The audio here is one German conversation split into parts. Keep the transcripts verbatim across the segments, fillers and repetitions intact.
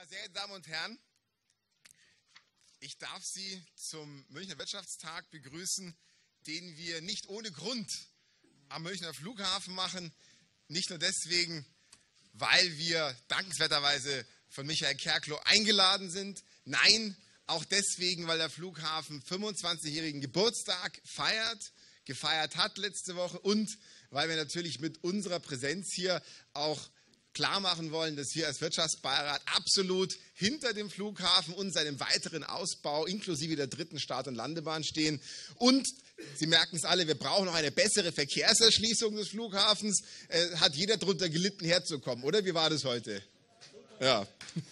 Ja, sehr geehrte Damen und Herren, ich darf Sie zum Münchner Wirtschaftstag begrüßen, den wir nicht ohne Grund am Münchner Flughafen machen. Nicht nur deswegen, weil wir dankenswerterweise von Michael Kerkloh eingeladen sind. Nein, auch deswegen, weil der Flughafen fünfundzwanzigjährigen Geburtstag feiert, gefeiert hat letzte Woche und weil wir natürlich mit unserer Präsenz hier auch klar machen wollen, dass wir als Wirtschaftsbeirat absolut hinter dem Flughafen und seinem weiteren Ausbau inklusive der dritten Start- und Landebahn stehen. Und Sie merken es alle, wir brauchen noch eine bessere Verkehrserschließung des Flughafens. Äh, hat jeder darunter gelitten, herzukommen, oder? Wie war das heute? Ja.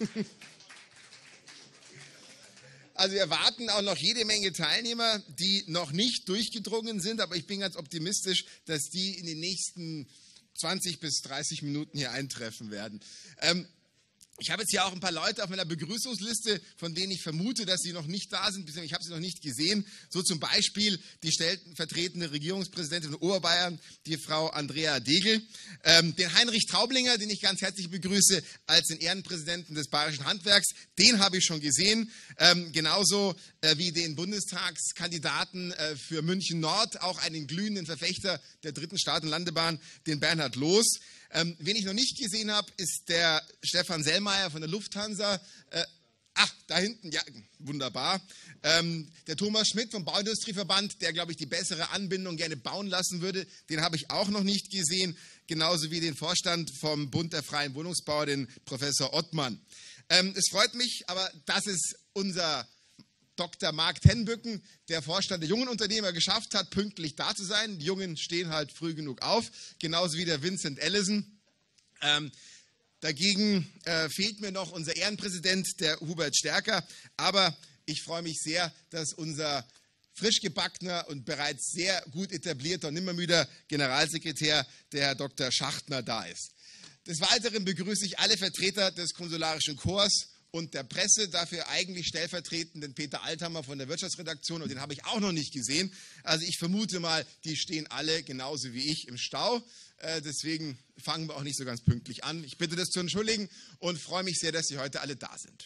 Also wir erwarten auch noch jede Menge Teilnehmer, die noch nicht durchgedrungen sind, aber ich bin ganz optimistisch, dass die in den nächsten zwanzig bis dreißig Minuten hier eintreffen werden. Ähm, ich habe jetzt hier auch ein paar Leute auf meiner Begrüßungsliste, von denen ich vermute, dass sie noch nicht da sind, beziehungsweise ich habe sie noch nicht gesehen. So zum Beispiel die stellvertretende Regierungspräsidentin von Oberbayern, die Frau Andrea Degel. Ähm, den Heinrich Traublinger, den ich ganz herzlich begrüße, als den Ehrenpräsidenten des Bayerischen Handwerks, den habe ich schon gesehen. Ähm, genauso äh, wie den Bundestagskandidaten äh, für München Nord, auch einen glühenden Verfechter der dritten Start- und Landebahn, den Bernhard Loos. Ähm, wen ich noch nicht gesehen habe, ist der Stefan Sellmeier von der Lufthansa. Äh, ach, da hinten, ja, wunderbar. Ähm, der Thomas Schmidt vom Bauindustrieverband, der, glaube ich, die bessere Anbindung gerne bauen lassen würde, den habe ich auch noch nicht gesehen. Genauso wie den Vorstand vom Bund der Freien Wohnungsbauer, den Professor Ottmann. Ähm, es freut mich, aber dass es unser Doktor Marc Tenbücken, der Vorstand der jungen Unternehmer, geschafft hat, pünktlich da zu sein. Die Jungen stehen halt früh genug auf, genauso wie der Vincent Ellison. Ähm, dagegen äh, fehlt mir noch unser Ehrenpräsident, der Hubert Stärker. Aber ich freue mich sehr, dass unser frisch gebackener und bereits sehr gut etablierter und nimmermüder Generalsekretär, der Herr Doktor Schachtner, da ist. Des Weiteren begrüße ich alle Vertreter des konsularischen Korps und der Presse, dafür eigentlich stellvertretend den Peter Althammer von der Wirtschaftsredaktion, und den habe ich auch noch nicht gesehen. Also ich vermute mal, die stehen alle genauso wie ich im Stau. Äh, deswegen fangen wir auch nicht so ganz pünktlich an. Ich bitte das zu entschuldigen und freue mich sehr, dass Sie heute alle da sind.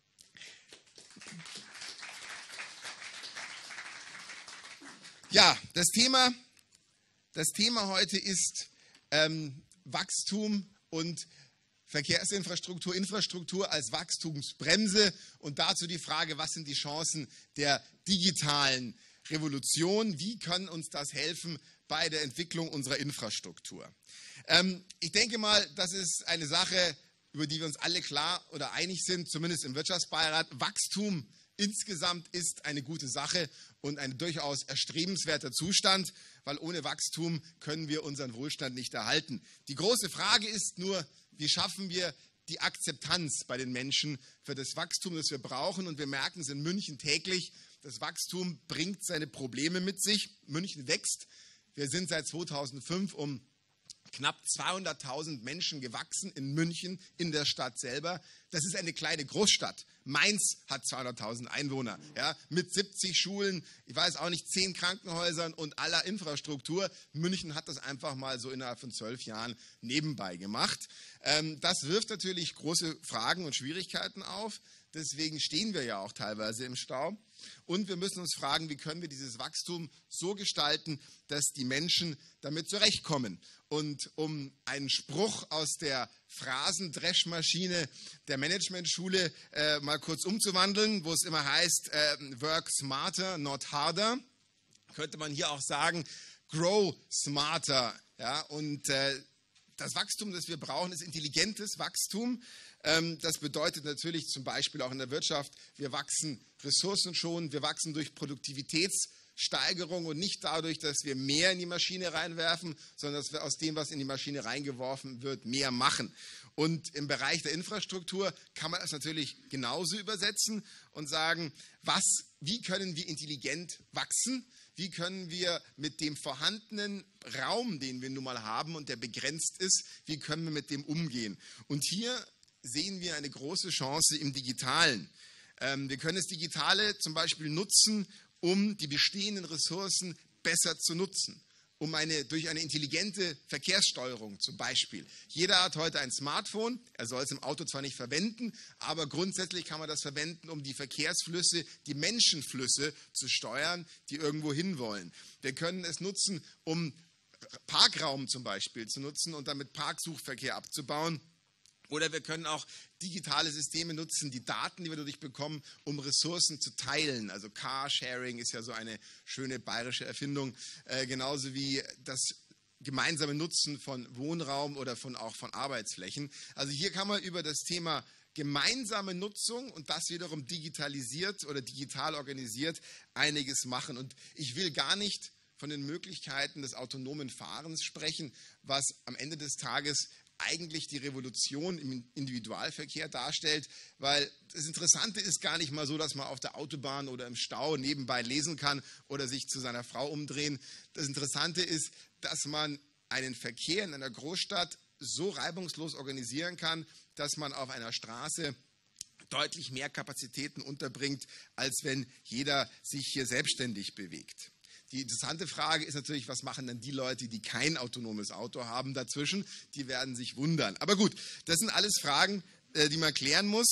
Ja, das Thema, das Thema heute ist ähm, Wachstum und Verkehrsinfrastruktur, Infrastruktur als Wachstumsbremse und dazu die Frage, was sind die Chancen der digitalen Revolution? Wie kann uns das helfen bei der Entwicklung unserer Infrastruktur? Ähm, ich denke mal, das ist eine Sache, über die wir uns alle klar oder einig sind, zumindest im Wirtschaftsbeirat. Wachstum insgesamt ist eine gute Sache und ein durchaus erstrebenswerter Zustand, weil ohne Wachstum können wir unseren Wohlstand nicht erhalten. Die große Frage ist nur, wie schaffen wir die Akzeptanz bei den Menschen für das Wachstum, das wir brauchen? Und wir merken es in München täglich, das Wachstum bringt seine Probleme mit sich. München wächst. Wir sind seit zweitausendfünf um knapp zweihunderttausend Menschen gewachsen in München, in der Stadt selber. Das ist eine kleine Großstadt. Mainz hat zweihunderttausend Einwohner, ja, mit siebzig Schulen, ich weiß auch nicht, zehn Krankenhäusern und aller Infrastruktur. München hat das einfach mal so innerhalb von zwölf Jahren nebenbei gemacht. Ähm, das wirft natürlich große Fragen und Schwierigkeiten auf. Deswegen stehen wir ja auch teilweise im Stau. Und wir müssen uns fragen, wie können wir dieses Wachstum so gestalten, dass die Menschen damit zurechtkommen. Und um einen Spruch aus der Phrasendreschmaschine der Managementschule äh, mal kurz umzuwandeln, wo es immer heißt, äh, work smarter, not harder, könnte man hier auch sagen, grow smarter. Ja? Und äh, das Wachstum, das wir brauchen, ist intelligentes Wachstum. Das bedeutet natürlich zum Beispiel auch in der Wirtschaft, wir wachsen ressourcenschonend, wir wachsen durch Produktivitätssteigerung und nicht dadurch, dass wir mehr in die Maschine reinwerfen, sondern dass wir aus dem, was in die Maschine reingeworfen wird, mehr machen. Und im Bereich der Infrastruktur kann man das natürlich genauso übersetzen und sagen, was, wie können wir intelligent wachsen? Wie können wir mit dem vorhandenen Raum, den wir nun mal haben und der begrenzt ist, wie können wir mit dem umgehen? Und hier sehen wir eine große Chance im Digitalen. Ähm, wir können das Digitale zum Beispiel nutzen, um die bestehenden Ressourcen besser zu nutzen. um eine, durch eine intelligente Verkehrssteuerung zum Beispiel. Jeder hat heute ein Smartphone, er soll es im Auto zwar nicht verwenden, aber grundsätzlich kann man das verwenden, um die Verkehrsflüsse, die Menschenflüsse zu steuern, die irgendwo hinwollen. Wir können es nutzen, um Parkraum zum Beispiel zu nutzen und damit Parksuchverkehr abzubauen. Oder wir können auch digitale Systeme nutzen, die Daten, die wir dadurch bekommen, um Ressourcen zu teilen. Also Carsharing ist ja so eine schöne bayerische Erfindung, äh, genauso wie das gemeinsame Nutzen von Wohnraum oder von, auch von Arbeitsflächen. Also hier kann man über das Thema gemeinsame Nutzung und das wiederum digitalisiert oder digital organisiert einiges machen. Und ich will gar nicht von den Möglichkeiten des autonomen Fahrens sprechen, was am Ende des Tages eigentlich die Revolution im Individualverkehr darstellt, weil das Interessante ist gar nicht mal so, dass man auf der Autobahn oder im Stau nebenbei lesen kann oder sich zu seiner Frau umdrehen. Das Interessante ist, dass man einen Verkehr in einer Großstadt so reibungslos organisieren kann, dass man auf einer Straße deutlich mehr Kapazitäten unterbringt, als wenn jeder sich hier selbstständig bewegt. Die interessante Frage ist natürlich, was machen dann die Leute, die kein autonomes Auto haben dazwischen? Die werden sich wundern. Aber gut, das sind alles Fragen, die man klären muss.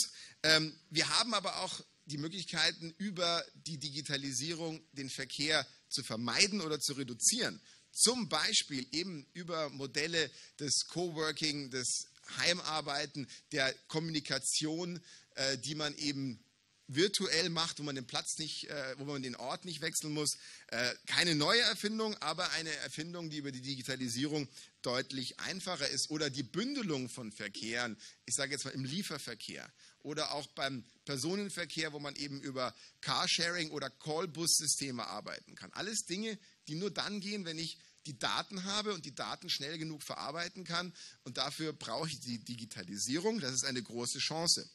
Wir haben aber auch die Möglichkeiten, über die Digitalisierung den Verkehr zu vermeiden oder zu reduzieren. Zum Beispiel eben über Modelle des Coworking, des Heimarbeiten, der Kommunikation, die man eben virtuell macht, wo man den Platz nicht, äh, wo man den Ort nicht wechseln muss. Äh, keine neue Erfindung, aber eine Erfindung, die über die Digitalisierung deutlich einfacher ist. Oder die Bündelung von Verkehren, ich sage jetzt mal im Lieferverkehr oder auch beim Personenverkehr, wo man eben über Carsharing oder Callbus-Systeme arbeiten kann. Alles Dinge, die nur dann gehen, wenn ich die Daten habe und die Daten schnell genug verarbeiten kann. Und dafür brauche ich die Digitalisierung. Das ist eine große Chance.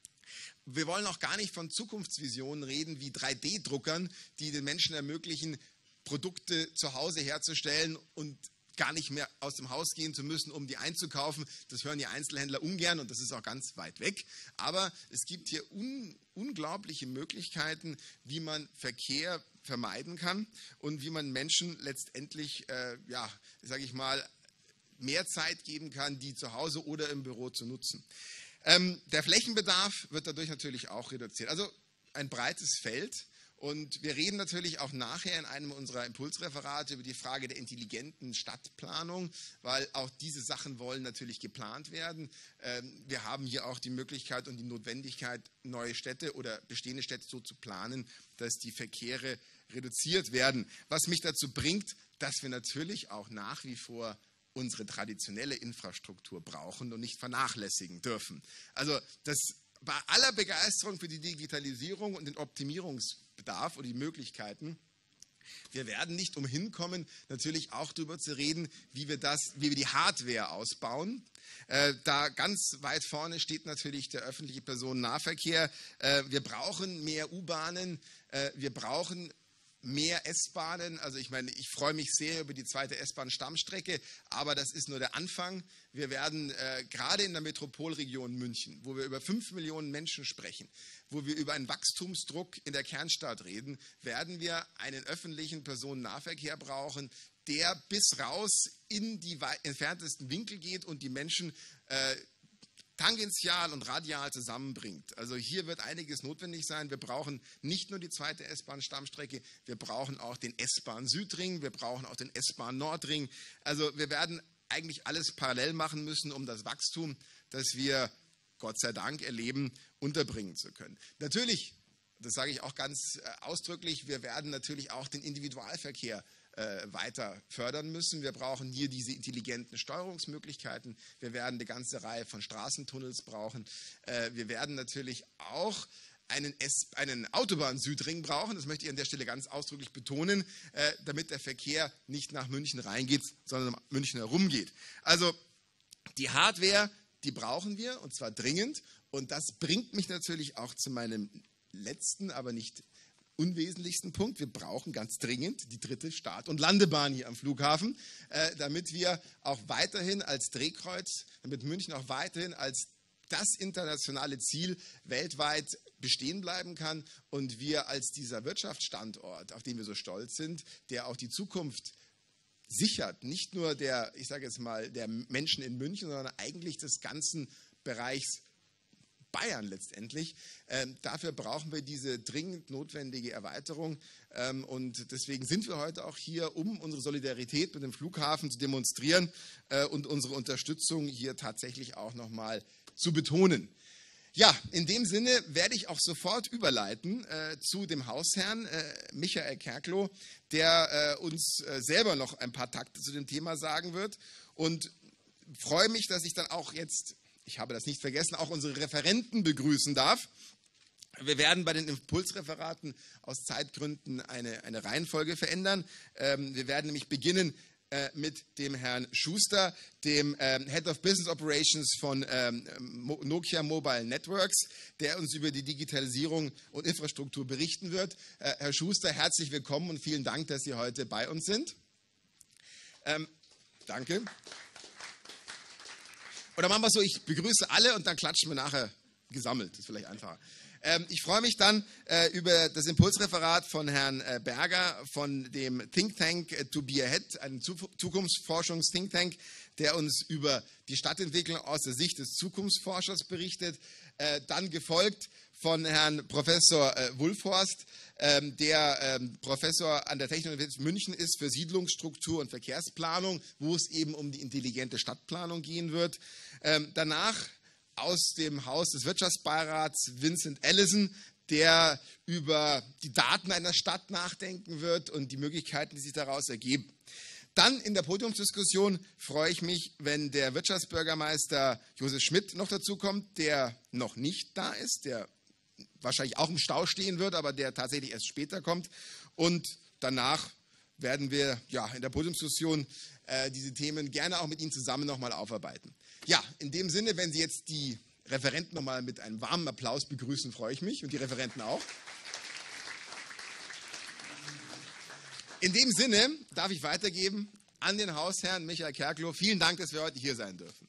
Wir wollen auch gar nicht von Zukunftsvisionen reden wie drei D Druckern, die den Menschen ermöglichen, Produkte zu Hause herzustellen und gar nicht mehr aus dem Haus gehen zu müssen, um die einzukaufen. Das hören die Einzelhändler ungern und das ist auch ganz weit weg. Aber es gibt hier un unglaubliche Möglichkeiten, wie man Verkehr vermeiden kann und wie man Menschen letztendlich, äh, ja, sage ich mal, mehr Zeit geben kann, die zu Hause oder im Büro zu nutzen. Ähm, der Flächenbedarf wird dadurch natürlich auch reduziert. Also ein breites Feld. Und wir reden natürlich auch nachher in einem unserer Impulsreferate über die Frage der intelligenten Stadtplanung, weil auch diese Sachen wollen natürlich geplant werden. Ähm, wir haben hier auch die Möglichkeit und die Notwendigkeit, neue Städte oder bestehende Städte so zu planen, dass die Verkehre reduziert werden. Was mich dazu bringt, dass wir natürlich auch nach wie vor unsere traditionelle Infrastruktur brauchen und nicht vernachlässigen dürfen. Also das, bei aller Begeisterung für die Digitalisierung und den Optimierungsbedarf und die Möglichkeiten, wir werden nicht umhin kommen, natürlich auch darüber zu reden, wie wir, das, wie wir die Hardware ausbauen. Äh, da ganz weit vorne steht natürlich der öffentliche Personennahverkehr. Äh, wir brauchen mehr U-Bahnen, äh, wir brauchen mehr S-Bahnen. Also ich meine, ich freue mich sehr über die zweite S-Bahn-Stammstrecke, aber das ist nur der Anfang. Wir werden äh, gerade in der Metropolregion München, wo wir über fünf Millionen Menschen sprechen, wo wir über einen Wachstumsdruck in der Kernstadt reden, werden wir einen öffentlichen Personennahverkehr brauchen, der bis raus in die entferntesten Winkel geht und die Menschen äh, tangential und radial zusammenbringt. Also hier wird einiges notwendig sein. Wir brauchen nicht nur die zweite S-Bahn-Stammstrecke, wir brauchen auch den S-Bahn-Südring, wir brauchen auch den S-Bahn-Nordring. Also wir werden eigentlich alles parallel machen müssen, um das Wachstum, das wir Gott sei Dank erleben, unterbringen zu können. Natürlich, das sage ich auch ganz ausdrücklich, wir werden natürlich auch den Individualverkehr weiter fördern müssen. Wir brauchen hier diese intelligenten Steuerungsmöglichkeiten. Wir werden eine ganze Reihe von Straßentunnels brauchen. Wir werden natürlich auch einen, einen Autobahn-Südring brauchen. Das möchte ich an der Stelle ganz ausdrücklich betonen, damit der Verkehr nicht nach München reingeht, sondern um München herum geht. Also die Hardware, die brauchen wir und zwar dringend. Und das bringt mich natürlich auch zu meinem letzten, aber nicht unwesentlichsten Punkt. Wir brauchen ganz dringend die dritte Start- und Landebahn hier am Flughafen, äh, damit wir auch weiterhin als Drehkreuz, damit München auch weiterhin als das internationale Ziel weltweit bestehen bleiben kann und wir als dieser Wirtschaftsstandort, auf den wir so stolz sind, der auch die Zukunft sichert, nicht nur der, ich sage jetzt mal, der Menschen in München, sondern eigentlich des ganzen Bereichs Bayern letztendlich. Ähm, dafür brauchen wir diese dringend notwendige Erweiterung ähm, und deswegen sind wir heute auch hier, um unsere Solidarität mit dem Flughafen zu demonstrieren äh, und unsere Unterstützung hier tatsächlich auch nochmal zu betonen. Ja, in dem Sinne werde ich auch sofort überleiten äh, zu dem Hausherrn äh, Michael Kerkloh, der äh, uns äh, selber noch ein paar Takte zu dem Thema sagen wird und freue mich, dass ich dann auch jetzt, ich habe das nicht vergessen, auch unsere Referenten begrüßen darf. Wir werden bei den Impulsreferaten aus Zeitgründen eine, eine Reihenfolge verändern. Ähm, wir werden nämlich beginnen äh, mit dem Herrn Schuster, dem ähm, Head of Business Operations von ähm, Nokia Mobile Networks, der uns über die Digitalisierung und Infrastruktur berichten wird. Äh, Herr Schuster, herzlich willkommen und vielen Dank, dass Sie heute bei uns sind. Ähm, danke. Oder machen wir es so, ich begrüße alle und dann klatschen wir nachher gesammelt. Das ist vielleicht einfacher. Ähm, ich freue mich dann äh, über das Impulsreferat von Herrn äh, Berger von dem Think Tank äh, To Be Ahead, einem Zu Zukunftsforschungs-Think Tank, der uns über die Stadtentwicklung aus der Sicht des Zukunftsforschers berichtet. Äh, dann gefolgt von Herrn Professor äh, Wulfhorst, ähm, der ähm, Professor an der Technischen Universität München ist für Siedlungsstruktur und Verkehrsplanung, wo es eben um die intelligente Stadtplanung gehen wird. Ähm, danach aus dem Haus des Wirtschaftsbeirats Vincent Ellison, der über die Daten einer Stadt nachdenken wird und die Möglichkeiten, die sich daraus ergeben. Dann in der Podiumsdiskussion freue ich mich, wenn der Wirtschaftsbürgermeister Josef Schmidt noch dazu kommt, der noch nicht da ist, der wahrscheinlich auch im Stau stehen wird, aber der tatsächlich erst später kommt. Und danach werden wir ja, in der Podiumsdiskussion äh, diese Themen gerne auch mit Ihnen zusammen nochmal aufarbeiten. Ja, in dem Sinne, wenn Sie jetzt die Referenten nochmal mit einem warmen Applaus begrüßen, freue ich mich und die Referenten auch. In dem Sinne darf ich weitergeben an den Hausherrn Michael Kerkloh. Vielen Dank, dass wir heute hier sein dürfen.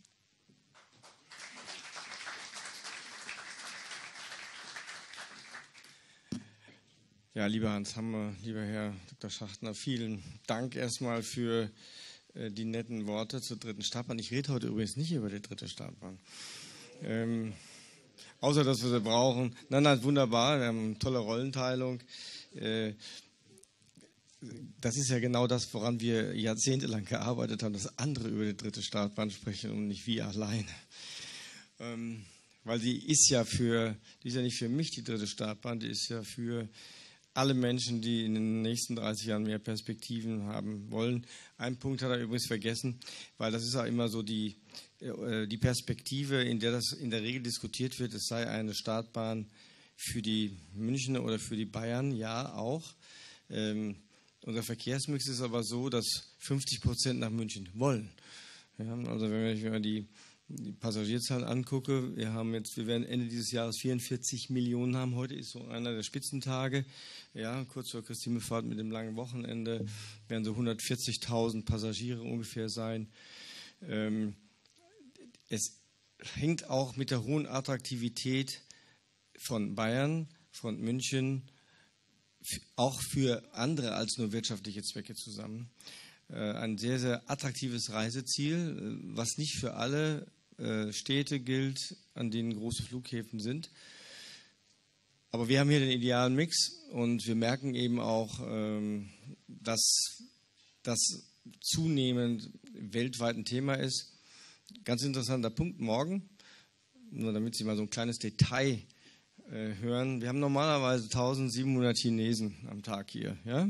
Ja, lieber Hans Hammer, lieber Herr Doktor Schachtner, vielen Dank erstmal für äh, die netten Worte zur dritten Startbahn. Ich rede heute übrigens nicht über die dritte Startbahn. Ähm, außer, dass wir sie brauchen. Nein, nein, wunderbar, wir haben eine tolle Rollenteilung. Äh, das ist ja genau das, woran wir jahrzehntelang gearbeitet haben, dass andere über die dritte Startbahn sprechen und nicht wir alleine. Ähm, weil die ist ja für, die ist ja nicht für mich die dritte Startbahn, die ist ja für alle Menschen, die in den nächsten dreißig Jahren mehr Perspektiven haben wollen. Einen Punkt hat er übrigens vergessen, weil das ist ja immer so die, die Perspektive, in der das in der Regel diskutiert wird, es sei eine Startbahn für die Münchner oder für die Bayern, ja auch. Ähm, unser Verkehrsmix ist aber so, dass fünfzig Prozent nach München wollen. Ja, also wenn ich mir die die Passagierzahlen angucke, wir haben jetzt, wir werden Ende dieses Jahres vierundvierzig Millionen haben. Heute ist so einer der Spitzentage. Ja, kurz vor Christi Himmelfahrt mit dem langen Wochenende werden so hundertvierzigtausend Passagiere ungefähr sein. Ähm, es hängt auch mit der hohen Attraktivität von Bayern, von München, auch für andere als nur wirtschaftliche Zwecke zusammen. Äh, ein sehr, sehr attraktives Reiseziel, was nicht für alle Städte gilt, an denen große Flughäfen sind. Aber wir haben hier den idealen Mix und wir merken eben auch, dass das zunehmend weltweit ein Thema ist. Ganz interessanter Punkt morgen, nur damit Sie mal so ein kleines Detail hören. Wir haben normalerweise eintausendsiebenhundert Chinesen am Tag hier, ja?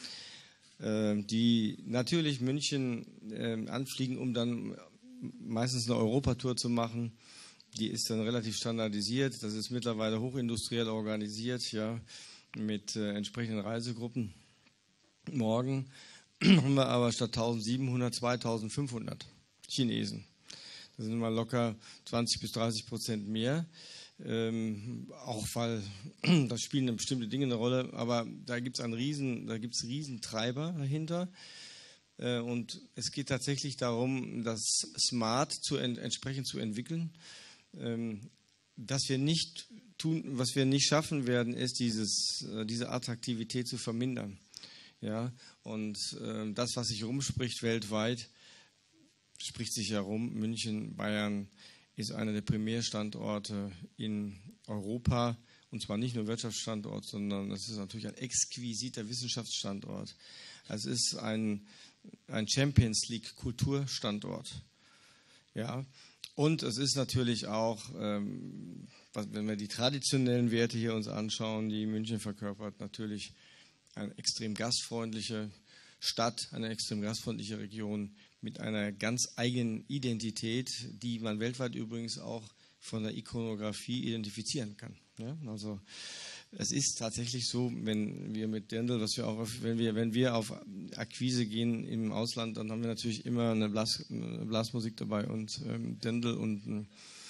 Die natürlich München anfliegen, um dann meistens eine Europatour zu machen. Die ist dann relativ standardisiert. Das ist mittlerweile hochindustriell organisiert, ja, mit äh, entsprechenden Reisegruppen. Morgen haben wir aber statt eintausendsiebenhundert zweitausendfünfhundert Chinesen. Das sind mal locker zwanzig bis dreißig Prozent mehr. Ähm, auch weil, das spielen bestimmte Dinge eine Rolle, aber da gibt es einen riesen, da gibt es Riesentreiber dahinter. Und es geht tatsächlich darum, das Smart zu ent- entsprechend zu entwickeln. Was wir nicht tun, was wir nicht schaffen werden, ist dieses, diese Attraktivität zu vermindern. Ja, und äh, das, was sich rumspricht weltweit, spricht sich herum. München, Bayern ist einer der Primärstandorte in Europa. Und zwar nicht nur Wirtschaftsstandort, sondern es ist natürlich ein exquisiter Wissenschaftsstandort. Es ist ein, ein Champions League Kulturstandort. Ja, und es ist natürlich auch, ähm, was, wenn wir die traditionellen Werte hier uns anschauen, die München verkörpert, natürlich eine extrem gastfreundliche Stadt, eine extrem gastfreundliche Region mit einer ganz eigenen Identität, die man weltweit übrigens auch von der Ikonografie identifizieren kann. Ja, also es ist tatsächlich so, wenn wir mit Dendel, was wir auch, wenn wir, wenn wir auf Akquise gehen im Ausland, dann haben wir natürlich immer eine, Blas, eine Blasmusik dabei und ähm, Dendel und,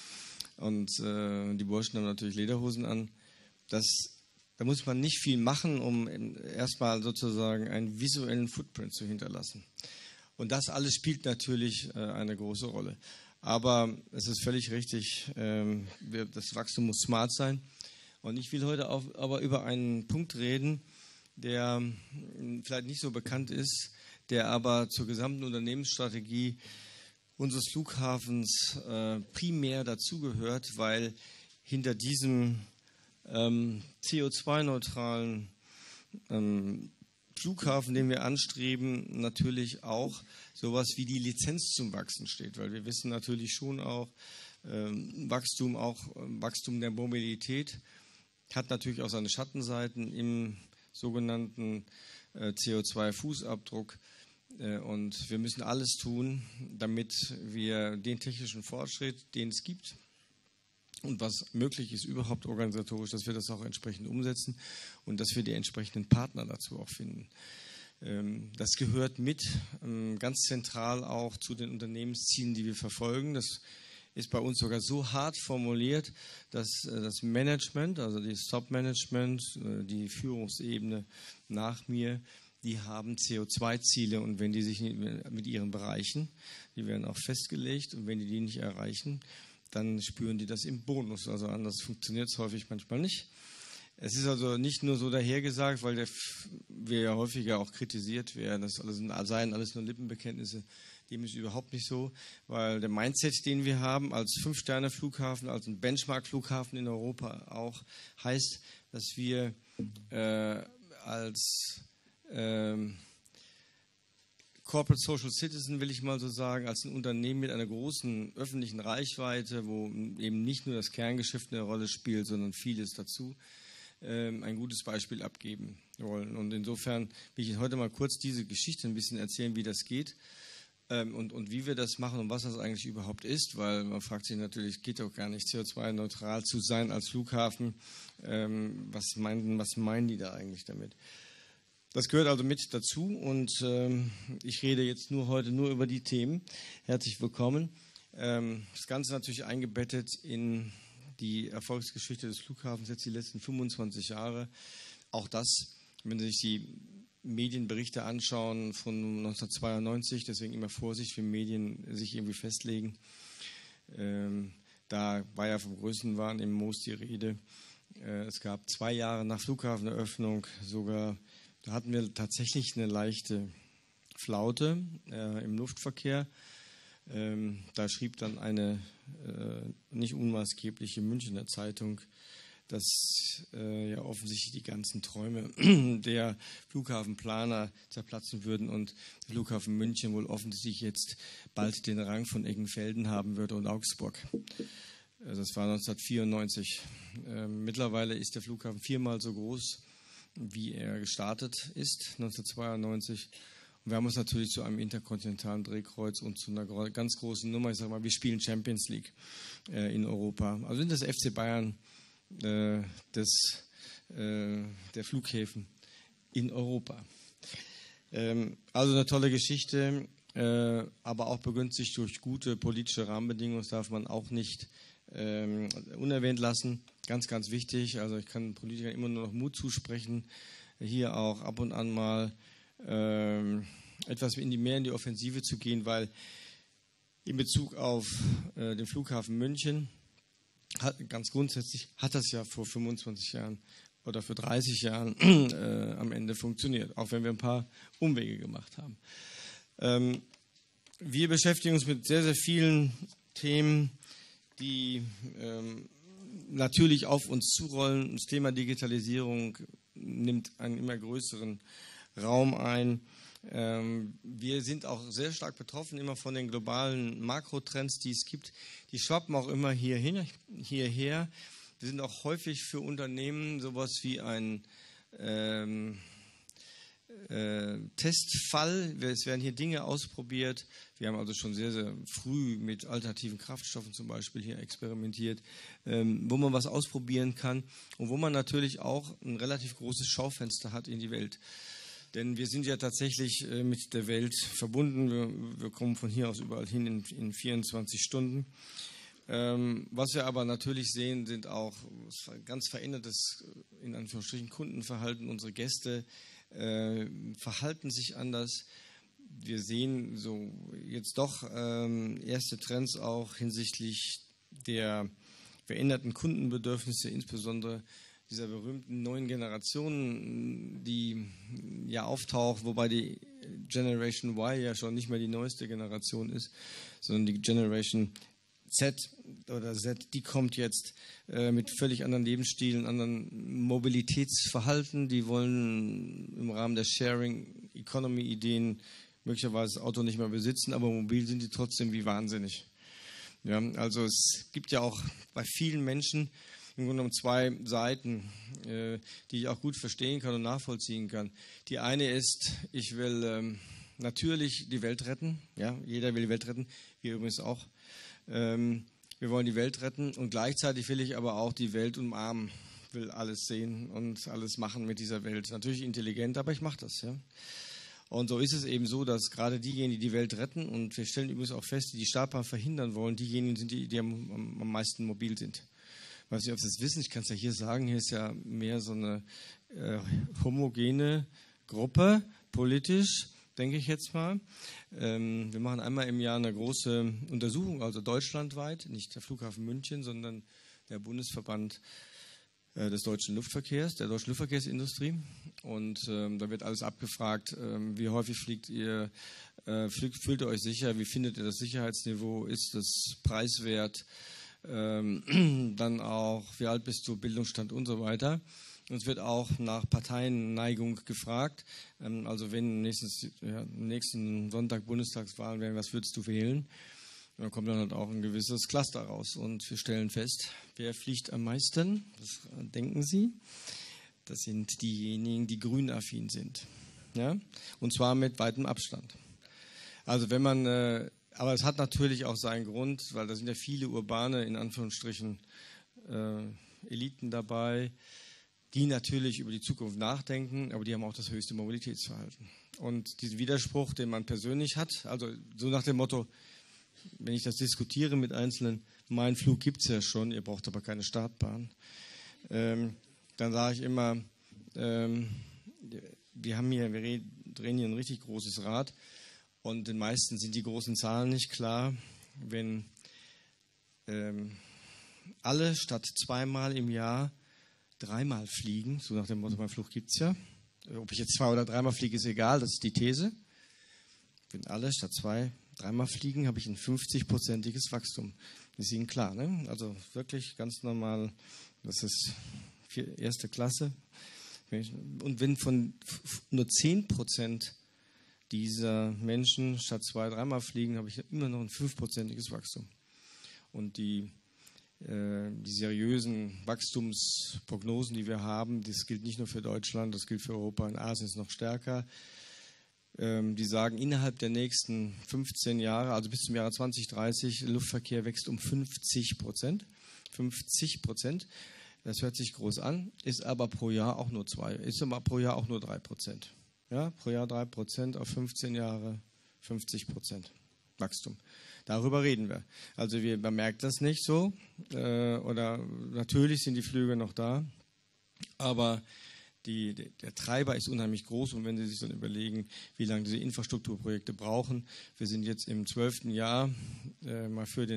und äh, die Burschen haben natürlich Lederhosen an. Das Da muss man nicht viel machen, um erstmal sozusagen einen visuellen Footprint zu hinterlassen. Und das alles spielt natürlich äh, eine große Rolle. Aber es ist völlig richtig, ähm, wir, das Wachstum muss smart sein. Und ich will heute auch, aber über einen Punkt reden, der mh, vielleicht nicht so bekannt ist, der aber zur gesamten Unternehmensstrategie unseres Flughafens äh, primär dazugehört, weil hinter diesem Ähm, C O zwei neutralen ähm, Flughafen, den wir anstreben, natürlich auch sowas wie die Lizenz zum Wachsen steht, weil wir wissen natürlich schon auch, ähm, Wachstum, auch ähm, Wachstum der Mobilität hat natürlich auch seine Schattenseiten im sogenannten äh, C O zwei Fußabdruck äh, und wir müssen alles tun, damit wir den technischen Fortschritt, den es gibt, und was möglich ist überhaupt organisatorisch, dass wir das auch entsprechend umsetzen und dass wir die entsprechenden Partner dazu auch finden. Das gehört mit ganz zentral auch zu den Unternehmenszielen, die wir verfolgen. Das ist bei uns sogar so hart formuliert, dass das Management, also das Top-Management, die Führungsebene nach mir, die haben C O zwei Ziele und wenn die sich mit ihren Bereichen, die werden auch festgelegt und wenn die die nicht erreichen, dann spüren die das im Bonus. Also anders funktioniert es häufig manchmal nicht. Es ist also nicht nur so dahergesagt, weil der, wir ja häufiger auch kritisiert werden, das alles, seien alles nur Lippenbekenntnisse. Dem ist überhaupt nicht so, weil der Mindset, den wir haben als Fünf-Sterne-Flughafen, als ein Benchmark-Flughafen in Europa auch, heißt, dass wir äh, als ähm, Corporate Social Citizen, will ich mal so sagen, als ein Unternehmen mit einer großen öffentlichen Reichweite, wo eben nicht nur das Kerngeschäft eine Rolle spielt, sondern vieles dazu, ähm, ein gutes Beispiel abgeben wollen. Und insofern will ich Ihnen heute mal kurz diese Geschichte ein bisschen erzählen, wie das geht ähm, und, und wie wir das machen und was das eigentlich überhaupt ist, weil man fragt sich natürlich, es geht doch gar nicht, C O zwei neutral zu sein als Flughafen. Ähm, was, meinen, was meinen die da eigentlich damit? Das gehört also mit dazu und ähm, ich rede jetzt nur heute nur über die Themen. Herzlich willkommen. Ähm, das Ganze natürlich eingebettet in die Erfolgsgeschichte des Flughafens jetzt die letzten fünfundzwanzig Jahre. Auch das, wenn Sie sich die Medienberichte anschauen von neunzehnhundertzweiundneunzig, deswegen immer Vorsicht, wenn Medien sich irgendwie festlegen. Ähm, da war ja vom Größenwahn im Moos die Rede. Äh, es gab zwei Jahre nach Flughafeneröffnung sogar. Da hatten wir tatsächlich eine leichte Flaute äh, im Luftverkehr. Ähm, da schrieb dann eine äh, nicht unmaßgebliche Münchner Zeitung, dass äh, ja offensichtlich die ganzen Träume der Flughafenplaner zerplatzen würden und der Flughafen München wohl offensichtlich jetzt bald den Rang von Eggenfelden haben würde und Augsburg. Also das war neunzehnhundertvierundneunzig. Ähm, mittlerweile ist der Flughafen viermal so groß, wie er gestartet ist, neunzehnhundertzweiundneunzig. Und wir haben uns natürlich zu einem interkontinentalen Drehkreuz und zu einer ganz großen Nummer, ich sage mal, wir spielen Champions League äh, in Europa. Also sind das F C Bayern äh, des, äh, der Flughäfen in Europa. Ähm, also eine tolle Geschichte, äh, aber auch begünstigt durch gute politische Rahmenbedingungen, das darf man auch nicht ähm, unerwähnt lassen. Ganz, ganz wichtig. Also ich kann Politikern immer nur noch Mut zusprechen, hier auch ab und an mal ähm, etwas in die, mehr in die Offensive zu gehen, weil in Bezug auf äh, den Flughafen München, hat, ganz grundsätzlich hat das ja vor fünfundzwanzig Jahren oder für dreißig Jahren äh, am Ende funktioniert, auch wenn wir ein paar Umwege gemacht haben. Ähm, wir beschäftigen uns mit sehr, sehr vielen Themen, die ähm, natürlich auf uns zurollen. Das Thema Digitalisierung nimmt einen immer größeren Raum ein. Ähm, wir sind auch sehr stark betroffen immer von den globalen Makrotrends, die es gibt. Die schwappen auch immer hierhin, hierher. Wir sind auch häufig für Unternehmen sowas wie ein ähm, äh, Testfall. Es werden hier Dinge ausprobiert. Wir haben also schon sehr, sehr früh mit alternativen Kraftstoffen zum Beispiel hier experimentiert, ähm, wo man was ausprobieren kann und wo man natürlich auch ein relativ großes Schaufenster hat in die Welt. Denn wir sind ja tatsächlich äh, mit der Welt verbunden. Wir, wir kommen von hier aus überall hin in, in vierundzwanzig Stunden. Ähm, was wir aber natürlich sehen, sind auch ganz verändertes, in Anführungsstrichen, Kundenverhalten. Unsere Gäste äh, verhalten sich anders. Wir sehen so jetzt doch ähm, erste Trends auch hinsichtlich der veränderten Kundenbedürfnisse, insbesondere dieser berühmten neuen Generation, die ja auftaucht, wobei die Generation Y ja schon nicht mehr die neueste Generation ist, sondern die Generation Z oder Z, die kommt jetzt äh, mit völlig anderen Lebensstilen, anderen Mobilitätsverhalten. Die wollen im Rahmen der Sharing-Economy-Ideen möglicherweise das Auto nicht mehr besitzen, aber mobil sind die trotzdem wie wahnsinnig. Ja, also es gibt ja auch bei vielen Menschen im Grunde genommen zwei Seiten, äh, die ich auch gut verstehen kann und nachvollziehen kann. Die eine ist, ich will ähm, natürlich die Welt retten. Ja, jeder will die Welt retten, wir übrigens auch. Ähm, wir wollen die Welt retten und gleichzeitig will ich aber auch die Welt umarmen, will alles sehen und alles machen mit dieser Welt. Natürlich intelligent, aber ich mache das. Ja. Und so ist es eben so, dass gerade diejenigen, die die Welt retten, und wir stellen übrigens auch fest, die die Startbahn verhindern wollen, diejenigen sind, die, die am, am meisten mobil sind. Ich weiß nicht, ob Sie das wissen, ich kann es ja hier sagen, hier ist ja mehr so eine äh, homogene Gruppe, politisch, denke ich jetzt mal. Ähm, wir machen einmal im Jahr eine große Untersuchung, also deutschlandweit, nicht der Flughafen München, sondern der Bundesverband äh, des deutschen Luftverkehrs, der deutschen Luftverkehrsindustrie. Und ähm, da wird alles abgefragt, ähm, wie häufig fliegt ihr, äh, fliegt, fühlt ihr euch sicher, wie findet ihr das Sicherheitsniveau, ist das preiswert? Ähm, dann auch, wie alt bist du, Bildungsstand und so weiter. Und es wird auch nach Parteienneigung gefragt. Ähm, also wenn nächstes, ja, nächsten Sonntag Bundestagswahlen wären, was würdest du wählen? Und dann kommt dann halt auch ein gewisses Cluster raus. Und wir stellen fest, wer fliegt am meisten? Was denken Sie? Das sind diejenigen, die grünaffin sind. Ja? Und zwar mit weitem Abstand. Also wenn man... Äh, Aber es hat natürlich auch seinen Grund, weil da sind ja viele urbane, in Anführungsstrichen, äh, Eliten dabei, die natürlich über die Zukunft nachdenken, aber die haben auch das höchste Mobilitätsverhalten. Und diesen Widerspruch, den man persönlich hat, also so nach dem Motto, wenn ich das diskutiere mit Einzelnen, mein Flug gibt es ja schon, ihr braucht aber keine Startbahn, ähm, dann sage ich immer, ähm, wir haben hier, wir drehen hier ein richtig großes Rad. Und den meisten sind die großen Zahlen nicht klar. Wenn ähm, alle statt zweimal im Jahr dreimal fliegen, so nach dem Motto, mein Flug gibt es ja. Ob ich jetzt zwei oder dreimal fliege, ist egal, das ist die These. Wenn alle statt zwei, dreimal fliegen, habe ich ein fünfzig-prozentiges Wachstum. Das ist Ihnen klar, ne? Also wirklich ganz normal, das ist vier, erste Klasse. Und wenn von nur zehn Prozent dieser Menschen statt zwei, dreimal fliegen, habe ich immer noch ein fünfprozentiges Wachstum. Und die, äh, die seriösen Wachstumsprognosen, die wir haben, das gilt nicht nur für Deutschland, das gilt für Europa, in Asien ist es noch stärker. Ähm, die sagen, innerhalb der nächsten fünfzehn Jahre, also bis zum Jahre zwanzig dreißig, Luftverkehr wächst um fünfzig Prozent. fünfzig Prozent. Das hört sich groß an, ist aber pro Jahr auch nur zwei, ist aber pro Jahr auch nur drei Prozent. Ja, pro Jahr drei Prozent, auf fünfzehn Jahre fünfzig Prozent Wachstum. Darüber reden wir. Also wir, man merkt das nicht so. Äh, oder natürlich sind die Flüge noch da. Aber die, der Treiber ist unheimlich groß. Und wenn Sie sich dann überlegen, wie lange diese Infrastrukturprojekte brauchen. Wir sind jetzt im zwölften Jahr. Äh, mal für den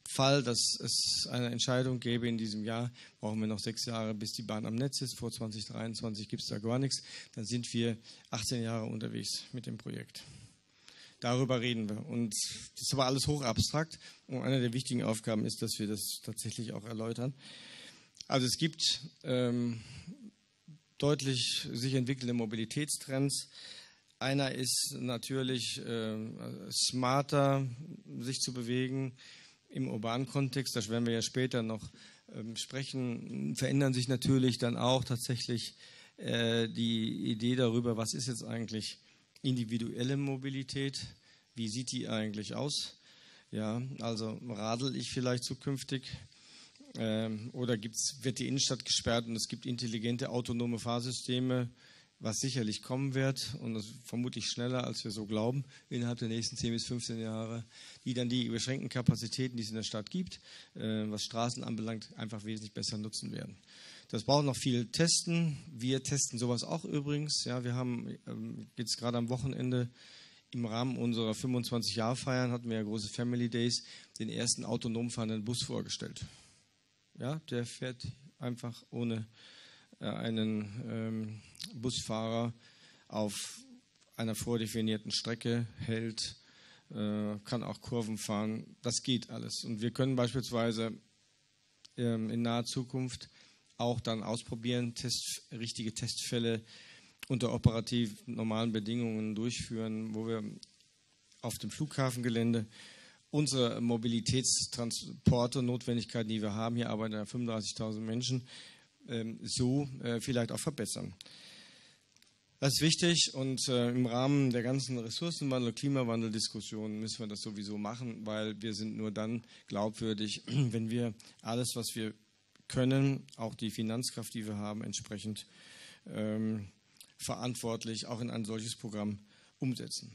Fall, dass es eine Entscheidung gäbe in diesem Jahr, brauchen wir noch sechs Jahre, bis die Bahn am Netz ist. Vor zwanzig dreiundzwanzig gibt es da gar nichts. Dann sind wir achtzehn Jahre unterwegs mit dem Projekt. Darüber reden wir. Und das ist aber alles hochabstrakt. Und eine der wichtigen Aufgaben ist, dass wir das tatsächlich auch erläutern. Also es gibt ähm, deutlich sich entwickelnde Mobilitätstrends. Einer ist natürlich äh, smarter, sich zu bewegen im urbanen Kontext. Da werden wir ja später noch ähm, sprechen. Verändern sich natürlich dann auch tatsächlich äh, die Idee darüber, was ist jetzt eigentlich individuelle Mobilität, wie sieht die eigentlich aus? Ja, also radel ich vielleicht zukünftig ähm, oder gibt's, wird die Innenstadt gesperrt und es gibt intelligente autonome Fahrsysteme, was sicherlich kommen wird und das vermutlich schneller, als wir so glauben, innerhalb der nächsten zehn bis fünfzehn Jahre, die dann die beschränkten Kapazitäten, die es in der Stadt gibt, äh, was Straßen anbelangt, einfach wesentlich besser nutzen werden. Das braucht noch viel Testen. Wir testen sowas auch übrigens. Ja, wir haben ähm, jetzt gerade am Wochenende im Rahmen unserer fünfundzwanzig-Jahr-Feiern hatten wir ja große Family Days, den ersten autonom fahrenden Bus vorgestellt. Ja, der fährt einfach ohne äh, einen ähm, Busfahrer auf einer vordefinierten Strecke, hält, äh, kann auch Kurven fahren. Das geht alles. Und wir können beispielsweise ähm, in naher Zukunft auch dann ausprobieren, Test, richtige Testfälle unter operativ normalen Bedingungen durchführen, wo wir auf dem Flughafengelände unsere Mobilitätstransporte, Notwendigkeiten, die wir haben, hier arbeiten ja fünfunddreißigtausend Menschen, ähm, so äh, vielleicht auch verbessern. Das ist wichtig und äh, im Rahmen der ganzen Ressourcenwandel-, Klimawandel-Diskussion müssen wir das sowieso machen, weil wir sind nur dann glaubwürdig, wenn wir alles, was wir können, auch die Finanzkraft, die wir haben, entsprechend ähm, verantwortlich auch in ein solches Programm umsetzen.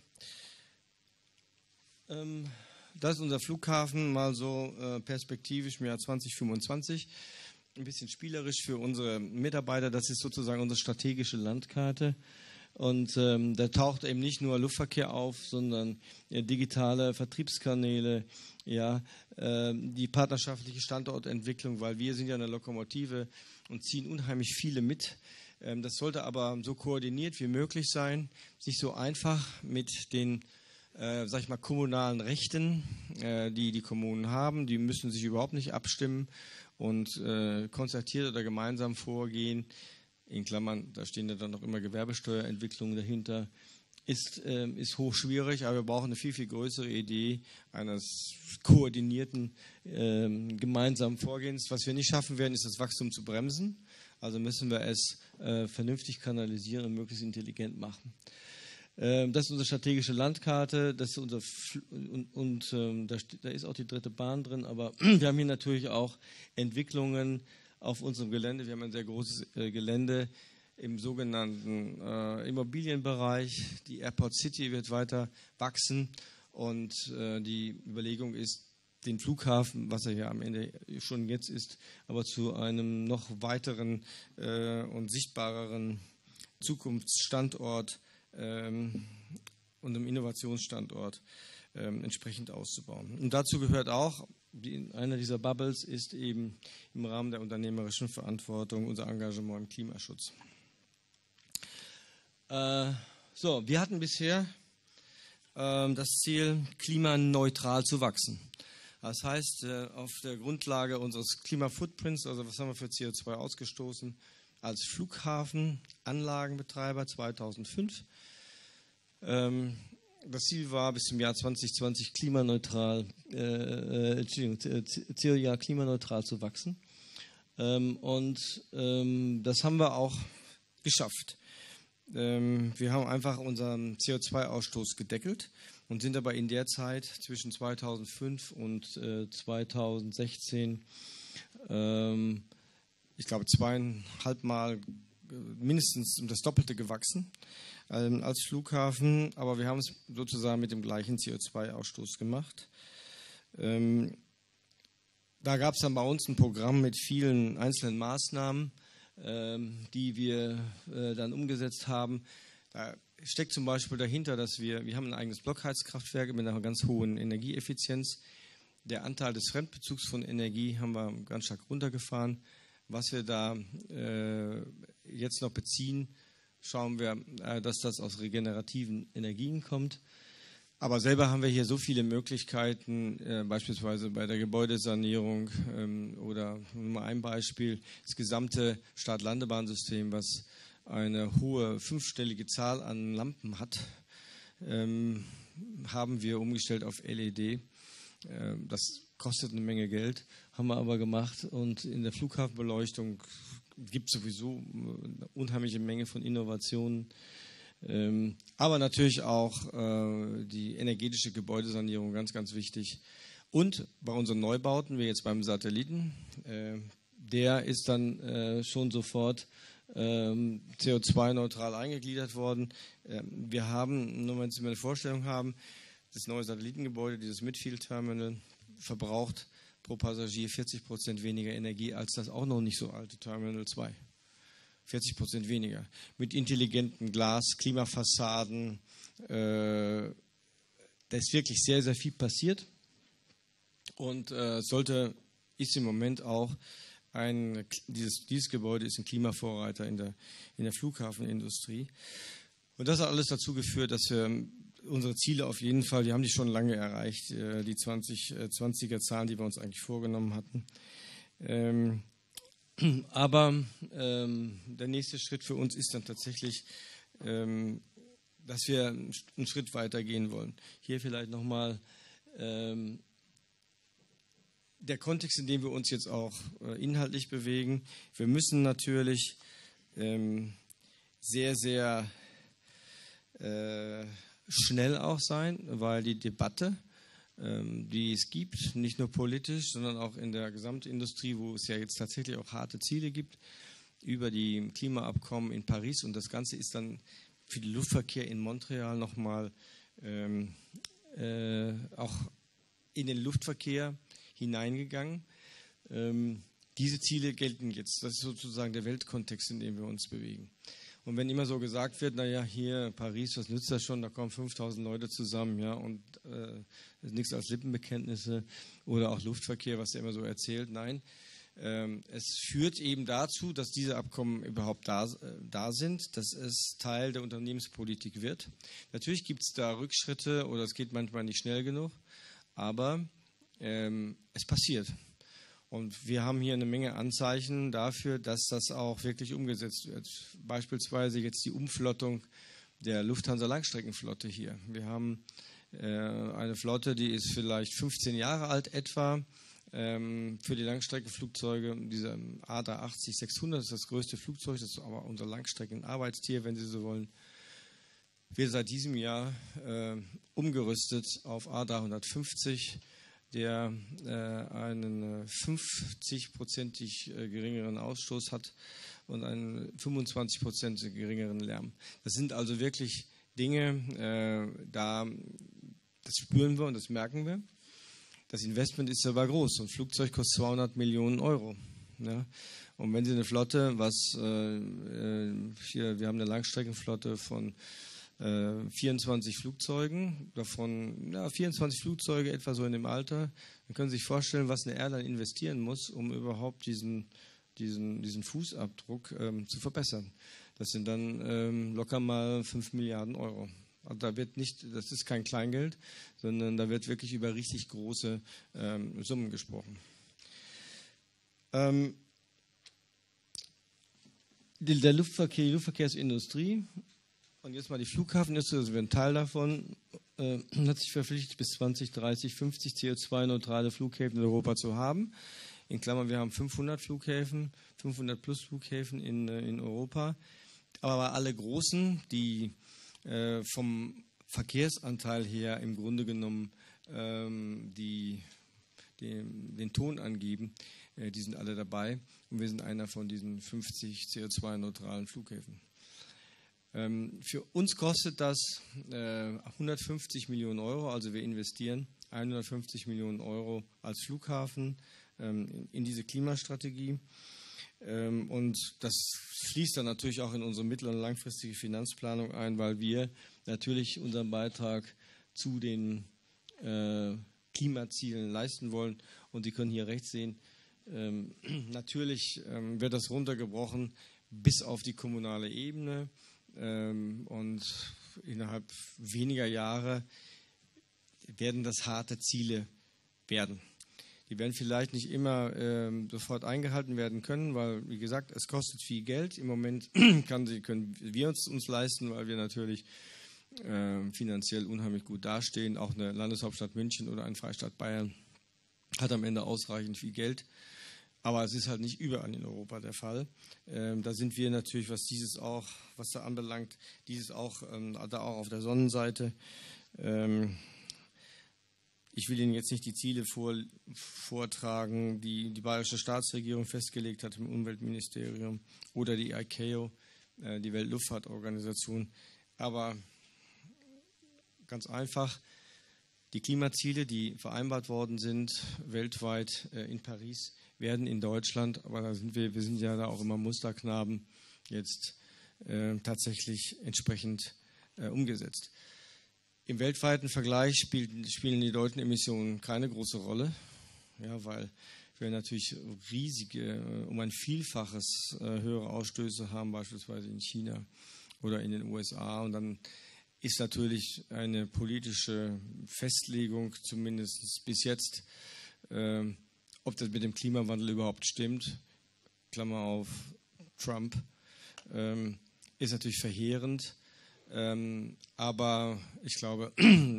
Ähm, das ist unser Flughafen, mal so äh, perspektivisch im Jahr zwanzig fünfundzwanzig. Ein bisschen spielerisch für unsere Mitarbeiter, das ist sozusagen unsere strategische Landkarte. Und ähm, da taucht eben nicht nur Luftverkehr auf, sondern ja, digitale Vertriebskanäle, ja, äh, die partnerschaftliche Standortentwicklung, weil wir sind ja eine Lokomotive und ziehen unheimlich viele mit. Ähm, das sollte aber so koordiniert wie möglich sein, nicht so einfach mit den äh, sag ich mal, kommunalen Rechten, äh, die die Kommunen haben. Die müssen sich überhaupt nicht abstimmen und äh, konzertiert oder gemeinsam vorgehen. In Klammern, da stehen ja dann noch immer Gewerbesteuerentwicklungen dahinter, ist, äh, ist hochschwierig, aber wir brauchen eine viel, viel größere Idee eines koordinierten, äh, gemeinsamen Vorgehens. Was wir nicht schaffen werden, ist das Wachstum zu bremsen. Also müssen wir es äh, vernünftig kanalisieren und möglichst intelligent machen. Äh, das ist unsere strategische Landkarte, das ist unser Fl und, und äh, da, da ist auch die dritte Bahn drin, aber wir haben hier natürlich auch Entwicklungen auf unserem Gelände. Wir haben ein sehr großes äh, Gelände im sogenannten äh, Immobilienbereich. Die Airport City wird weiter wachsen und äh, die Überlegung ist, den Flughafen, was er ja am Ende schon jetzt ist, aber zu einem noch weiteren äh, und sichtbareren Zukunftsstandort ähm, und einem Innovationsstandort ähm, entsprechend auszubauen. Und dazu gehört auch, die, einer dieser Bubbles ist eben im Rahmen der unternehmerischen Verantwortung unser Engagement im Klimaschutz. Äh, so, wir hatten bisher äh, das Ziel, klimaneutral zu wachsen. Das heißt, äh, auf der Grundlage unseres Klimafootprints, also was haben wir für C O zwei ausgestoßen, als Flughafenanlagenbetreiber zweitausendfünf. Ähm, das Ziel war, bis zum Jahr zwanzig zwanzig klimaneutral, äh, Entschuldigung, Zieljahr klimaneutral zu wachsen. Ähm, und ähm, das haben wir auch geschafft. Ähm, wir haben einfach unseren C O zwei Ausstoß gedeckelt und sind aber in der Zeit zwischen zweitausendfünf und äh, zweitausendsechzehn, ähm, ich glaube, zweieinhalb Mal mindestens um das Doppelte gewachsen ähm, als Flughafen, aber wir haben es sozusagen mit dem gleichen C O zwei Ausstoß gemacht. Ähm, da gab es dann bei uns ein Programm mit vielen einzelnen Maßnahmen, ähm, die wir äh, dann umgesetzt haben. Da steckt zum Beispiel dahinter, dass wir, wir haben ein eigenes Blockheizkraftwerk mit einer ganz hohen Energieeffizienz. Der Anteil des Fremdbezugs von Energie haben wir ganz stark runtergefahren. Was wir da äh, jetzt noch beziehen, schauen wir, äh, dass das aus regenerativen Energien kommt. Aber selber haben wir hier so viele Möglichkeiten, äh, beispielsweise bei der Gebäudesanierung ähm, oder nur mal ein Beispiel, das gesamte Start-Landebahnsystem, was eine hohe fünfstellige Zahl an Lampen hat, ähm, haben wir umgestellt auf L E D. Äh, das kostet eine Menge Geld, haben wir aber gemacht. Und in der Flughafenbeleuchtung gibt es sowieso eine unheimliche Menge von Innovationen. Ähm, aber natürlich auch äh, die energetische Gebäudesanierung, ganz, ganz wichtig. Und bei unseren Neubauten, wie jetzt beim Satelliten, äh, der ist dann äh, schon sofort ähm, C O zwei neutral eingegliedert worden. Ähm, wir haben, nur wenn Sie mal eine Vorstellung haben, das neue Satellitengebäude, dieses Midfield-Terminal, verbraucht pro Passagier vierzig Prozent weniger Energie als das auch noch nicht so alte Terminal zwei. vierzig Prozent weniger. Mit intelligenten Glas, Klimafassaden. Äh, da ist wirklich sehr, sehr viel passiert. Und äh, sollte, ist im Moment auch ein, dieses, dieses Gebäude ist ein Klimavorreiter in der, in der Flughafenindustrie. Und das hat alles dazu geführt, dass wir unsere Ziele auf jeden Fall, die haben die schon lange erreicht, äh, die zwanzig zwanziger Zahlen, die wir uns eigentlich vorgenommen hatten. Ähm, Aber ähm, der nächste Schritt für uns ist dann tatsächlich, ähm, dass wir einen Schritt weiter gehen wollen. Hier vielleicht nochmal ähm, der Kontext, in dem wir uns jetzt auch äh, inhaltlich bewegen. Wir müssen natürlich ähm, sehr, sehr äh, schnell auch sein, weil die Debatte, die es gibt, nicht nur politisch, sondern auch in der Gesamtindustrie, wo es ja jetzt tatsächlich auch harte Ziele gibt, über die Klimaabkommen in Paris. Und das Ganze ist dann für den Luftverkehr in Montreal nochmal ähm, äh, auch in den Luftverkehr hineingegangen. Ähm, diese Ziele gelten jetzt. Das ist sozusagen der Weltkontext, in dem wir uns bewegen. Und wenn immer so gesagt wird, naja, hier Paris, was nützt das schon, da kommen fünftausend Leute zusammen, ja, und äh, nichts als Lippenbekenntnisse oder auch Luftverkehr, was er immer so erzählt. Nein, ähm, es führt eben dazu, dass diese Abkommen überhaupt da, äh, da sind, dass es Teil der Unternehmenspolitik wird. Natürlich gibt es da Rückschritte oder es geht manchmal nicht schnell genug, aber ähm, es passiert. Und wir haben hier eine Menge Anzeichen dafür, dass das auch wirklich umgesetzt wird. Beispielsweise jetzt die Umflottung der Lufthansa-Langstreckenflotte hier. Wir haben äh, eine Flotte, die ist vielleicht fünfzehn Jahre alt etwa. Ähm, für die Langstreckenflugzeuge, dieser A drei achtzig sechshundert ist das größte Flugzeug, das ist aber unser Langstreckenarbeitstier, wenn Sie so wollen. Wir seit diesem Jahr äh, umgerüstet auf A dreihundertfünfzig, der äh, einen fünfzig-prozentig äh, geringeren Ausstoß hat und einen fünfundzwanzig Prozent geringeren Lärm. Das sind also wirklich Dinge, äh, da, das spüren wir und das merken wir. Das Investment ist aber groß. So ein Flugzeug kostet zweihundert Millionen Euro. Ja? Und wenn Sie eine Flotte, was äh, hier, wir haben eine Langstreckenflotte von vierundzwanzig Flugzeugen, davon ja, vierundzwanzig Flugzeuge etwa so in dem Alter. Dann können Sie sich vorstellen, was eine Airline investieren muss, um überhaupt diesen, diesen, diesen Fußabdruck ähm, zu verbessern. Das sind dann ähm, locker mal fünf Milliarden Euro. Also da wird nicht, das ist kein Kleingeld, sondern da wird wirklich über richtig große ähm, Summen gesprochen. Ähm, der Luftverkehr, die Luftverkehrsindustrie. Und jetzt mal die Flughafenindustrie, also wir sind Teil davon, äh, hat sich verpflichtet, bis zwanzig dreißig fünfzig C O zwei neutrale Flughäfen in Europa zu haben. In Klammern, wir haben fünfhundert Flughäfen, fünfhundert plus Flughäfen in, äh, in Europa. Aber alle großen, die äh, vom Verkehrsanteil her im Grunde genommen ähm, die, die, den Ton angeben, äh, die sind alle dabei. Und wir sind einer von diesen fünfzig C O zwei neutralen Flughäfen. Für uns kostet das hundertfünfzig Millionen Euro, also wir investieren hundertfünfzig Millionen Euro als Flughafen in diese Klimastrategie. Und das fließt dann natürlich auch in unsere mittel- und langfristige Finanzplanung ein, weil wir natürlich unseren Beitrag zu den Klimazielen leisten wollen. Und Sie können hier rechts sehen, ähm, natürlich ähm, wird das runtergebrochen bis auf die kommunale Ebene. Ähm, und innerhalb weniger Jahre werden das harte Ziele werden. Die werden vielleicht nicht immer ähm, sofort eingehalten werden können, weil, wie gesagt, es kostet viel Geld. Im Moment kann sie, können wir uns, uns leisten, weil wir natürlich äh, finanziell unheimlich gut dastehen. Auch eine Landeshauptstadt München oder ein Freistaat Bayern hat am Ende ausreichend viel Geld. Aber es ist halt nicht überall in Europa der Fall. Ähm, da sind wir natürlich, was dieses auch, was da anbelangt, dieses auch, ähm, da auch auf der Sonnenseite. Ähm, Ich will Ihnen jetzt nicht die Ziele vor, vortragen, die die bayerische Staatsregierung festgelegt hat im Umweltministerium oder die I C A O, äh, die Weltluftfahrtorganisation. Aber ganz einfach, die Klimaziele, die vereinbart worden sind, weltweit äh, in Paris, werden in Deutschland, aber da sind wir, wir sind ja da auch immer Musterknaben, jetzt äh, tatsächlich entsprechend äh, umgesetzt. Im weltweiten Vergleich spielen, spielen die deutschen Emissionen keine große Rolle, ja, weil wir natürlich riesige, um ein Vielfaches äh, höhere Ausstöße haben, beispielsweise in China oder in den U S A. Und dann ist natürlich eine politische Festlegung, zumindest bis jetzt, äh, ob das mit dem Klimawandel überhaupt stimmt, Klammer auf Trump, äh, ist natürlich verheerend. Ähm, aber ich glaube,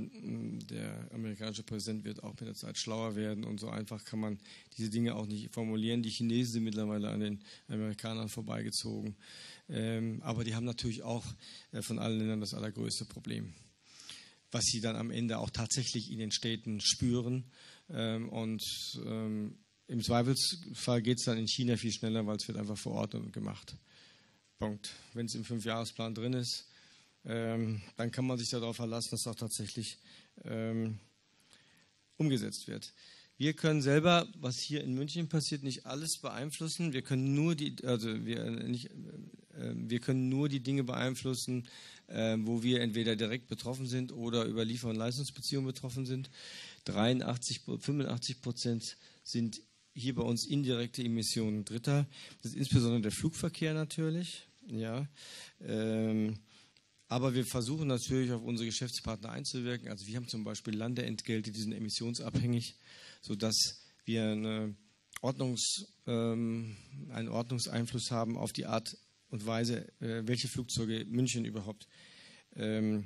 der amerikanische Präsident wird auch mit der Zeit schlauer werden und so einfach kann man diese Dinge auch nicht formulieren. Die Chinesen sind mittlerweile an den Amerikanern vorbeigezogen, ähm, aber die haben natürlich auch äh, von allen Ländern das allergrößte Problem, was sie dann am Ende auch tatsächlich in den Städten spüren ähm, und ähm, im Zweifelsfall geht es dann in China viel schneller, weil es wird einfach verordnet und gemacht. Punkt. Wenn es im Fünfjahresplan drin ist, Ähm, dann kann man sich darauf verlassen, dass auch tatsächlich ähm, umgesetzt wird. Wir können selber, was hier in München passiert, nicht alles beeinflussen. Wir können nur die, also wir nicht, äh, wir können nur die Dinge beeinflussen, äh, wo wir entweder direkt betroffen sind oder über Liefer- und Leistungsbeziehungen betroffen sind. dreiundachtzig, fünfundachtzig Prozent sind hier bei uns indirekte Emissionen Dritter. Das ist insbesondere der Flugverkehr natürlich, ja. Ähm, Aber wir versuchen natürlich auf unsere Geschäftspartner einzuwirken. Also wir haben zum Beispiel Landeentgelte, die sind emissionsabhängig, sodass wir eine Ordnungs, ähm, einen Ordnungseinfluss haben auf die Art und Weise, äh, welche Flugzeuge München überhaupt ähm,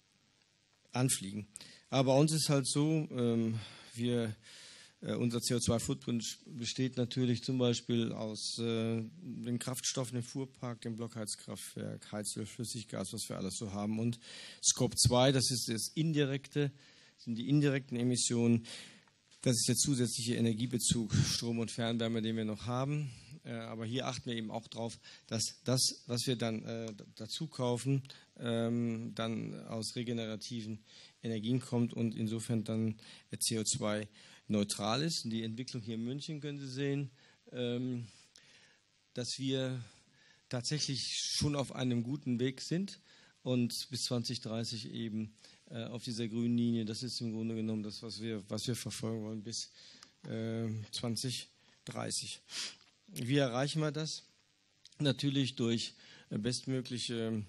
anfliegen. Aber bei uns ist halt so, ähm, wir unser C O zwei Footprint besteht natürlich zum Beispiel aus äh, den Kraftstoffen im Fuhrpark, dem Blockheizkraftwerk, Heizöl, Flüssiggas, was wir alles so haben. Und Scope zwei, das ist das indirekte, sind die indirekten Emissionen. Das ist der zusätzliche Energiebezug, Strom und Fernwärme, den wir noch haben. Äh, aber hier achten wir eben auch darauf, dass das, was wir dann äh, dazu kaufen, ähm, dann aus regenerativen Energien kommt und insofern dann C O zwei neutral ist. Und die Entwicklung hier in München können Sie sehen, ähm, dass wir tatsächlich schon auf einem guten Weg sind und bis zwanzig dreißig eben äh, auf dieser grünen Linie, das ist im Grunde genommen das, was wir, was wir verfolgen wollen bis äh, zwanzig dreißig. Wie erreichen wir das? Natürlich durch äh, bestmögliche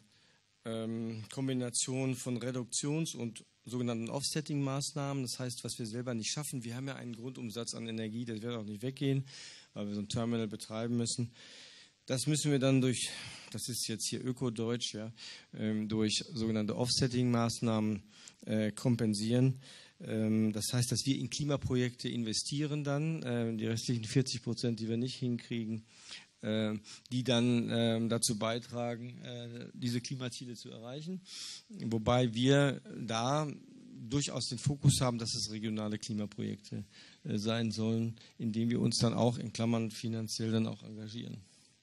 ähm, Kombination von Reduktions- und sogenannten Offsetting-Maßnahmen. Das heißt, was wir selber nicht schaffen. Wir haben ja einen Grundumsatz an Energie, das wird auch nicht weggehen, weil wir so ein Terminal betreiben müssen. Das müssen wir dann durch, das ist jetzt hier Ökodeutsch, ja, ähm, durch sogenannte Offsetting-Maßnahmen äh, kompensieren. Ähm, das heißt, dass wir in Klimaprojekte investieren dann, äh, die restlichen vierzig Prozent, die wir nicht hinkriegen, äh, die dann äh, dazu beitragen, äh, diese Klimaziele zu erreichen. Wobei wir da durchaus den Fokus haben, dass es regionale Klimaprojekte äh, sein sollen, indem wir uns dann auch in Klammern finanziell dann auch engagieren.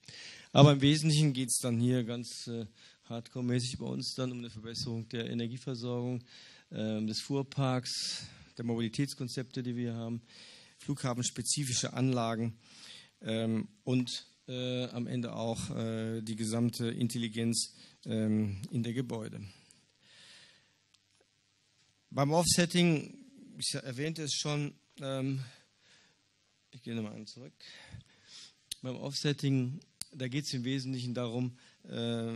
Aber im Wesentlichen geht es dann hier ganz äh, hardcore-mäßig bei uns dann um eine Verbesserung der Energieversorgung, äh, des Fuhrparks, der Mobilitätskonzepte, die wir haben, flughafenspezifische Anlagen ähm, und äh, am Ende auch äh, die gesamte Intelligenz ähm, in der Gebäude. Beim Offsetting ich erwähnte es schon, ähm, ich gehe nochmal einen zurück. Beim Offsetting, da geht es im Wesentlichen darum, äh,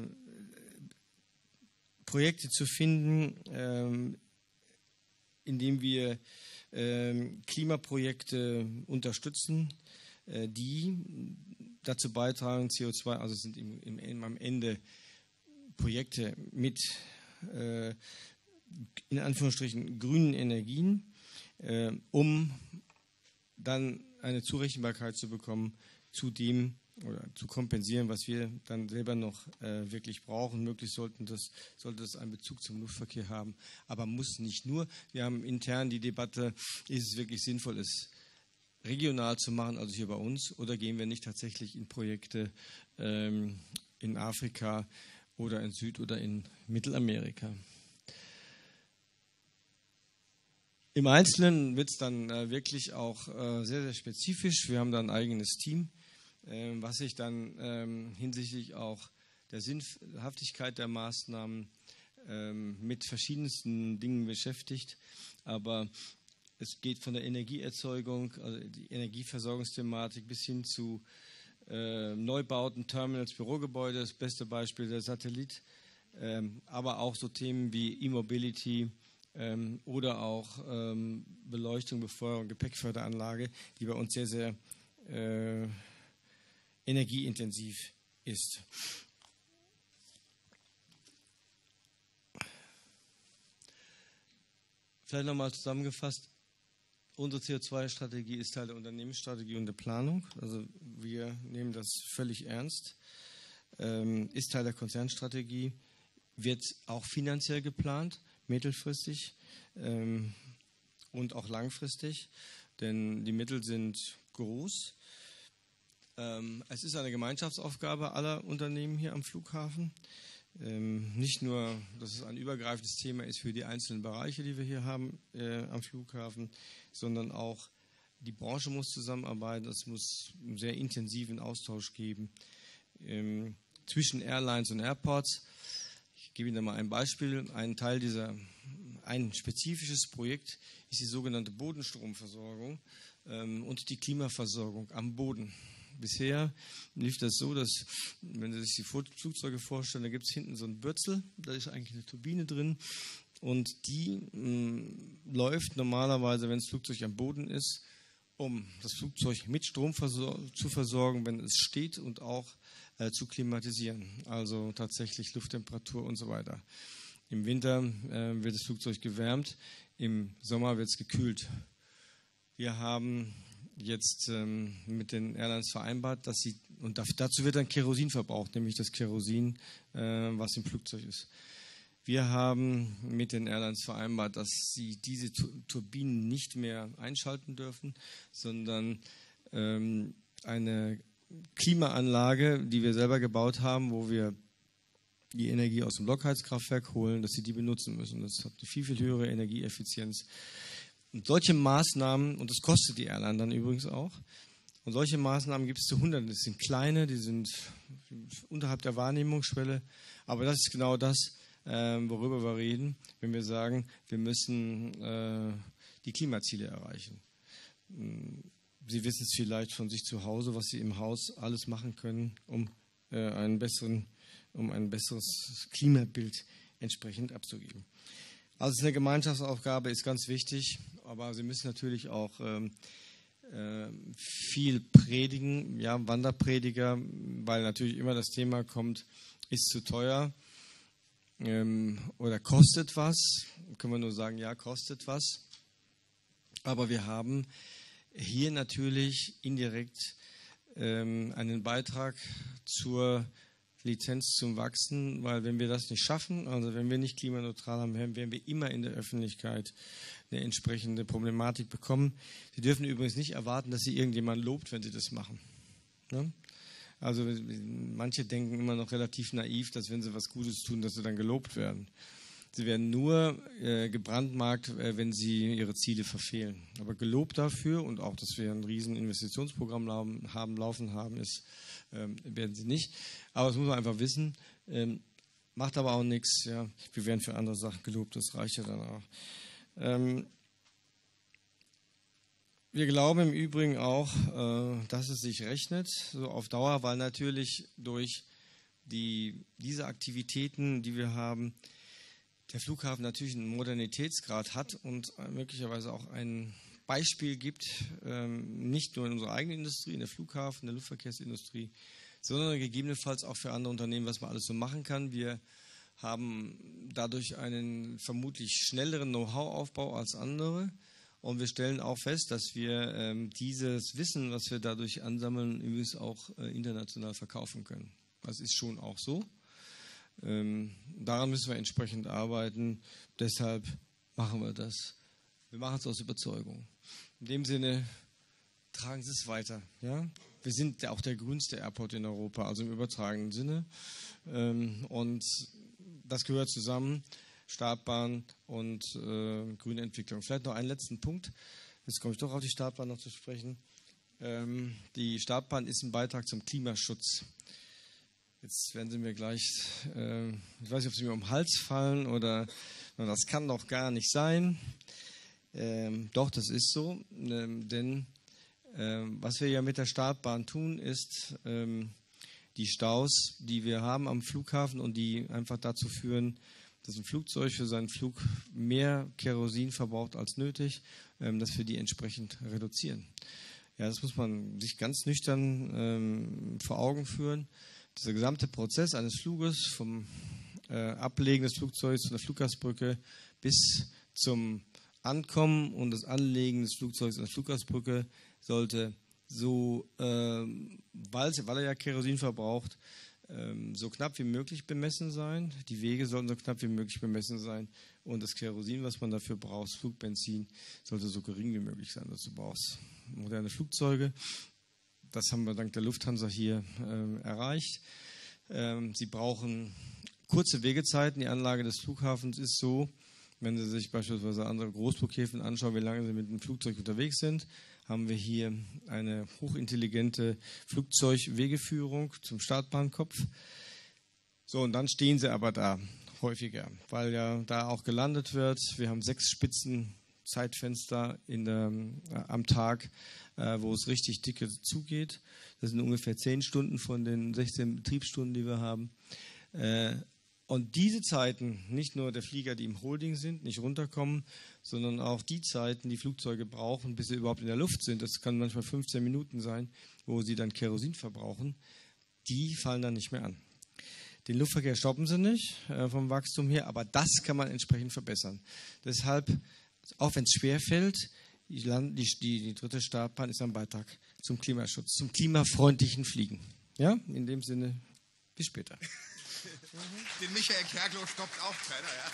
Projekte zu finden, ähm, indem wir ähm, Klimaprojekte unterstützen, äh, die dazu beitragen, C O zwei, also sind im, im, am Ende Projekte mit äh, in Anführungsstrichen grünen Energien, äh, um dann eine Zurechenbarkeit zu bekommen zu dem oder zu kompensieren, was wir dann selber noch äh, wirklich brauchen. Möglichst sollten das, sollte das einen Bezug zum Luftverkehr haben, aber muss nicht nur. Wir haben intern die Debatte, ist es wirklich sinnvoll, es regional zu machen, also hier bei uns, oder gehen wir nicht tatsächlich in Projekte ähm, in Afrika oder in Süd- oder in Mittelamerika. Im Einzelnen wird es dann äh, wirklich auch äh, sehr, sehr spezifisch. Wir haben da ein eigenes Team, äh, was sich dann ähm, hinsichtlich auch der Sinnhaftigkeit der Maßnahmen ähm, mit verschiedensten Dingen beschäftigt. Aber es geht von der Energieerzeugung, also die Energieversorgungsthematik bis hin zu äh, Neubauten, Terminals, Bürogebäude, das beste Beispiel der Satellit, ähm, aber auch so Themen wie E-Mobility, Ähm, oder auch ähm, Beleuchtung, Befeuerung, Gepäckförderanlage, die bei uns sehr, sehr äh, energieintensiv ist. Vielleicht nochmal zusammengefasst, unsere C O zwei Strategie ist Teil der Unternehmensstrategie und der Planung. Also wir nehmen das völlig ernst. Ähm, ist Teil der Konzernstrategie, wird auch finanziell geplant, mittelfristig ähm, und auch langfristig, denn die Mittel sind groß. Ähm, es ist eine Gemeinschaftsaufgabe aller Unternehmen hier am Flughafen. Ähm, nicht nur, dass es ein übergreifendes Thema ist für die einzelnen Bereiche, die wir hier haben äh, am Flughafen, sondern auch die Branche muss zusammenarbeiten. Es muss einen sehr intensiven Austausch geben ähm, zwischen Airlines und Airports. Ich gebe Ihnen mal ein Beispiel. Ein Teil dieser, ein spezifisches Projekt ist die sogenannte Bodenstromversorgung ähm, und die Klimaversorgung am Boden. Bisher lief das so, dass, wenn Sie sich die Flugzeuge vorstellen, da gibt es hinten so einen Bürzel, da ist eigentlich eine Turbine drin und die mh, läuft normalerweise, wenn das Flugzeug am Boden ist, um das Flugzeug mit Strom versor- zu versorgen, wenn es steht, und auch äh, zu klimatisieren, also tatsächlich Lufttemperatur und so weiter. Im Winter äh, wird das Flugzeug gewärmt, im Sommer wird es gekühlt. Wir haben jetzt ähm, mit den Airlines vereinbart, dass sie, und dazu wird dann Kerosin verbraucht, nämlich das Kerosin, äh, was im Flugzeug ist. Wir haben mit den Airlines vereinbart, dass sie diese Turbinen nicht mehr einschalten dürfen, sondern ähm, eine Klimaanlage, die wir selber gebaut haben, wo wir die Energie aus dem Blockheizkraftwerk holen, dass sie die benutzen müssen. Das hat eine viel, viel höhere Energieeffizienz. Und solche Maßnahmen, und das kostet die Airline dann übrigens auch, und solche Maßnahmen gibt es zu Hunderten. Das sind kleine, die sind unterhalb der Wahrnehmungsschwelle, aber das ist genau das, äh, worüber wir reden, wenn wir sagen, wir müssen äh, die Klimaziele erreichen. Sie wissen es vielleicht von sich zu Hause, was Sie im Haus alles machen können, um, äh, einen besseren, um ein besseres Klimabild entsprechend abzugeben. Also es ist eine Gemeinschaftsaufgabe, ist ganz wichtig, aber Sie müssen natürlich auch ähm, äh, viel predigen, ja, Wanderprediger, weil natürlich immer das Thema kommt, ist zu teuer ähm, oder kostet was. Können wir nur sagen, ja, kostet was. Aber wir haben hier natürlich indirekt ähm, einen Beitrag zur Lizenz zum Wachsen, weil wenn wir das nicht schaffen, also wenn wir nicht klimaneutral haben, werden wir immer in der Öffentlichkeit eine entsprechende Problematik bekommen. Sie dürfen übrigens nicht erwarten, dass Sie irgendjemand lobt, wenn Sie das machen. Ne? Also manche denken immer noch relativ naiv, dass wenn sie was Gutes tun, dass sie dann gelobt werden. Sie werden nur äh, gebrandmarkt, äh, wenn sie ihre Ziele verfehlen. Aber gelobt dafür und auch, dass wir ein riesen Investitionsprogramm haben, haben laufen haben, ist, ähm, werden sie nicht. Aber das muss man einfach wissen. Ähm, macht aber auch nichts. Ja. Wir werden für andere Sachen gelobt, das reicht ja dann auch. Ähm, Wir glauben im Übrigen auch, dass es sich rechnet, so auf Dauer, weil natürlich durch die, diese Aktivitäten, die wir haben, der Flughafen natürlich einen Modernitätsgrad hat und möglicherweise auch ein Beispiel gibt, nicht nur in unserer eigenen Industrie, in der Flughafen, in der Luftverkehrsindustrie, sondern gegebenenfalls auch für andere Unternehmen, was man alles so machen kann. Wir haben dadurch einen vermutlich schnelleren Know-how-Aufbau als andere. Und wir stellen auch fest, dass wir ähm, dieses Wissen, was wir dadurch ansammeln, übrigens auch äh, international verkaufen können. Das ist schon auch so. Ähm, daran müssen wir entsprechend arbeiten. Deshalb machen wir das. Wir machen es aus Überzeugung. In dem Sinne, tragen Sie es weiter. Ja? Wir sind ja auch der grünste Airport in Europa, also im übertragenen Sinne. Ähm, und das gehört zusammen. Startbahn und äh, grüne Entwicklung. Vielleicht noch einen letzten Punkt. Jetzt komme ich doch auf die Startbahn noch zu sprechen. Ähm, die Startbahn ist ein Beitrag zum Klimaschutz. Jetzt werden Sie mir gleich, äh, ich weiß nicht, ob Sie mir um den Hals fallen oder, na, das kann doch gar nicht sein. Ähm, doch, das ist so, ähm, denn ähm, was wir ja mit der Startbahn tun, ist ähm, die Staus, die wir haben am Flughafen und die einfach dazu führen, dass ein Flugzeug für seinen Flug mehr Kerosin verbraucht als nötig, ähm, dass wir die entsprechend reduzieren. Ja, das muss man sich ganz nüchtern ähm, vor Augen führen. Dieser gesamte Prozess eines Fluges, vom äh, Ablegen des Flugzeugs von der Fluggastbrücke bis zum Ankommen und das Anlegen des Flugzeugs an der Fluggastbrücke, sollte so, äh, weil, weil er ja Kerosin verbraucht, so knapp wie möglich bemessen sein. Die Wege sollten so knapp wie möglich bemessen sein. Und das Kerosin, was man dafür braucht, Flugbenzin, sollte so gering wie möglich sein. Also du brauchst moderne Flugzeuge. Das haben wir dank der Lufthansa hier ähm, erreicht. Ähm, sie brauchen kurze Wegezeiten. Die Anlage des Flughafens ist so, wenn Sie sich beispielsweise andere Großflughäfen anschauen, wie lange Sie mit dem Flugzeug unterwegs sind, haben wir hier eine hochintelligente Flugzeugwegeführung zum Startbahnkopf. So, und dann stehen sie aber da häufiger, weil ja da auch gelandet wird. Wir haben sechs Spitzenzeitfenster in der, äh, am Tag, äh, wo es richtig dicke zugeht. Das sind ungefähr zehn Stunden von den sechzehn Betriebsstunden, die wir haben. Äh, Und diese Zeiten, nicht nur der Flieger, die im Holding sind, nicht runterkommen, sondern auch die Zeiten, die Flugzeuge brauchen, bis sie überhaupt in der Luft sind, das kann manchmal fünfzehn Minuten sein, wo sie dann Kerosin verbrauchen, die fallen dann nicht mehr an. Den Luftverkehr stoppen sie nicht äh, vom Wachstum her, aber das kann man entsprechend verbessern. Deshalb, auch wenn es schwerfällt, die, die, die, die dritte Startbahn ist ein Beitrag zum Klimaschutz, zum klimafreundlichen Fliegen. Ja, in dem Sinne, bis später. Den Michael Kerkloh stoppt auch keiner, ja.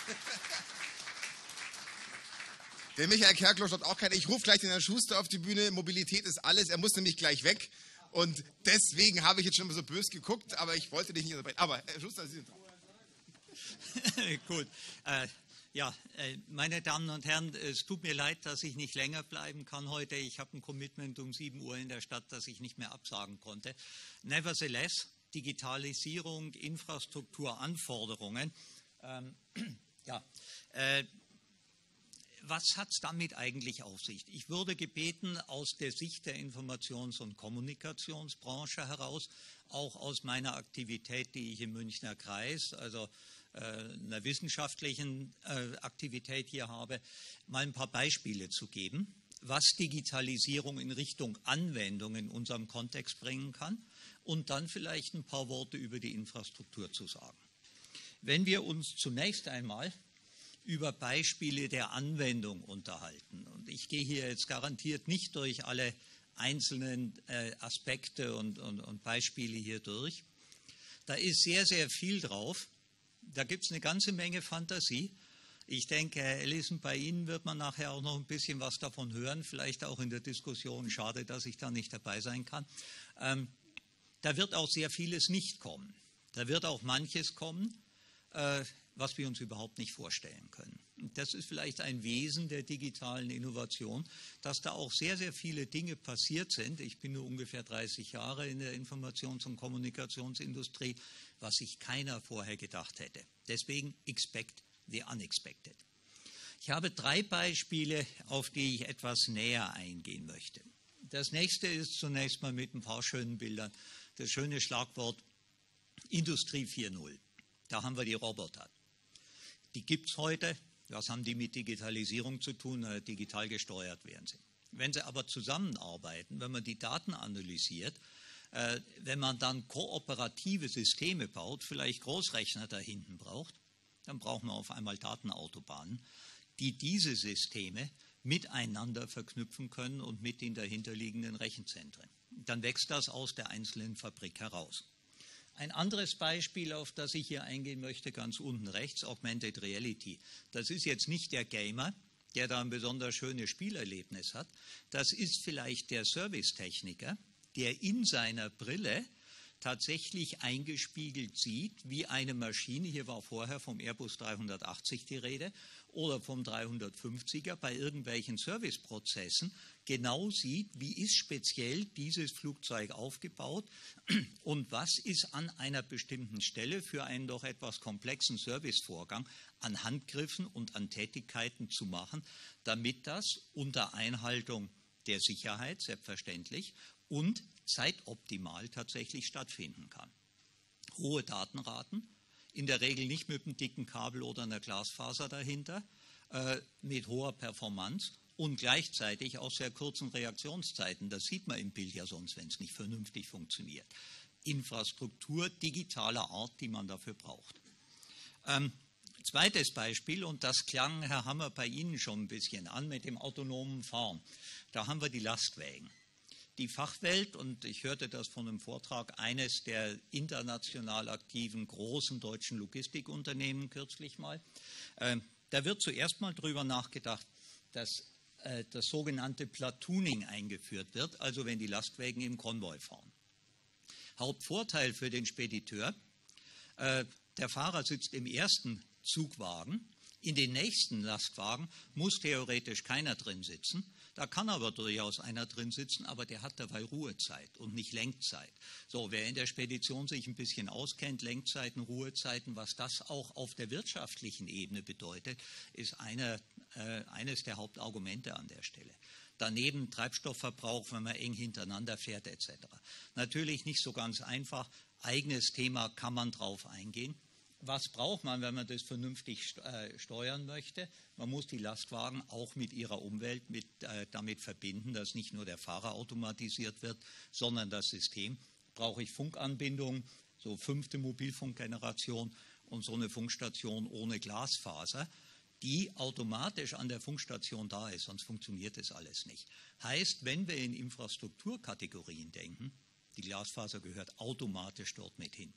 Den Michael Kerkloh stoppt auch keiner. Ich rufe gleich den Herrn Schuster auf die Bühne. Mobilität ist alles. Er muss nämlich gleich weg. Und deswegen habe ich jetzt schon mal so böse geguckt, aber ich wollte dich nicht unterbrechen. Aber Herr Schuster, Sie sind dran. Gut. Äh, ja, äh, meine Damen und Herren, es tut mir leid, dass ich nicht länger bleiben kann heute. Ich habe ein Commitment um sieben Uhr in der Stadt, das ich nicht mehr absagen konnte. Nevertheless, Digitalisierung, Infrastrukturanforderungen. Ähm, ja, äh, was hat es damit eigentlich auf sich? Ich wurde gebeten, aus der Sicht der Informations- und Kommunikationsbranche heraus, auch aus meiner Aktivität, die ich im Münchner Kreis, also äh, einer wissenschaftlichen äh, Aktivität hier habe, mal ein paar Beispiele zu geben, was Digitalisierung in Richtung Anwendung in unserem Kontext bringen kann und dann vielleicht ein paar Worte über die Infrastruktur zu sagen. Wenn wir uns zunächst einmal über Beispiele der Anwendung unterhalten, und ich gehe hier jetzt garantiert nicht durch alle einzelnen äh, Aspekte und, und, und Beispiele hier durch, da ist sehr, sehr viel drauf. Da gibt es eine ganze Menge Fantasie. Ich denke, Herr Ellison, bei Ihnen wird man nachher auch noch ein bisschen was davon hören, vielleicht auch in der Diskussion. Schade, dass ich da nicht dabei sein kann. Ähm, da wird auch sehr vieles nicht kommen. Da wird auch manches kommen, äh, was wir uns überhaupt nicht vorstellen können. Und das ist vielleicht ein Wesen der digitalen Innovation, dass da auch sehr, sehr viele Dinge passiert sind. Ich bin nur ungefähr dreißig Jahre in der Informations- und Kommunikationsindustrie, was sich keiner vorher gedacht hätte. Deswegen expect the unexpected. Ich habe drei Beispiele, auf die ich etwas näher eingehen möchte. Das nächste ist zunächst mal mit ein paar schönen Bildern das schöne Schlagwort Industrie vier Punkt null. Da haben wir die Roboter. Die gibt es heute. Was haben die mit Digitalisierung zu tun? Digital gesteuert werden sie. Wenn sie aber zusammenarbeiten, wenn man die Daten analysiert, äh, wenn man dann kooperative Systeme baut, vielleicht Großrechner da hinten braucht, dann braucht man auf einmal Datenautobahnen, die diese Systeme miteinander verknüpfen können und mit den dahinterliegenden Rechenzentren. Dann wächst das aus der einzelnen Fabrik heraus. Ein anderes Beispiel, auf das ich hier eingehen möchte, ganz unten rechts, Augmented Reality. Das ist jetzt nicht der Gamer, der da ein besonders schönes Spielerlebnis hat. Das ist vielleicht der Servicetechniker, der in seiner Brille tatsächlich eingespiegelt sieht, wie eine Maschine, hier war vorher vom Airbus dreihundertachtzig die Rede, oder vom dreihundertfünfziger bei irgendwelchen Serviceprozessen genau sieht, wie ist speziell dieses Flugzeug aufgebaut und was ist an einer bestimmten Stelle für einen doch etwas komplexen Servicevorgang an Handgriffen und an Tätigkeiten zu machen, damit das unter Einhaltung der Sicherheit, selbstverständlich, und zeitoptimal tatsächlich stattfinden kann. Hohe Datenraten, in der Regel nicht mit einem dicken Kabel oder einer Glasfaser dahinter, äh, mit hoher Performance und gleichzeitig auch sehr kurzen Reaktionszeiten. Das sieht man im Bild ja sonst, wenn es nicht vernünftig funktioniert. Infrastruktur digitaler Art, die man dafür braucht. Ähm, zweites Beispiel, und das klang, Herr Hammer, bei Ihnen schon ein bisschen an mit dem autonomen Fahren. Da haben wir die Lastwägen. Die Fachwelt, und ich hörte das von einem Vortrag eines der international aktiven großen deutschen Logistikunternehmen kürzlich mal, äh, da wird zuerst mal drüber nachgedacht, dass äh, das sogenannte Platooning eingeführt wird, also wenn die Lastwagen im Konvoi fahren. Hauptvorteil für den Spediteur, äh, der Fahrer sitzt im ersten Zugwagen, in den nächsten Lastwagen muss theoretisch keiner drin sitzen. Da kann aber durchaus einer drin sitzen, aber der hat dabei Ruhezeit und nicht Lenkzeit. So, wer in der Spedition sich ein bisschen auskennt, Lenkzeiten, Ruhezeiten, was das auch auf der wirtschaftlichen Ebene bedeutet, ist eine, äh, eines der Hauptargumente an der Stelle. Daneben Treibstoffverbrauch, wenn man eng hintereinander fährt et cetera. Natürlich nicht so ganz einfach. Eigenes Thema, kann man drauf eingehen. Was braucht man, wenn man das vernünftig steuern möchte? Man muss die Lastwagen auch mit ihrer Umwelt mit, äh, damit verbinden, dass nicht nur der Fahrer automatisiert wird, sondern das System. Brauche ich Funkanbindung, so fünfte Mobilfunkgeneration und so eine Funkstation ohne Glasfaser, die automatisch an der Funkstation da ist, sonst funktioniert das alles nicht. Heißt, wenn wir in Infrastrukturkategorien denken, die Glasfaser gehört automatisch dort mit hin.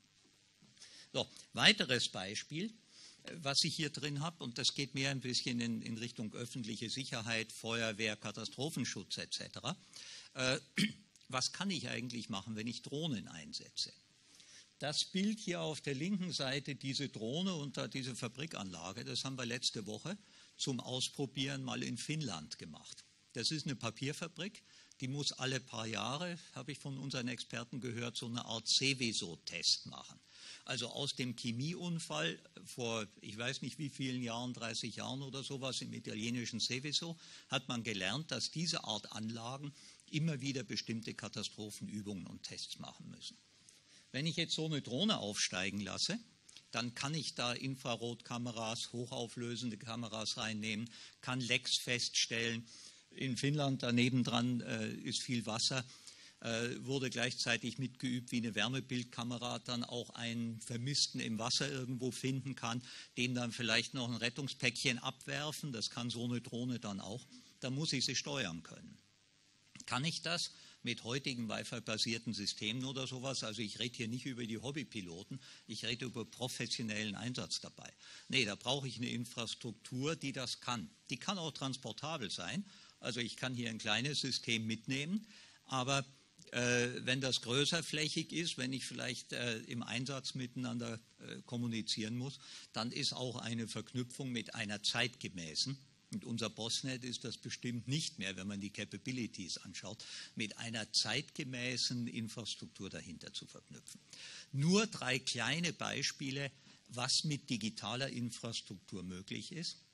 So, weiteres Beispiel, was ich hier drin habe, und das geht mehr ein bisschen in, in Richtung öffentliche Sicherheit, Feuerwehr, Katastrophenschutz et cetera. Äh, was kann ich eigentlich machen, wenn ich Drohnen einsetze? Das Bild hier auf der linken Seite, diese Drohne und da diese Fabrikanlage, das haben wir letzte Woche zum Ausprobieren mal in Finnland gemacht. Das ist eine Papierfabrik, die muss alle paar Jahre, habe ich von unseren Experten gehört, so eine Art Seveso-Test machen. Also aus dem Chemieunfall vor, ich weiß nicht wie vielen Jahren, dreißig Jahren oder sowas im italienischen Seveso, hat man gelernt, dass diese Art Anlagen immer wieder bestimmte Katastrophenübungen und Tests machen müssen. Wenn ich jetzt so eine Drohne aufsteigen lasse, dann kann ich da Infrarotkameras, hochauflösende Kameras reinnehmen, kann Lecks feststellen. In Finnland daneben dran äh, ist viel Wasser. Wurde gleichzeitig mitgeübt, wie eine Wärmebildkamera dann auch einen Vermissten im Wasser irgendwo finden kann, dem dann vielleicht noch ein Rettungspäckchen abwerfen, das kann so eine Drohne dann auch, dann muss ich sie steuern können. Kann ich das mit heutigen Wi-Fi-basierten Systemen oder sowas? Also ich rede hier nicht über die Hobbypiloten, ich rede über professionellen Einsatz dabei. Nee, da brauche ich eine Infrastruktur, die das kann. Die kann auch transportabel sein, also ich kann hier ein kleines System mitnehmen, aber wenn das größerflächig ist, wenn ich vielleicht äh, im Einsatz miteinander äh, kommunizieren muss, dann ist auch eine Verknüpfung mit einer zeitgemäßen, und unser Bossnet ist das bestimmt nicht mehr, wenn man die Capabilities anschaut, mit einer zeitgemäßen Infrastruktur dahinter zu verknüpfen. Nur drei kleine Beispiele, was mit digitaler Infrastruktur möglich ist.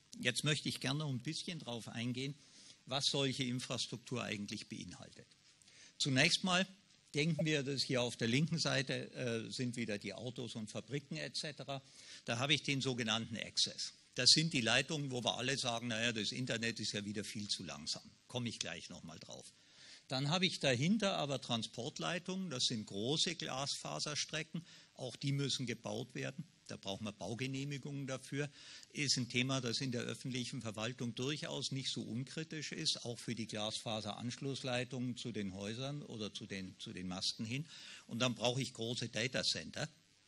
Jetzt möchte ich gerne noch ein bisschen darauf eingehen, was solche Infrastruktur eigentlich beinhaltet. Zunächst mal denken wir, dass hier auf der linken Seite äh, sind wieder die Autos und Fabriken et cetera. Da habe ich den sogenannten Access. Das sind die Leitungen, wo wir alle sagen, naja, das Internet ist ja wieder viel zu langsam. Komme ich gleich nochmal drauf. Dann habe ich dahinter aber Transportleitungen, das sind große Glasfaserstrecken, auch die müssen gebaut werden. Da braucht man Baugenehmigungen dafür. Ist ein Thema, das in der öffentlichen Verwaltung durchaus nicht so unkritisch ist, auch für die Glasfaseranschlussleitungen zu den Häusern oder zu den, zu den Masten hin. Und dann brauche ich große Datacenter,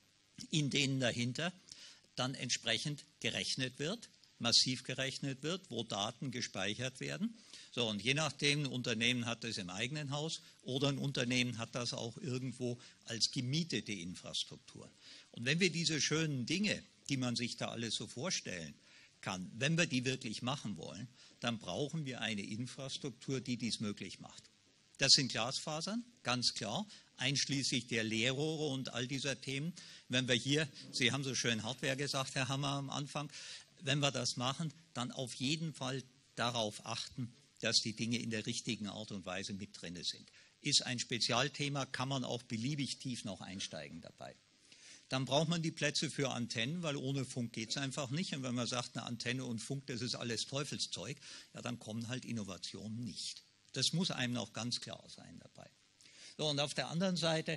in denen dahinter dann entsprechend gerechnet wird, massiv gerechnet wird, wo Daten gespeichert werden. So, und je nachdem, ein Unternehmen hat das im eigenen Haus oder ein Unternehmen hat das auch irgendwo als gemietete Infrastruktur. Und wenn wir diese schönen Dinge, die man sich da alles so vorstellen kann, wenn wir die wirklich machen wollen, dann brauchen wir eine Infrastruktur, die dies möglich macht. Das sind Glasfasern, ganz klar, einschließlich der Leerrohre und all dieser Themen. Wenn wir hier, Sie haben so schön Hardware gesagt, Herr Hammer, am Anfang, wenn wir das machen, dann auf jeden Fall darauf achten, dass die Dinge in der richtigen Art und Weise mit drin sind. Ist ein Spezialthema, kann man auch beliebig tief noch einsteigen dabei. Dann braucht man die Plätze für Antennen, weil ohne Funk geht es einfach nicht. Und wenn man sagt, eine Antenne und Funk, das ist alles Teufelszeug, ja, dann kommen halt Innovationen nicht. Das muss einem auch ganz klar sein dabei. So, und auf der anderen Seite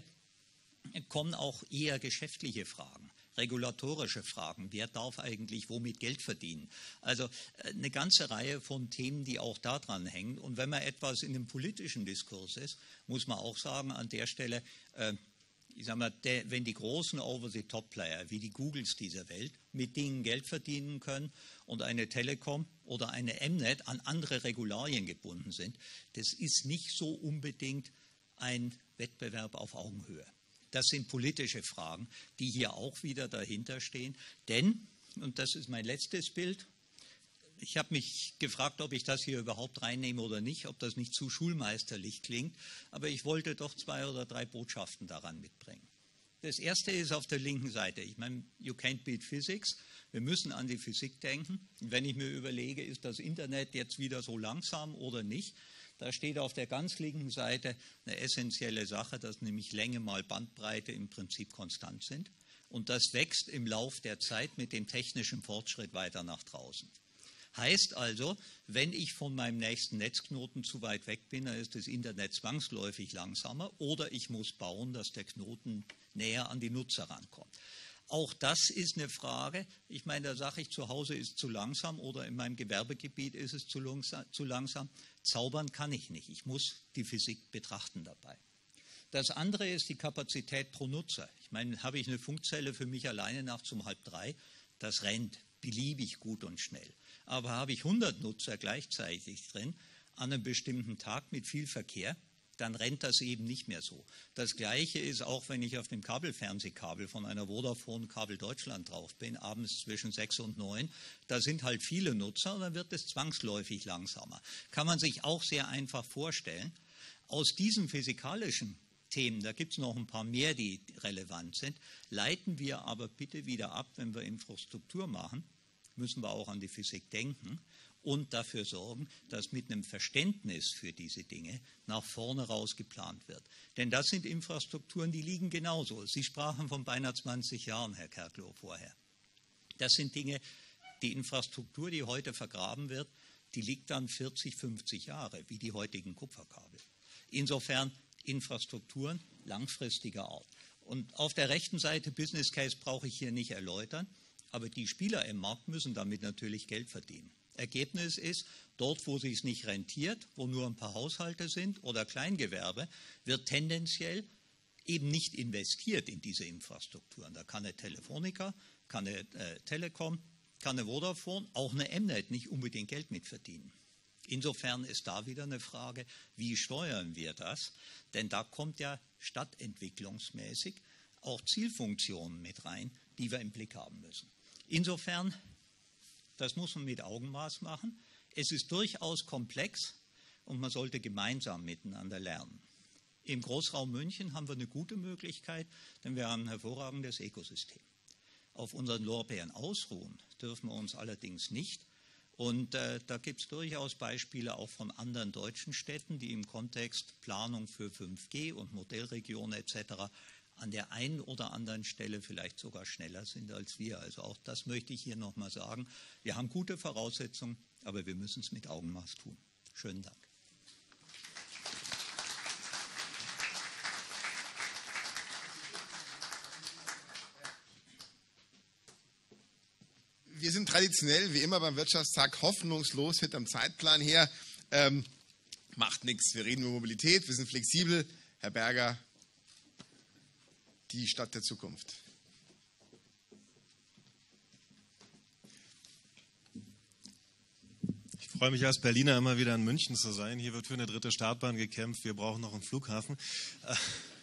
kommen auch eher geschäftliche Fragen, regulatorische Fragen. Wer darf eigentlich womit Geld verdienen? Also eine ganze Reihe von Themen, die auch daran hängen. Und wenn man etwas in dem politischen Diskurs ist, muss man auch sagen, an der Stelle, äh, ich sag mal, der, wenn die großen Over-the-Top-Player wie die Googles dieser Welt mit Dingen Geld verdienen können und eine Telekom oder eine M-Net an andere Regularien gebunden sind, das ist nicht so unbedingt ein Wettbewerb auf Augenhöhe. Das sind politische Fragen, die hier auch wieder dahinter stehen. Denn, und das ist mein letztes Bild, ich habe mich gefragt, ob ich das hier überhaupt reinnehme oder nicht, ob das nicht zu schulmeisterlich klingt, aber ich wollte doch zwei oder drei Botschaften daran mitbringen. Das erste ist auf der linken Seite. Ich meine, you can't beat physics. Wir müssen an die Physik denken. Und wenn ich mir überlege, ist das Internet jetzt wieder so langsam oder nicht, da steht auf der ganz linken Seite eine essentielle Sache, dass nämlich Länge mal Bandbreite im Prinzip konstant sind. Und das wächst im Lauf der Zeit mit dem technischen Fortschritt weiter nach draußen. Heißt also, wenn ich von meinem nächsten Netzknoten zu weit weg bin, dann ist das Internet zwangsläufig langsamer oder ich muss bauen, dass der Knoten näher an die Nutzer rankommt. Auch das ist eine Frage. Ich meine, da sage ich, zu Hause ist zu langsam oder in meinem Gewerbegebiet ist es zu langsam. Zaubern kann ich nicht. Ich muss die Physik betrachten dabei. Das andere ist die Kapazität pro Nutzer. Ich meine, habe ich eine Funkzelle für mich alleine nachts um halb drei, das rennt beliebig gut und schnell. Aber habe ich hundert Nutzer gleichzeitig drin an einem bestimmten Tag mit viel Verkehr, dann rennt das eben nicht mehr so. Das Gleiche ist auch, wenn ich auf dem Kabelfernsehkabel von einer Vodafone Kabel Deutschland drauf bin, abends zwischen sechs und neun, da sind halt viele Nutzer und dann wird es zwangsläufig langsamer. Kann man sich auch sehr einfach vorstellen. Aus diesen physikalischen Themen, da gibt es noch ein paar mehr, die relevant sind, leiten wir aber bitte wieder ab, wenn wir Infrastruktur machen, müssen wir auch an die Physik denken und dafür sorgen, dass mit einem Verständnis für diese Dinge nach vorne raus geplant wird. Denn das sind Infrastrukturen, die liegen genauso. Sie sprachen von beinahe zwanzig Jahren, Herr Kerkloh, vorher. Das sind Dinge, die Infrastruktur, die heute vergraben wird, die liegt dann vierzig, fünfzig Jahre, wie die heutigen Kupferkabel. Insofern Infrastrukturen langfristiger Art. Und auf der rechten Seite Business Case brauche ich hier nicht erläutern, aber die Spieler im Markt müssen damit natürlich Geld verdienen. Ergebnis ist, dort, wo es sich nicht rentiert, wo nur ein paar Haushalte sind oder Kleingewerbe, wird tendenziell eben nicht investiert in diese Infrastrukturen. Da kann eine Telefonica, kann eine äh, Telekom, kann eine Vodafone, auch eine M-Net nicht unbedingt Geld mit verdienen. Insofern ist da wieder eine Frage, wie steuern wir das? Denn da kommt ja stadtentwicklungsmäßig auch Zielfunktionen mit rein, die wir im Blick haben müssen. Insofern, das muss man mit Augenmaß machen. Es ist durchaus komplex und man sollte gemeinsam miteinander lernen. Im Großraum München haben wir eine gute Möglichkeit, denn wir haben ein hervorragendes Ökosystem. Auf unseren Lorbeeren ausruhen dürfen wir uns allerdings nicht, Und äh, da gibt es durchaus Beispiele auch von anderen deutschen Städten, die im Kontext Planung für fünf G und Modellregionen et cetera an der einen oder anderen Stelle vielleicht sogar schneller sind als wir. Also auch das möchte ich hier nochmal sagen. Wir haben gute Voraussetzungen, aber wir müssen es mit Augenmaß tun. Schönen Dank. Wir sind traditionell, wie immer beim Wirtschaftstag, hoffnungslos hinterm Zeitplan her. Ähm, macht nichts, wir reden über Mobilität, wir sind flexibel. Herr Berger, die Stadt der Zukunft. Ich freue mich als Berliner immer wieder in München zu sein. Hier wird für eine dritte Startbahn gekämpft. Wir brauchen noch einen Flughafen. Äh,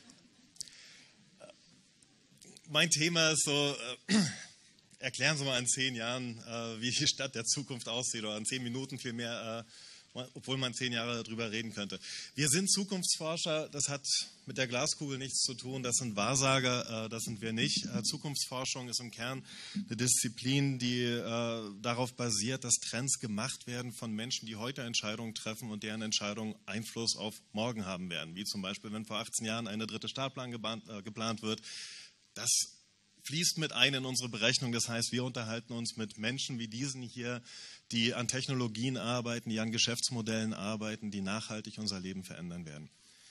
mein Thema ist so, äh, erklären Sie mal in zehn Jahren, äh, wie die Stadt der Zukunft aussieht, oder in zehn Minuten vielmehr, äh, obwohl man zehn Jahre darüber reden könnte. Wir sind Zukunftsforscher, das hat mit der Glaskugel nichts zu tun, das sind Wahrsager, äh, das sind wir nicht. Äh, Zukunftsforschung ist im Kern eine Disziplin, die äh, darauf basiert, dass Trends gemacht werden von Menschen, die heute Entscheidungen treffen und deren Entscheidungen Einfluss auf morgen haben werden. Wie zum Beispiel, wenn vor achtzehn Jahren eine dritte Startplan gebahnt, äh, geplant wird. Das fließt mit ein in unsere Berechnung. Das heißt, wir unterhalten uns mit Menschen wie diesen hier, die an Technologien arbeiten, die an Geschäftsmodellen arbeiten, die nachhaltig unser Leben verändern werden.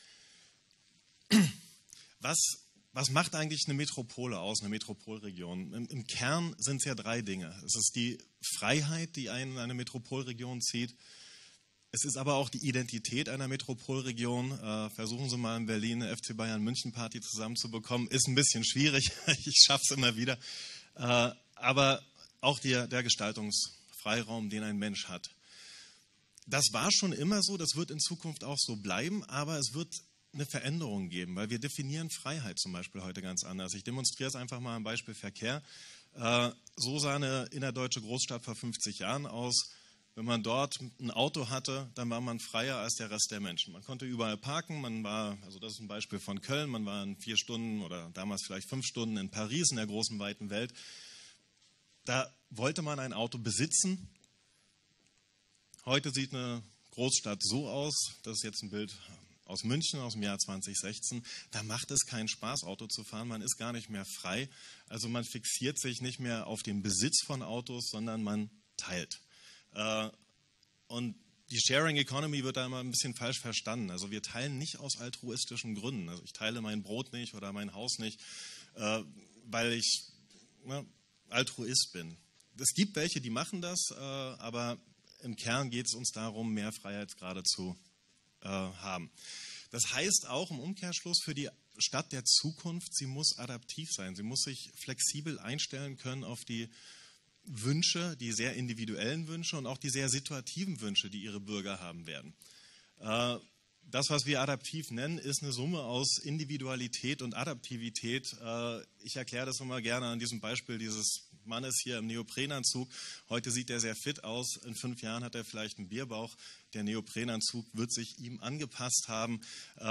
Was, was macht eigentlich eine Metropole aus, eine Metropolregion? Im, im Kern sind es ja drei Dinge. Es ist die Freiheit, die einen in eine Metropolregion zieht. Es ist aber auch die Identität einer Metropolregion. Äh, versuchen Sie mal in Berlin eine F C Bayern München Party zusammenzubekommen. Ist ein bisschen schwierig, ich schaffe es immer wieder. Äh, aber auch der, der Gestaltungsfreiraum, den ein Mensch hat. Das war schon immer so, das wird in Zukunft auch so bleiben, aber es wird eine Veränderung geben, weil wir definieren Freiheit zum Beispiel heute ganz anders. Ich demonstriere es einfach mal am Beispiel Verkehr. Äh, so sah eine innerdeutsche Großstadt vor fünfzig Jahren aus. Wenn man dort ein Auto hatte, dann war man freier als der Rest der Menschen. Man konnte überall parken, man war, also das ist ein Beispiel von Köln, man war in vier Stunden oder damals vielleicht fünf Stunden in Paris, in der großen, weiten Welt. Da wollte man ein Auto besitzen. Heute sieht eine Großstadt so aus, das ist jetzt ein Bild aus München aus dem Jahr zwanzig sechzehn, da macht es keinen Spaß, Auto zu fahren, man ist gar nicht mehr frei. Also man fixiert sich nicht mehr auf den Besitz von Autos, sondern man teilt. Und die Sharing Economy wird da immer ein bisschen falsch verstanden. Also wir teilen nicht aus altruistischen Gründen. Also ich teile mein Brot nicht oder mein Haus nicht, weil ich ne, Altruist bin. Es gibt welche, die machen das, aber im Kern geht es uns darum, mehr Freiheitsgrade zu haben. Das heißt auch im Umkehrschluss für die Stadt der Zukunft, sie muss adaptiv sein. Sie muss sich flexibel einstellen können auf die Wünsche, die sehr individuellen Wünsche und auch die sehr situativen Wünsche, die ihre Bürger haben werden. Das, was wir adaptiv nennen, ist eine Summe aus Individualität und Adaptivität. Ich erkläre das immer gerne an diesem Beispiel dieses Mannes hier im Neoprenanzug. Heute sieht er sehr fit aus, in fünf Jahren hat er vielleicht einen Bierbauch. Der Neoprenanzug wird sich ihm angepasst haben.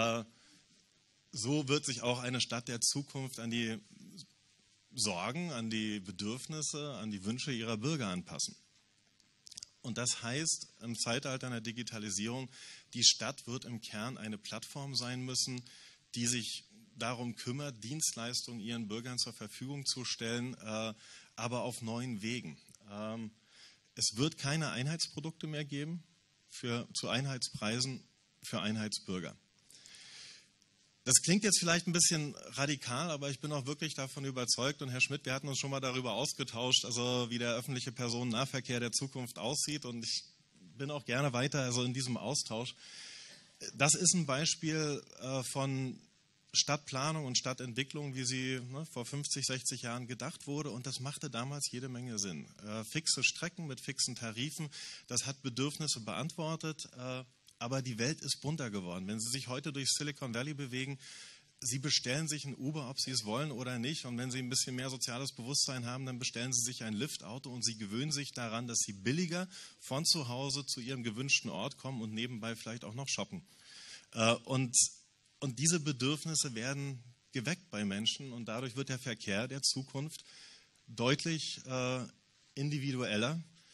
So wird sich auch eine Stadt der Zukunft an die Sorgen, an die Bedürfnisse, an die Wünsche ihrer Bürger anpassen. Und das heißt, im Zeitalter einer Digitalisierung, die Stadt wird im Kern eine Plattform sein müssen, die sich darum kümmert, Dienstleistungen ihren Bürgern zur Verfügung zu stellen, äh, aber auf neuen Wegen. Ähm, es wird keine Einheitsprodukte mehr geben für, zu Einheitspreisen für Einheitsbürger. Das klingt jetzt vielleicht ein bisschen radikal, aber ich bin auch wirklich davon überzeugt, und Herr Schmidt, wir hatten uns schon mal darüber ausgetauscht, also wie der öffentliche Personennahverkehr der Zukunft aussieht, und ich bin auch gerne weiter also in diesem Austausch. Das ist ein Beispiel äh, von Stadtplanung und Stadtentwicklung, wie sie ne, vor fünfzig, sechzig Jahren gedacht wurde, und das machte damals jede Menge Sinn. Äh, fixe Strecken mit fixen Tarifen, das hat Bedürfnisse beantwortet, äh, aber die Welt ist bunter geworden. Wenn Sie sich heute durch Silicon Valley bewegen, Sie bestellen sich ein Uber, ob Sie es wollen oder nicht. Und wenn Sie ein bisschen mehr soziales Bewusstsein haben, dann bestellen Sie sich ein Lyft-Auto und Sie gewöhnen sich daran, dass Sie billiger von zu Hause zu Ihrem gewünschten Ort kommen und nebenbei vielleicht auch noch shoppen. Und, und diese Bedürfnisse werden geweckt bei Menschen, und dadurch wird der Verkehr der Zukunft deutlich äh, individueller.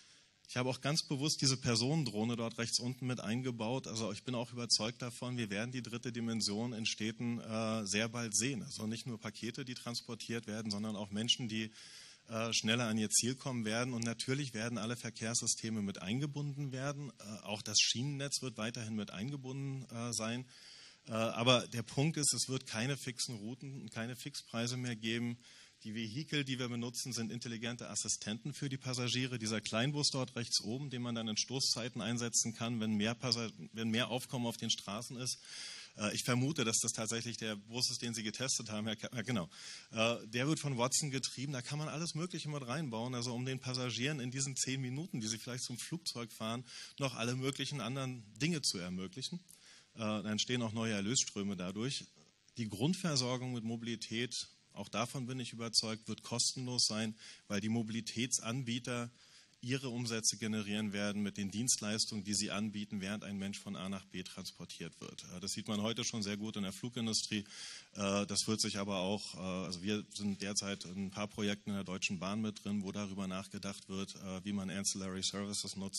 Ich habe auch ganz bewusst diese Personendrohne dort rechts unten mit eingebaut. Also ich bin auch überzeugt davon, wir werden die dritte Dimension in Städten äh, sehr bald sehen. Also nicht nur Pakete, die transportiert werden, sondern auch Menschen, die äh, schneller an ihr Ziel kommen werden. Und natürlich werden alle Verkehrssysteme mit eingebunden werden. Äh, auch das Schienennetz wird weiterhin mit eingebunden äh, sein. Äh, aber der Punkt ist, es wird keine fixen Routen, keine Fixpreise mehr geben. Die Vehikel, die wir benutzen, sind intelligente Assistenten für die Passagiere. Dieser Kleinbus dort rechts oben, den man dann in Stoßzeiten einsetzen kann, wenn mehr, Passag- wenn mehr Aufkommen auf den Straßen ist. Äh, ich vermute, dass das tatsächlich der Bus ist, den Sie getestet haben. Herr Ka- äh, genau. Äh, der wird von Watson getrieben. Da kann man alles Mögliche mit reinbauen. Also um den Passagieren in diesen zehn Minuten, die sie vielleicht zum Flugzeug fahren, noch alle möglichen anderen Dinge zu ermöglichen. Äh, dann entstehen auch neue Erlösströme dadurch. Die Grundversorgung mit Mobilität, auch davon bin ich überzeugt, wird kostenlos sein, weil die Mobilitätsanbieter ihre Umsätze generieren werden mit den Dienstleistungen, die sie anbieten, während ein Mensch von A nach B transportiert wird. Das sieht man heute schon sehr gut in der Flugindustrie. Das wird sich aber auch, also wir sind derzeit in ein paar Projekten in der Deutschen Bahn mit drin, wo darüber nachgedacht wird, wie man Ancillary Services nutzt.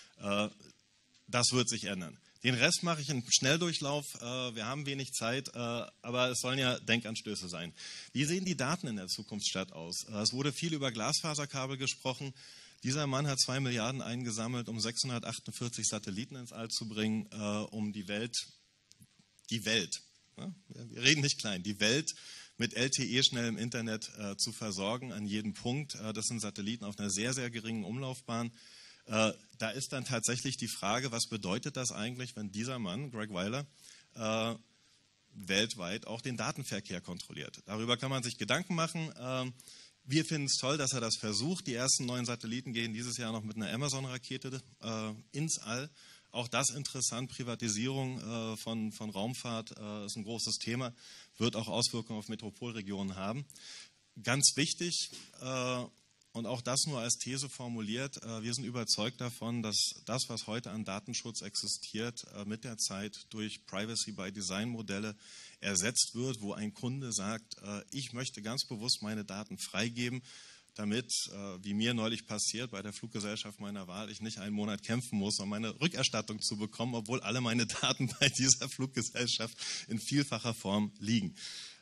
Das wird sich ändern. Den Rest mache ich in Schnelldurchlauf. Wir haben wenig Zeit, aber es sollen ja Denkanstöße sein. Wie sehen die Daten in der Zukunftsstadt aus? Es wurde viel über Glasfaserkabel gesprochen. Dieser Mann hat zwei Milliarden eingesammelt, um sechshundertachtundvierzig Satelliten ins All zu bringen, um die Welt, die Welt, wir reden nicht klein, die Welt mit L T E-schnellem Internet zu versorgen an jedem Punkt. Das sind Satelliten auf einer sehr, sehr geringen Umlaufbahn. Äh, da ist dann tatsächlich die Frage, was bedeutet das eigentlich, wenn dieser Mann, Greg Weiler, äh, weltweit auch den Datenverkehr kontrolliert. Darüber kann man sich Gedanken machen. Äh, wir finden es toll, dass er das versucht. Die ersten neuen Satelliten gehen dieses Jahr noch mit einer Amazon-Rakete äh, ins All. Auch das interessant, Privatisierung äh, von, von Raumfahrt äh, ist ein großes Thema, wird auch Auswirkungen auf Metropolregionen haben. Ganz wichtig, äh, und auch das nur als These formuliert, wir sind überzeugt davon, dass das, was heute an Datenschutz existiert, mit der Zeit durch Privacy-by-Design-Modelle ersetzt wird, wo ein Kunde sagt, ich möchte ganz bewusst meine Daten freigeben, damit, wie mir neulich passiert, bei der Fluggesellschaft meiner Wahl, ich nicht einen Monat kämpfen muss, um meine Rückerstattung zu bekommen, obwohl alle meine Daten bei dieser Fluggesellschaft in vielfacher Form liegen.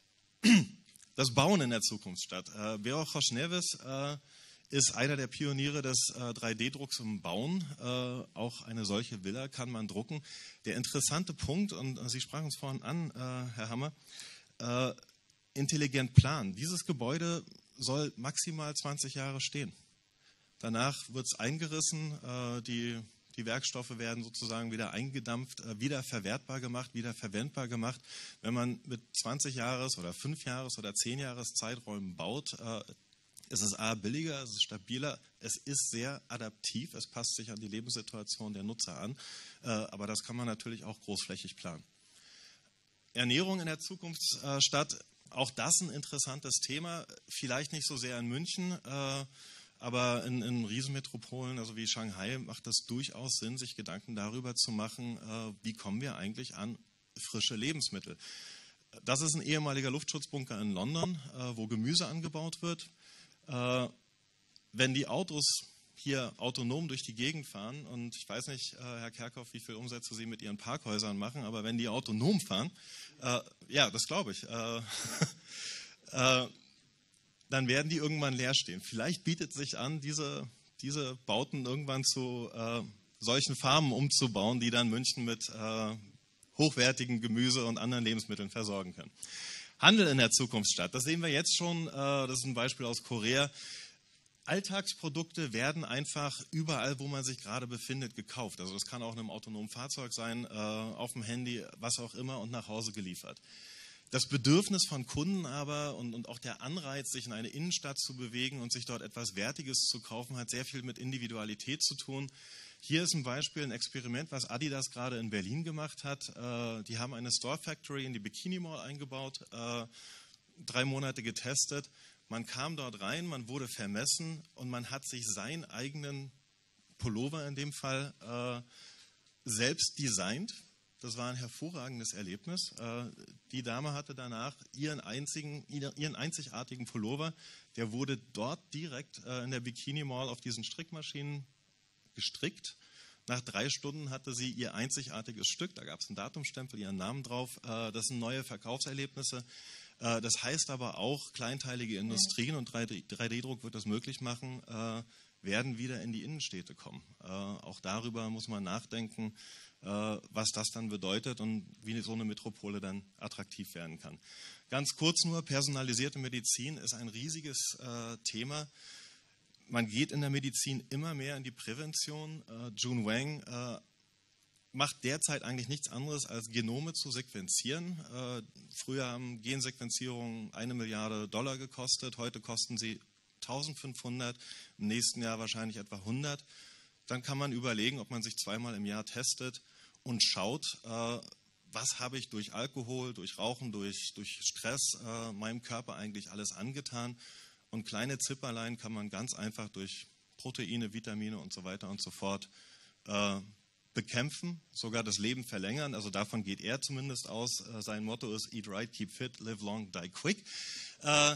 Das Bauen in der Zukunftsstadt. Äh, Beorch Chošnevys äh, ist einer der Pioniere des äh, drei D Drucks im Bauen. Äh, auch eine solche Villa kann man drucken. Der interessante Punkt, und äh, Sie sprachen es vorhin an, äh, Herr Hammer, äh, intelligent planen. Dieses Gebäude soll maximal zwanzig Jahre stehen. Danach wird es eingerissen, äh, die Die Werkstoffe werden sozusagen wieder eingedampft, wieder verwertbar gemacht, wieder verwendbar gemacht. Wenn man mit zwanzig Jahres oder fünf Jahres oder zehn Jahres Zeiträumen baut, ist es A, billiger, es ist stabiler, es ist sehr adaptiv, es passt sich an die Lebenssituation der Nutzer an, aber das kann man natürlich auch großflächig planen. Ernährung in der Zukunftsstadt, auch das ein interessantes Thema, vielleicht nicht so sehr in München, aber in, in Riesenmetropolen, also wie Shanghai, macht das durchaus Sinn, sich Gedanken darüber zu machen, äh, wie kommen wir eigentlich an frische Lebensmittel. Das ist ein ehemaliger Luftschutzbunker in London, äh, wo Gemüse angebaut wird. Äh, wenn die Autos hier autonom durch die Gegend fahren, und ich weiß nicht, äh, Herr Kerkhoff, wie viele Umsätze Sie mit Ihren Parkhäusern machen, aber wenn die autonom fahren, äh, ja, das glaube ich, äh, äh, dann werden die irgendwann leer stehen. Vielleicht bietet sich an, diese, diese Bauten irgendwann zu äh, solchen Farmen umzubauen, die dann München mit äh, hochwertigem Gemüse und anderen Lebensmitteln versorgen können. Handel in der Zukunftsstadt, das sehen wir jetzt schon, äh, das ist ein Beispiel aus Korea. Alltagsprodukte werden einfach überall, wo man sich gerade befindet, gekauft. Also das kann auch in einem autonomen Fahrzeug sein, äh, auf dem Handy, was auch immer, und nach Hause geliefert. Das Bedürfnis von Kunden aber und, und auch der Anreiz, sich in eine Innenstadt zu bewegen und sich dort etwas Wertiges zu kaufen, hat sehr viel mit Individualität zu tun. Hier ist ein Beispiel, ein Experiment, was Adidas gerade in Berlin gemacht hat. Äh, die haben eine Store Factory in die Bikini Mall eingebaut, äh, drei Monate getestet. Man kam dort rein, man wurde vermessen und man hat sich seinen eigenen Pullover in dem Fall äh, selbst designt. Das war ein hervorragendes Erlebnis. Die Dame hatte danach ihren, einzigen, ihren einzigartigen Pullover. Der wurde dort direkt in der Bikini Mall auf diesen Strickmaschinen gestrickt. Nach drei Stunden hatte sie ihr einzigartiges Stück, da gab es einen Datumstempel, ihren Namen drauf. Das sind neue Verkaufserlebnisse. Das heißt aber auch, kleinteilige Industrien, und drei D Druck wird das möglich machen, werden wieder in die Innenstädte kommen. Auch darüber muss man nachdenken, was das dann bedeutet und wie so eine Metropole dann attraktiv werden kann. Ganz kurz nur, personalisierte Medizin ist ein riesiges Thema. Man geht in der Medizin immer mehr in die Prävention. Äh, June Wang äh, macht derzeit eigentlich nichts anderes, als Genome zu sequenzieren. Äh, früher haben Gensequenzierungen eine Milliarde Dollar gekostet, heute kosten sie eintausendfünfhundert, im nächsten Jahr wahrscheinlich etwa hundert. Dann kann man überlegen, ob man sich zweimal im Jahr testet und schaut, äh, was habe ich durch Alkohol, durch Rauchen, durch, durch Stress äh, meinem Körper eigentlich alles angetan. Und kleine Zipperlein kann man ganz einfach durch Proteine, Vitamine und so weiter und so fort äh, bekämpfen, sogar das Leben verlängern. Also davon geht er zumindest aus. Äh, sein Motto ist Eat right, keep fit, live long, die quick. Äh,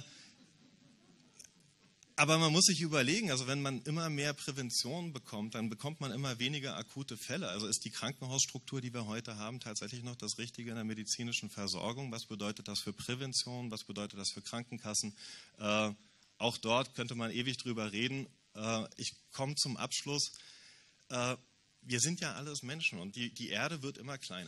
aber man muss sich überlegen, also wenn man immer mehr Prävention bekommt, dann bekommt man immer weniger akute Fälle. Also ist die Krankenhausstruktur, die wir heute haben, tatsächlich noch das Richtige in der medizinischen Versorgung? Was bedeutet das für Prävention? Was bedeutet das für Krankenkassen? Äh, Auch dort könnte man ewig drüber reden. Ich komme zum Abschluss. Wir sind ja alles Menschen und die, die Erde wird immer kleiner.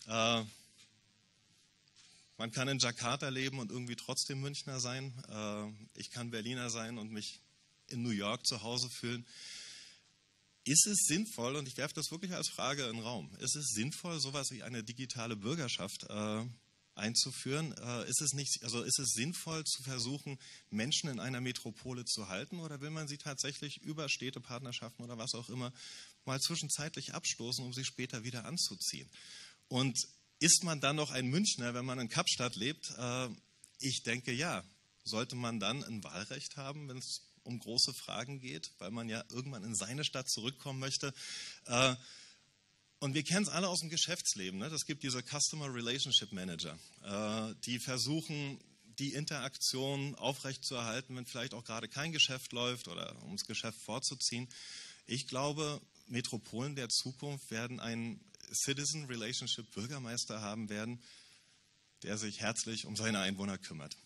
Man kann in Jakarta leben und irgendwie trotzdem Münchner sein. Ich kann Berliner sein und mich in New York zu Hause fühlen. Ist es sinnvoll, und ich werfe das wirklich als Frage in den Raum, ist es sinnvoll, sowas wie eine digitale Bürgerschaft einzuführen? Äh, ist es nicht, also ist es sinnvoll zu versuchen, Menschen in einer Metropole zu halten, oder will man sie tatsächlich über Städtepartnerschaften oder was auch immer mal zwischenzeitlich abstoßen, um sie später wieder anzuziehen? Und ist man dann noch ein Münchner, wenn man in Kapstadt lebt? Äh, ich denke ja. Sollte man dann ein Wahlrecht haben, wenn es um große Fragen geht, weil man ja irgendwann in seine Stadt zurückkommen möchte? Äh, Und wir kennen es alle aus dem Geschäftsleben. Ne? Es gibt diese Customer Relationship Manager, äh, die versuchen, die Interaktion aufrechtzuerhalten, wenn vielleicht auch gerade kein Geschäft läuft oder um das Geschäft vorzuziehen. Ich glaube, Metropolen der Zukunft werden einen Citizen Relationship Bürgermeister haben werden, der sich herzlich um seine Einwohner kümmert.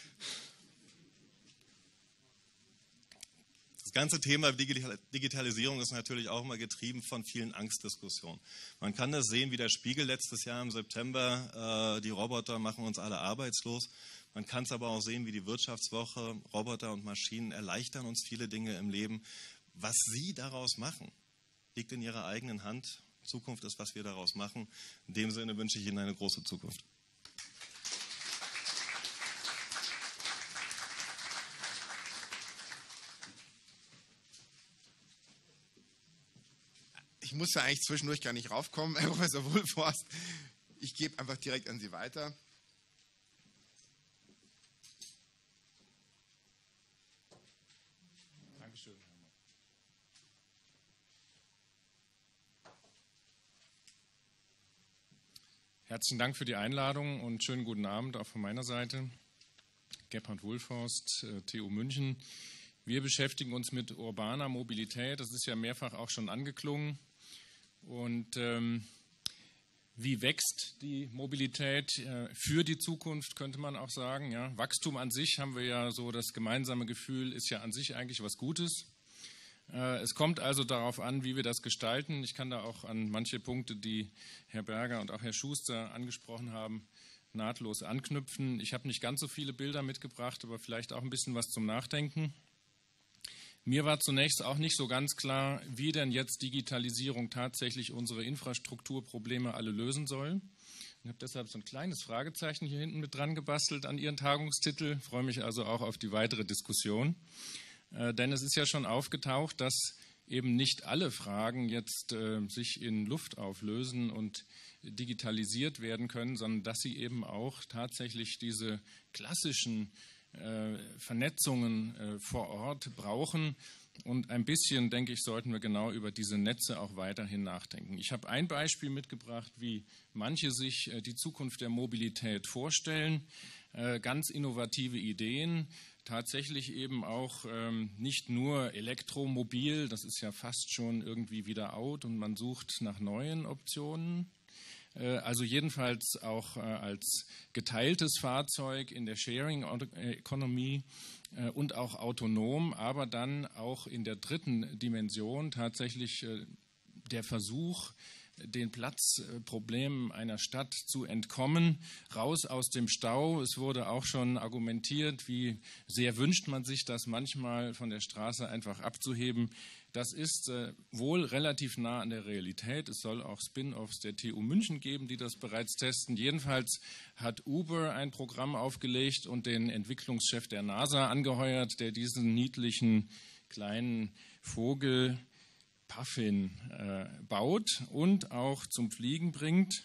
Das ganze Thema Digitalisierung ist natürlich auch immer getrieben von vielen Angstdiskussionen. Man kann das sehen, wie der Spiegel letztes Jahr im September, äh, die Roboter machen uns alle arbeitslos. Man kann es aber auch sehen, wie die Wirtschaftswoche, Roboter und Maschinen erleichtern uns viele Dinge im Leben. Was Sie daraus machen, liegt in Ihrer eigenen Hand. Zukunft ist, was wir daraus machen. In dem Sinne wünsche ich Ihnen eine große Zukunft. Ich muss da eigentlich zwischendurch gar nicht raufkommen, Herr Professor Wulforst. Ich gebe einfach direkt an Sie weiter. Dankeschön. Herzlichen Dank für die Einladung und schönen guten Abend auch von meiner Seite. Gebhard Wulforst, T U München. Wir beschäftigen uns mit urbaner Mobilität. Das ist ja mehrfach auch schon angeklungen. Und ähm, wie wächst die Mobilität äh, für die Zukunft, könnte man auch sagen. Ja? Wachstum an sich, haben wir ja so das gemeinsame Gefühl, ist ja an sich eigentlich was Gutes. Äh, es kommt also darauf an, wie wir das gestalten. Ich kann da auch an manche Punkte, die Herr Berger und auch Herr Schuster angesprochen haben, nahtlos anknüpfen. Ich habe nicht ganz so viele Bilder mitgebracht, aber vielleicht auch ein bisschen was zum Nachdenken. Mir war zunächst auch nicht so ganz klar, wie denn jetzt Digitalisierung tatsächlich unsere Infrastrukturprobleme alle lösen soll. Ich habe deshalb so ein kleines Fragezeichen hier hinten mit dran gebastelt an Ihren Tagungstitel. Ich freue mich also auch auf die weitere Diskussion. Äh, denn es ist ja schon aufgetaucht, dass eben nicht alle Fragen jetzt äh, sich in Luft auflösen und digitalisiert werden können, sondern dass sie eben auch tatsächlich diese klassischen Vernetzungen vor Ort brauchen. Und ein bisschen, denke ich, sollten wir genau über diese Netze auch weiterhin nachdenken. Ich habe ein Beispiel mitgebracht, wie manche sich die Zukunft der Mobilität vorstellen. Ganz innovative Ideen. tatsächlich eben auch ähm, nicht nur elektromobil, das ist ja fast schon irgendwie wieder out und man sucht nach neuen Optionen. Äh, also jedenfalls auch äh, als geteiltes Fahrzeug in der Sharing Economy äh, und auch autonom, aber dann auch in der dritten Dimension tatsächlich äh, der Versuch, den Platzproblemen einer Stadt zu entkommen, raus aus dem Stau. Es wurde auch schon argumentiert, wie sehr wünscht man sich das manchmal von der Straße einfach abzuheben. Das ist äh, wohl relativ nah an der Realität. Es soll auch Spin-offs der T U München geben, die das bereits testen. Jedenfalls hat Uber ein Programm aufgelegt und den Entwicklungschef der NASA angeheuert, der diesen niedlichen kleinen Vogel Puffin äh, baut und auch zum Fliegen bringt.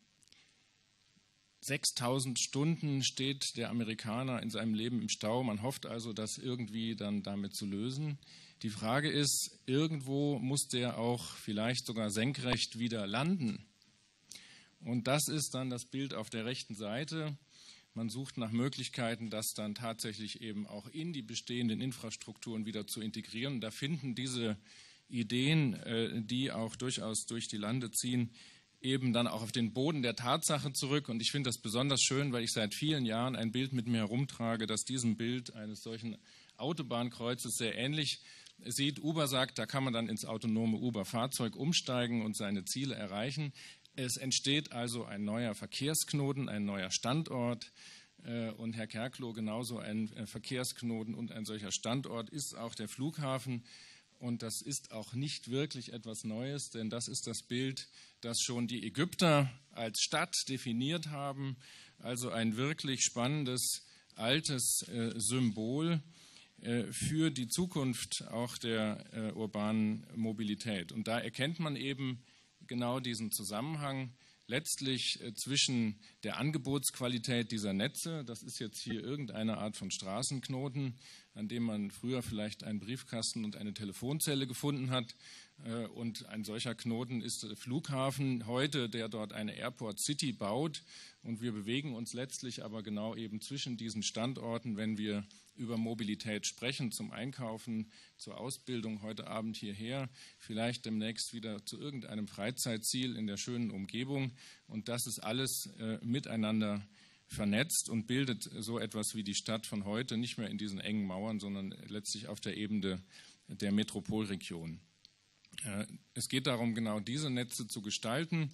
sechstausend Stunden steht der Amerikaner in seinem Leben im Stau. Man hofft also, das irgendwie dann damit zu lösen. Die Frage ist, irgendwo muss der auch vielleicht sogar senkrecht wieder landen. Und das ist dann das Bild auf der rechten Seite. Man sucht nach Möglichkeiten, das dann tatsächlich eben auch in die bestehenden Infrastrukturen wieder zu integrieren. Und da finden diese Ideen, die auch durchaus durch die Lande ziehen, eben dann auch auf den Boden der Tatsache zurück. Und ich finde das besonders schön, weil ich seit vielen Jahren ein Bild mit mir herumtrage, das diesem Bild eines solchen Autobahnkreuzes sehr ähnlich sieht. Uber sagt, da kann man dann ins autonome Uber-Fahrzeug umsteigen und seine Ziele erreichen. Es entsteht also ein neuer Verkehrsknoten, ein neuer Standort. Und Herr Kerkloh, genauso ein Verkehrsknoten und ein solcher Standort ist auch der Flughafen. Und das ist auch nicht wirklich etwas Neues, denn das ist das Bild, das schon die Ägypter als Stadt definiert haben. Also ein wirklich spannendes, altes äh, Symbol äh, für die Zukunft auch der äh, urbanen Mobilität. Und da erkennt man eben genau diesen Zusammenhang letztlich äh, zwischen der Angebotsqualität dieser Netze, das ist jetzt hier irgendeine Art von Straßenknoten, an dem man früher vielleicht einen Briefkasten und eine Telefonzelle gefunden hat. Und ein solcher Knoten ist der Flughafen heute, der dort eine Airport City baut. Und wir bewegen uns letztlich aber genau eben zwischen diesen Standorten, wenn wir über Mobilität sprechen, zum Einkaufen, zur Ausbildung, heute Abend hierher, vielleicht demnächst wieder zu irgendeinem Freizeitziel in der schönen Umgebung. Und das ist alles äh, miteinander vernetzt und bildet so etwas wie die Stadt von heute, nicht mehr in diesen engen Mauern, sondern letztlich auf der Ebene der Metropolregion. Es geht darum, genau diese Netze zu gestalten.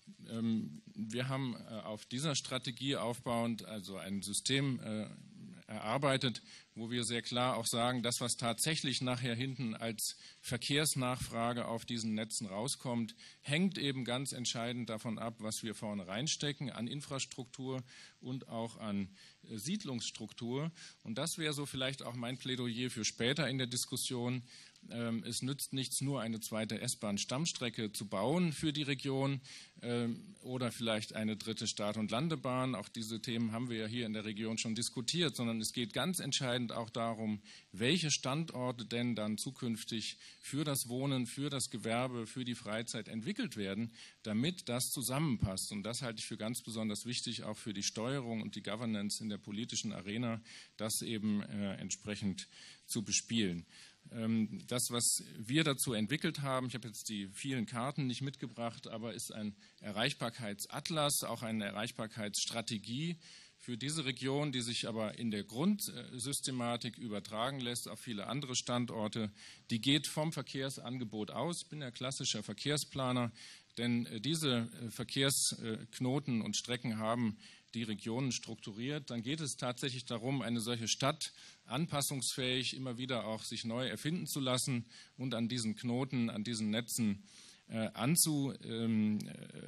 Wir haben auf dieser Strategie aufbauend also ein System erarbeitet, wo wir sehr klar auch sagen, das, was tatsächlich nachher hinten als Verkehrsnachfrage auf diesen Netzen rauskommt, hängt eben ganz entscheidend davon ab, was wir vorne reinstecken an Infrastruktur und auch an Siedlungsstruktur. Und das wäre so vielleicht auch mein Plädoyer für später in der Diskussion. Es nützt nichts, nur eine zweite S-Bahn-Stammstrecke zu bauen für die Region oder vielleicht eine dritte Start- und Landebahn. Auch diese Themen haben wir ja hier in der Region schon diskutiert, sondern es geht ganz entscheidend auch darum, welche Standorte denn dann zukünftig für das Wohnen, für das Gewerbe, für die Freizeit entwickelt werden, damit das zusammenpasst. Und das halte ich für ganz besonders wichtig, auch für die Steuerung und die Governance in der politischen Arena, das eben äh, entsprechend zu bespielen. Das, was wir dazu entwickelt haben, ich habe jetzt die vielen Karten nicht mitgebracht, aber ist ein Erreichbarkeitsatlas, auch eine Erreichbarkeitsstrategie für diese Region, die sich aber in der Grundsystematik übertragen lässt auf viele andere Standorte. Die geht vom Verkehrsangebot aus. Ich bin ja klassischer Verkehrsplaner, denn diese Verkehrsknoten und Strecken haben die Regionen strukturiert. Dann geht es tatsächlich darum, eine solche Stadt anpassungsfähig immer wieder auch sich neu erfinden zu lassen und an diesen Knoten, an diesen Netzen äh, anzudocken,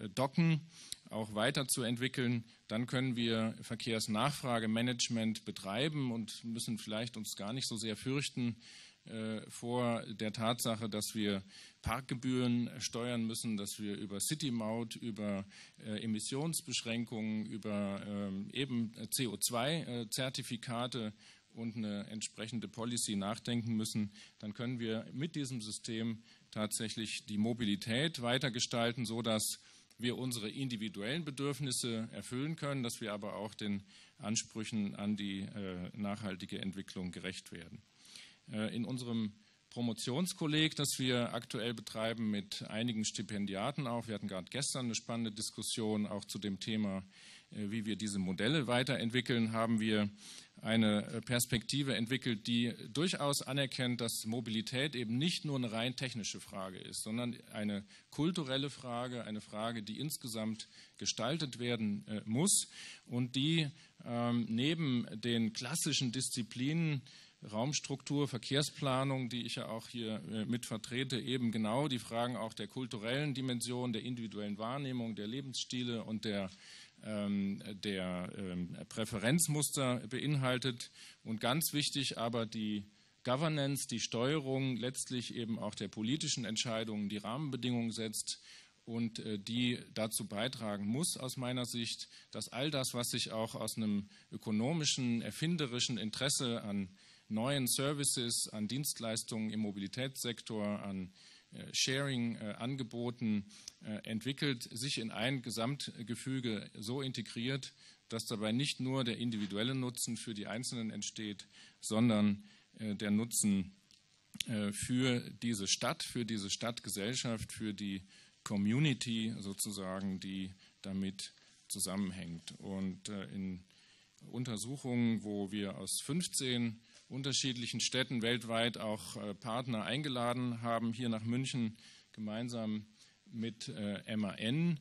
auch weiterzuentwickeln. Dann können wir Verkehrsnachfragemanagement betreiben und müssen vielleicht uns gar nicht so sehr fürchten äh, vor der Tatsache, dass wir Parkgebühren steuern müssen, dass wir über City-Maut, über äh, Emissionsbeschränkungen, über ähm, eben C O zwei Zertifikate und eine entsprechende Policy nachdenken müssen. Dann können wir mit diesem System tatsächlich die Mobilität weitergestalten, sodass wir unsere individuellen Bedürfnisse erfüllen können, dass wir aber auch den Ansprüchen an die äh, nachhaltige Entwicklung gerecht werden. Äh, in unserem Promotionskolleg, das wir aktuell betreiben mit einigen Stipendiaten auch, wir hatten gerade gestern eine spannende Diskussion auch zu dem Thema, äh, wie wir diese Modelle weiterentwickeln, haben wir eine Perspektive entwickelt, die durchaus anerkennt, dass Mobilität eben nicht nur eine rein technische Frage ist, sondern eine kulturelle Frage, eine Frage, die insgesamt gestaltet werden äh, muss und die ähm, neben den klassischen Disziplinen Raumstruktur, Verkehrsplanung, die ich ja auch hier äh, mit vertrete, eben genau die Fragen auch der kulturellen Dimension, der individuellen Wahrnehmung, der Lebensstile und der der ähm, Präferenzmuster beinhaltet und ganz wichtig aber die Governance, die Steuerung letztlich eben auch der politischen Entscheidungen, die Rahmenbedingungen setzt und äh, die dazu beitragen muss aus meiner Sicht, dass all das, was sich auch aus einem ökonomischen, erfinderischen Interesse an neuen Services, an Dienstleistungen im Mobilitätssektor, an Sharing-Angeboten äh, entwickelt, sich in ein Gesamtgefüge so integriert, dass dabei nicht nur der individuelle Nutzen für die Einzelnen entsteht, sondern äh, der Nutzen äh, für diese Stadt, für diese Stadtgesellschaft, für die Community sozusagen, die damit zusammenhängt. Und äh, in Untersuchungen, wo wir aus fünfzehn unterschiedlichen Städten weltweit auch äh, Partner eingeladen haben, hier nach München gemeinsam mit äh, M A N,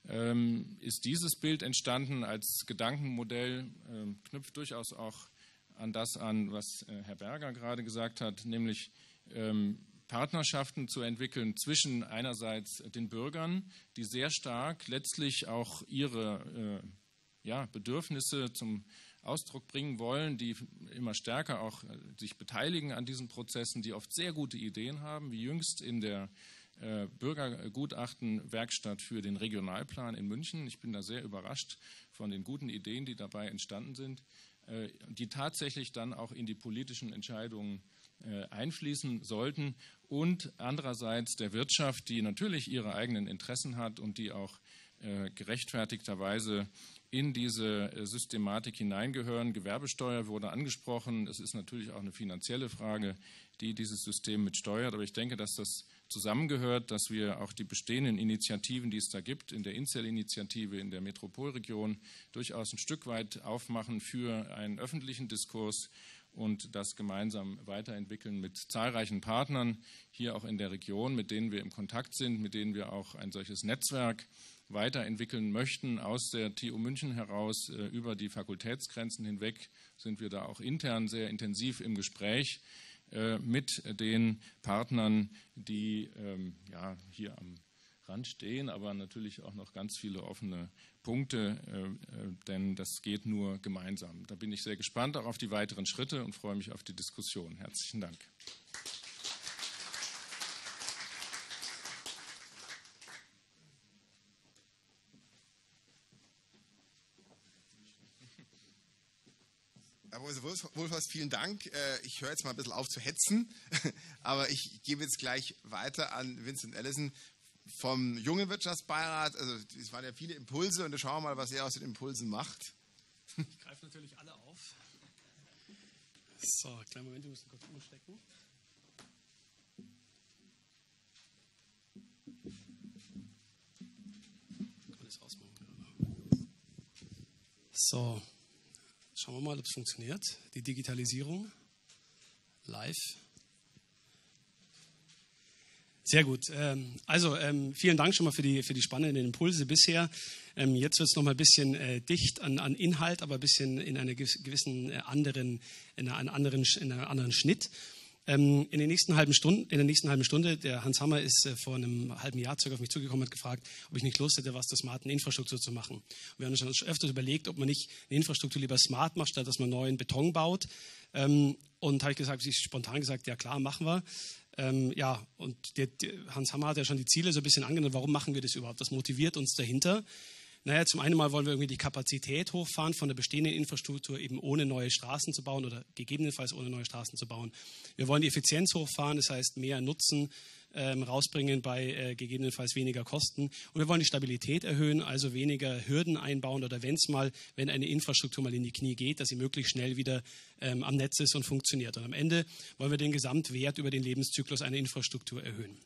ähm, ist dieses Bild entstanden als Gedankenmodell, äh, knüpft durchaus auch an das an, was äh, Herr Berger gerade gesagt hat, nämlich ähm, Partnerschaften zu entwickeln zwischen einerseits den Bürgern, die sehr stark letztlich auch ihre äh, ja, Bedürfnisse zum Ausdruck bringen wollen, die immer stärker auch sich beteiligen an diesen Prozessen, die oft sehr gute Ideen haben, wie jüngst in der äh, Bürgergutachtenwerkstatt für den Regionalplan in München. Ich bin da sehr überrascht von den guten Ideen, die dabei entstanden sind, äh, die tatsächlich dann auch in die politischen Entscheidungen äh, einfließen sollten und andererseits der Wirtschaft, die natürlich ihre eigenen Interessen hat und die auch äh, gerechtfertigterweise in diese Systematik hineingehören. Gewerbesteuer wurde angesprochen. Es ist natürlich auch eine finanzielle Frage, die dieses System mitsteuert. Aber ich denke, dass das zusammengehört, dass wir auch die bestehenden Initiativen, die es da gibt, in der Inzell-Initiative, in der Metropolregion, durchaus ein Stück weit aufmachen für einen öffentlichen Diskurs und das gemeinsam weiterentwickeln mit zahlreichen Partnern hier auch in der Region, mit denen wir im Kontakt sind, mit denen wir auch ein solches Netzwerk weiterentwickeln möchten. Aus der T U München heraus, äh, über die Fakultätsgrenzen hinweg, sind wir da auch intern sehr intensiv im Gespräch äh, mit den Partnern, die ähm, ja, hier am Rand stehen, aber natürlich auch noch ganz viele offene Punkte, äh, äh, denn das geht nur gemeinsam. Da bin ich sehr gespannt auch auf die weiteren Schritte und freue mich auf die Diskussion. Herzlichen Dank. Herr Professor Wohlforst, vielen Dank. Ich höre jetzt mal ein bisschen auf zu hetzen, aber ich gebe jetzt gleich weiter an Vincent Ellison vom Jungen Wirtschaftsbeirat. Also es waren ja viele Impulse und da schauen wir mal, was er aus den Impulsen macht. Ich greife natürlich alle auf. So, kleinen Moment, wir müssen kurz umstecken. Kann ich das ausmachen? So. Schauen wir mal, ob es funktioniert. Die Digitalisierung live. Sehr gut. Also vielen Dank schon mal für die, für die spannenden Impulse bisher. Jetzt wird es noch mal ein bisschen dicht an, an Inhalt, aber ein bisschen in einer gewissen anderen, in einem anderen, in einem anderen Schnitt. In, den nächsten halben Stunden, in der nächsten halben Stunde, der Hans Hammer ist äh, vor einem halben Jahr circa auf mich zugekommen und hat gefragt, ob ich nicht Lust hätte, was zur smarten Infrastruktur zu machen. Und wir haben uns schon öfters überlegt, ob man nicht eine Infrastruktur lieber smart macht, statt dass man neuen Beton baut. Ähm, und habe ich gesagt, ich spontan gesagt, ja klar, machen wir. Ähm, ja, und der, der Hans Hammer hat ja schon die Ziele so ein bisschen angenommen. Warum machen wir das überhaupt? Was motiviert uns dahinter? Naja, zum einen mal wollen wir irgendwie die Kapazität hochfahren von der bestehenden Infrastruktur, eben ohne neue Straßen zu bauen oder gegebenenfalls ohne neue Straßen zu bauen. Wir wollen die Effizienz hochfahren, das heißt mehr nutzen ähm, rausbringen bei äh, gegebenenfalls weniger Kosten. Und wir wollen die Stabilität erhöhen, also weniger Hürden einbauen oder wenn es mal, wenn eine Infrastruktur mal in die Knie geht, dass sie möglichst schnell wieder ähm, am Netz ist und funktioniert. Und am Ende wollen wir den Gesamtwert über den Lebenszyklus einer Infrastruktur erhöhen.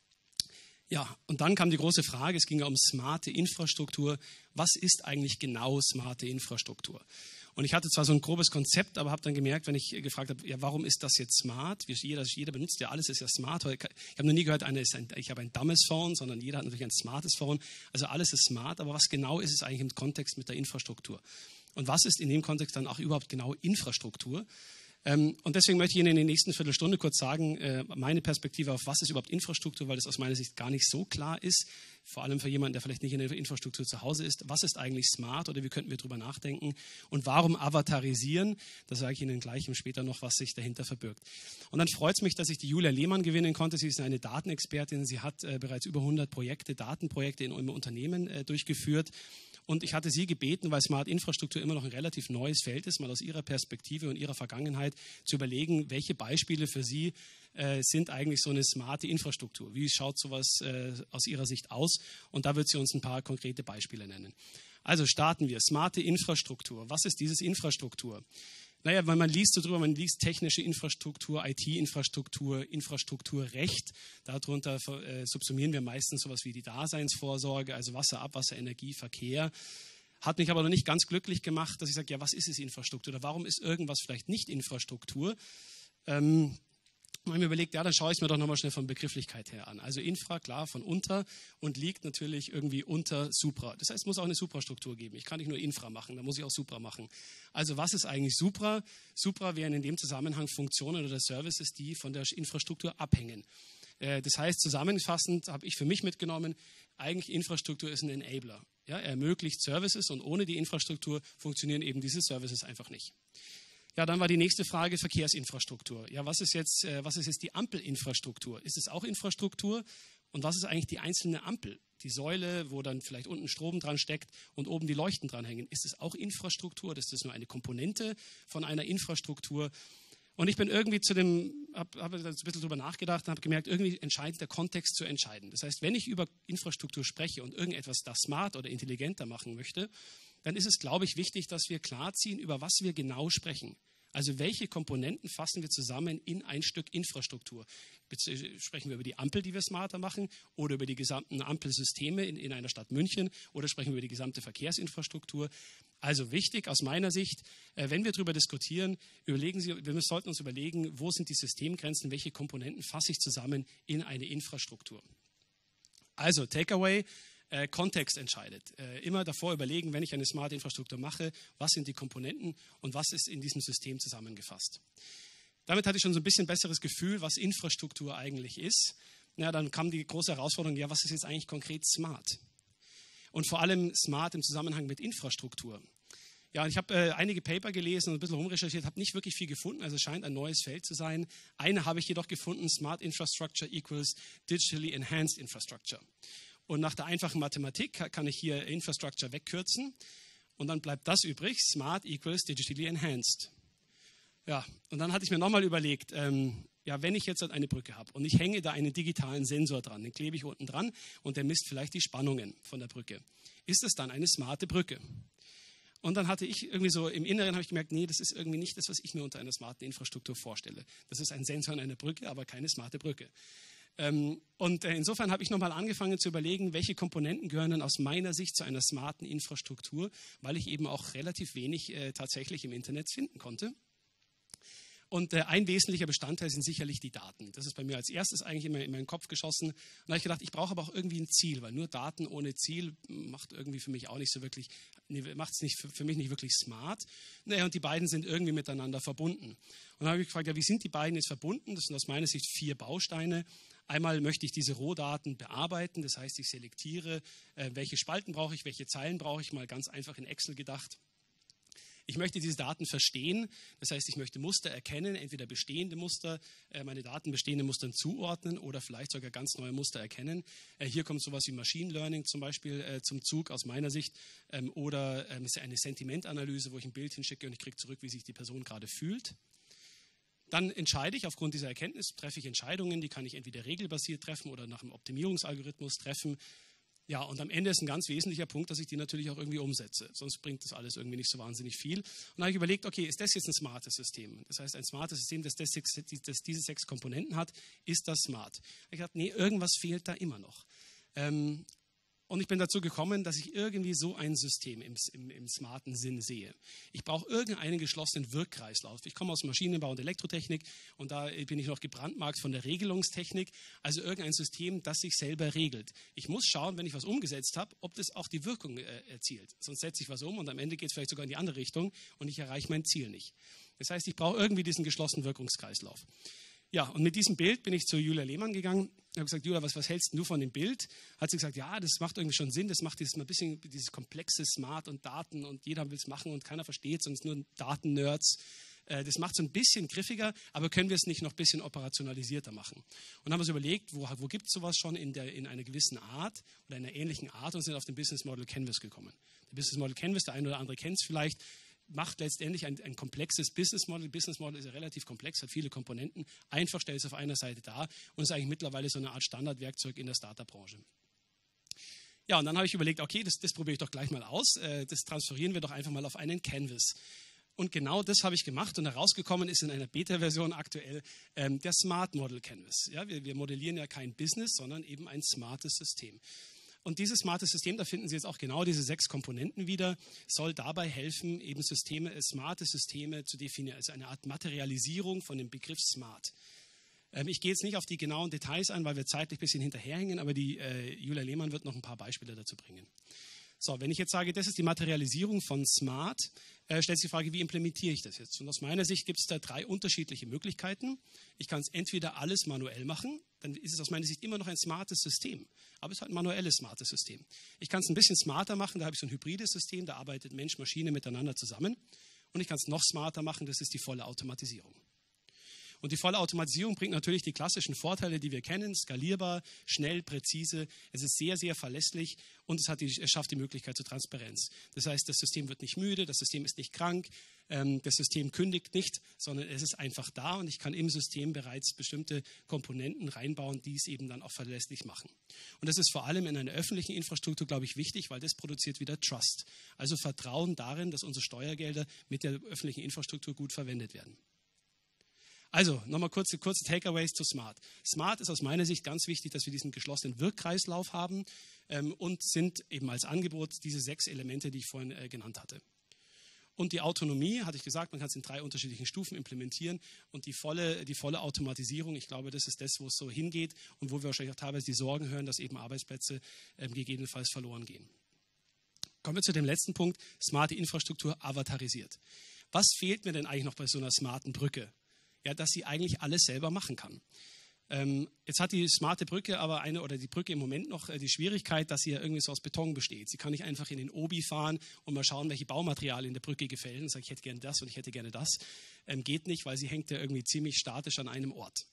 Ja, und dann kam die große Frage, es ging ja um smarte Infrastruktur. Was ist eigentlich genau smarte Infrastruktur? Und ich hatte zwar so ein grobes Konzept, aber habe dann gemerkt, wenn ich gefragt habe, ja, warum ist das jetzt smart? Jeder, jeder benutzt ja alles, ist ja smart. Ich habe noch nie gehört, eine ist ein, ich habe ein dummes Phone, sondern jeder hat natürlich ein smartes Phone. Also alles ist smart, aber was genau ist es eigentlich im Kontext mit der Infrastruktur? Und was ist in dem Kontext dann auch überhaupt genau Infrastruktur? Ähm, und deswegen möchte ich Ihnen in der nächsten Viertelstunde kurz sagen, äh, meine Perspektive auf was ist überhaupt Infrastruktur, weil das aus meiner Sicht gar nicht so klar ist, vor allem für jemanden, der vielleicht nicht in der Infrastruktur zu Hause ist. Was ist eigentlich smart oder wie könnten wir darüber nachdenken und warum avatarisieren? Das sage ich Ihnen gleich später noch, was sich dahinter verbirgt. Und dann freut es mich, dass ich die Julia Lehmann gewinnen konnte. Sie ist eine Datenexpertin. Sie hat äh, bereits über hundert Projekte, Datenprojekte in einem Unternehmen äh, durchgeführt. Und ich hatte sie gebeten, weil Smart Infrastruktur immer noch ein relativ neues Feld ist, mal aus ihrer Perspektive und ihrer Vergangenheit zu überlegen, welche Beispiele für sie äh, sind eigentlich so eine smarte Infrastruktur. Wie schaut sowas äh, aus ihrer Sicht aus? Und da wird sie uns ein paar konkrete Beispiele nennen. Also starten wir. Smarte Infrastruktur. Was ist dieses Infrastruktur? Naja, weil man liest so drüber, man liest technische Infrastruktur, I T-Infrastruktur, Infrastrukturrecht. Darunter äh, subsumieren wir meistens sowas wie die Daseinsvorsorge, also Wasser, Abwasser, Energie, Verkehr. Hat mich aber noch nicht ganz glücklich gemacht, dass ich sage, ja, was ist es Infrastruktur? Oder warum ist irgendwas vielleicht nicht Infrastruktur? Ähm, Und ich mir überlegt, ja, dann schaue ich es mir doch nochmal schnell von Begrifflichkeit her an. Also Infra, klar, von unter und liegt natürlich irgendwie unter Supra. Das heißt, es muss auch eine Suprastruktur geben. Ich kann nicht nur Infra machen, da muss ich auch Supra machen. Also was ist eigentlich Supra? Supra wären in dem Zusammenhang Funktionen oder Services, die von der Infrastruktur abhängen. Das heißt, zusammenfassend habe ich für mich mitgenommen, eigentlich Infrastruktur ist ein Enabler. Ja, er ermöglicht Services und ohne die Infrastruktur funktionieren eben diese Services einfach nicht. Ja, dann war die nächste Frage Verkehrsinfrastruktur. Ja, was ist jetzt, äh, was ist jetzt die Ampelinfrastruktur? Ist es auch Infrastruktur? Und was ist eigentlich die einzelne Ampel? Die Säule, wo dann vielleicht unten Strom dran steckt und oben die Leuchten dranhängen. Ist es auch Infrastruktur? Ist das nur eine Komponente von einer Infrastruktur? Und ich bin irgendwie zu dem, habe hab ein bisschen drüber nachgedacht und habe gemerkt, irgendwie entscheidend der Kontext zu entscheiden. Das heißt, wenn ich über Infrastruktur spreche und irgendetwas da smart oder intelligenter machen möchte, dann ist es, glaube ich, wichtig, dass wir klarziehen, über was wir genau sprechen. Also welche Komponenten fassen wir zusammen in ein Stück Infrastruktur? Sprechen wir über die Ampel, die wir smarter machen, oder über die gesamten Ampelsysteme in, in einer Stadt München, oder sprechen wir über die gesamte Verkehrsinfrastruktur? Also wichtig aus meiner Sicht, äh, wenn wir darüber diskutieren, überlegen Sie, wir sollten uns überlegen, wo sind die Systemgrenzen, welche Komponenten fasse ich zusammen in eine Infrastruktur? Also Takeaway. Äh, Kontext entscheidet. Äh, immer davor überlegen, wenn ich eine smarte Infrastruktur mache, was sind die Komponenten und was ist in diesem System zusammengefasst. Damit hatte ich schon so ein bisschen besseres Gefühl, was Infrastruktur eigentlich ist. Ja, dann kam die große Herausforderung, ja, was ist jetzt eigentlich konkret smart? Und vor allem smart im Zusammenhang mit Infrastruktur. Ja, ich habe äh, einige Paper gelesen und ein bisschen rumrecherchiert, habe nicht wirklich viel gefunden, also es scheint ein neues Feld zu sein. Eine habe ich jedoch gefunden, Smart Infrastructure equals Digitally Enhanced Infrastructure. Und nach der einfachen Mathematik kann ich hier Infrastructure wegkürzen und dann bleibt das übrig, Smart equals Digitally Enhanced. Ja, und dann hatte ich mir nochmal überlegt, ähm, ja, wenn ich jetzt eine Brücke habe und ich hänge da einen digitalen Sensor dran, den klebe ich unten dran und der misst vielleicht die Spannungen von der Brücke. Ist das dann eine smarte Brücke? Und dann hatte ich irgendwie so im Inneren habe ich gemerkt, nee, das ist irgendwie nicht das, was ich mir unter einer smarten Infrastruktur vorstelle. Das ist ein Sensor an einer Brücke, aber keine smarte Brücke. Und insofern habe ich nochmal angefangen zu überlegen, welche Komponenten gehören denn aus meiner Sicht zu einer smarten Infrastruktur, weil ich eben auch relativ wenig äh, tatsächlich im Internet finden konnte. Und äh, ein wesentlicher Bestandteil sind sicherlich die Daten. Das ist bei mir als erstes eigentlich immer in meinen Kopf geschossen. Und da habe ich gedacht, ich brauche aber auch irgendwie ein Ziel, weil nur Daten ohne Ziel macht irgendwie für mich auch nicht so wirklich, nee, macht es nicht für, für mich nicht wirklich smart. Naja, und die beiden sind irgendwie miteinander verbunden. Und dann habe ich gefragt, ja, wie sind die beiden jetzt verbunden? Das sind aus meiner Sicht vier Bausteine. Einmal möchte ich diese Rohdaten bearbeiten, das heißt, ich selektiere, äh, welche Spalten brauche ich, welche Zeilen brauche ich, mal ganz einfach in Excel gedacht. Ich möchte diese Daten verstehen, das heißt, ich möchte Muster erkennen, entweder bestehende Muster, äh, meine Daten bestehenden Mustern zuordnen oder vielleicht sogar ganz neue Muster erkennen. Äh, hier kommt sowas wie Machine Learning zum Beispiel äh, zum Zug aus meiner Sicht ähm, oder ähm, eine Sentimentanalyse, wo ich ein Bild hinschicke und ich kriege zurück, wie sich die Person gerade fühlt. Dann entscheide ich aufgrund dieser Erkenntnis, treffe ich Entscheidungen, die kann ich entweder regelbasiert treffen oder nach einem Optimierungsalgorithmus treffen. Ja, und am Ende ist ein ganz wesentlicher Punkt, dass ich die natürlich auch irgendwie umsetze. Sonst bringt das alles irgendwie nicht so wahnsinnig viel. Und dann habe ich überlegt, okay, ist das jetzt ein smartes System? Das heißt, ein smartes System, das, das, das diese sechs Komponenten hat, ist das smart? Ich habe gedacht, nee, irgendwas fehlt da immer noch. Ähm, Und ich bin dazu gekommen, dass ich irgendwie so ein System im, im, im smarten Sinn sehe. Ich brauche irgendeinen geschlossenen Wirkkreislauf. Ich komme aus Maschinenbau und Elektrotechnik und da bin ich noch gebrandmarkt von der Regelungstechnik. Also irgendein System, das sich selber regelt. Ich muss schauen, wenn ich was umgesetzt habe, ob das auch die Wirkung äh, erzielt. Sonst setze ich was um und am Ende geht es vielleicht sogar in die andere Richtung und ich erreiche mein Ziel nicht. Das heißt, ich brauche irgendwie diesen geschlossenen Wirkungskreislauf. Ja, und mit diesem Bild bin ich zu Julia Lehmann gegangen. Ich habe gesagt, Julia, was, was hältst du von dem Bild? Hat sie gesagt, ja, das macht irgendwie schon Sinn. Das macht dieses mal ein bisschen dieses komplexe Smart und Daten und jeder will es machen und keiner versteht es und es sind nur Daten-Nerds. Äh, das macht es ein bisschen griffiger, aber können wir es nicht noch ein bisschen operationalisierter machen? Und dann haben wir uns überlegt, wo, wo gibt es sowas schon in, der, in einer gewissen Art oder in einer ähnlichen Art und sind auf den Business Model Canvas gekommen. Der Business Model Canvas, der eine oder andere kennt es vielleicht, macht letztendlich ein, ein komplexes Business Model. Business Model ist ja relativ komplex, hat viele Komponenten. Einfach stellt es auf einer Seite dar und ist eigentlich mittlerweile so eine Art Standardwerkzeug in der Startup-Branche. Ja, und dann habe ich überlegt, okay, das, das probiere ich doch gleich mal aus. Das transferieren wir doch einfach mal auf einen Canvas. Und genau das habe ich gemacht und herausgekommen ist in einer Beta-Version aktuell ähm, der Smart Model Canvas. Ja, wir, wir modellieren ja kein Business, sondern eben ein smartes System. Und dieses smarte System, da finden Sie jetzt auch genau diese sechs Komponenten wieder, soll dabei helfen, eben Systeme, smarte Systeme zu definieren, also eine Art Materialisierung von dem Begriff smart. Ähm, ich gehe jetzt nicht auf die genauen Details ein, weil wir zeitlich ein bisschen hinterherhängen, aber die äh, Julia Lehmann wird noch ein paar Beispiele dazu bringen. So, wenn ich jetzt sage, das ist die Materialisierung von smart, äh, stellt sich die Frage, wie implementiere ich das jetzt? Und aus meiner Sicht gibt es da drei unterschiedliche Möglichkeiten. Ich kann es entweder alles manuell machen, dann ist es aus meiner Sicht immer noch ein smartes System, aber es ist halt ein manuelles smartes System. Ich kann es ein bisschen smarter machen, da habe ich so ein hybrides System, da arbeitet Mensch, Maschine miteinander zusammen. Und ich kann es noch smarter machen, das ist die volle Automatisierung. Und die volle Automatisierung bringt natürlich die klassischen Vorteile, die wir kennen, skalierbar, schnell, präzise. Es ist sehr, sehr verlässlich und es, hat die, es schafft die Möglichkeit zur Transparenz. Das heißt, das System wird nicht müde, das System ist nicht krank, ähm, das System kündigt nicht, sondern es ist einfach da und ich kann im System bereits bestimmte Komponenten reinbauen, die es eben dann auch verlässlich machen. Und das ist vor allem in einer öffentlichen Infrastruktur, glaube ich, wichtig, weil das produziert wieder Trust. Also Vertrauen darin, dass unsere Steuergelder mit der öffentlichen Infrastruktur gut verwendet werden. Also, nochmal kurze, kurze Takeaways zu Smart. Smart ist aus meiner Sicht ganz wichtig, dass wir diesen geschlossenen Wirkkreislauf haben ähm, und sind eben als Angebot diese sechs Elemente, die ich vorhin äh, genannt hatte. Und die Autonomie, hatte ich gesagt, man kann es in drei unterschiedlichen Stufen implementieren und die volle, die volle Automatisierung, ich glaube, das ist das, wo es so hingeht und wo wir wahrscheinlich auch teilweise die Sorgen hören, dass eben Arbeitsplätze ähm, gegebenenfalls verloren gehen. Kommen wir zu dem letzten Punkt, smarte Infrastruktur avatarisiert. Was fehlt mir denn eigentlich noch bei so einer smarten Brücke? Ja, dass sie eigentlich alles selber machen kann. Ähm, jetzt hat die smarte Brücke aber eine, oder die Brücke im Moment noch äh, die Schwierigkeit, dass sie ja irgendwie so aus Beton besteht. Sie kann nicht einfach in den Obi fahren und mal schauen, welche Baumaterialien in der Brücke gefällt und sagen, ich hätte gerne das und ich hätte gerne das. Ähm, geht nicht, weil sie hängt ja irgendwie ziemlich statisch an einem Ort.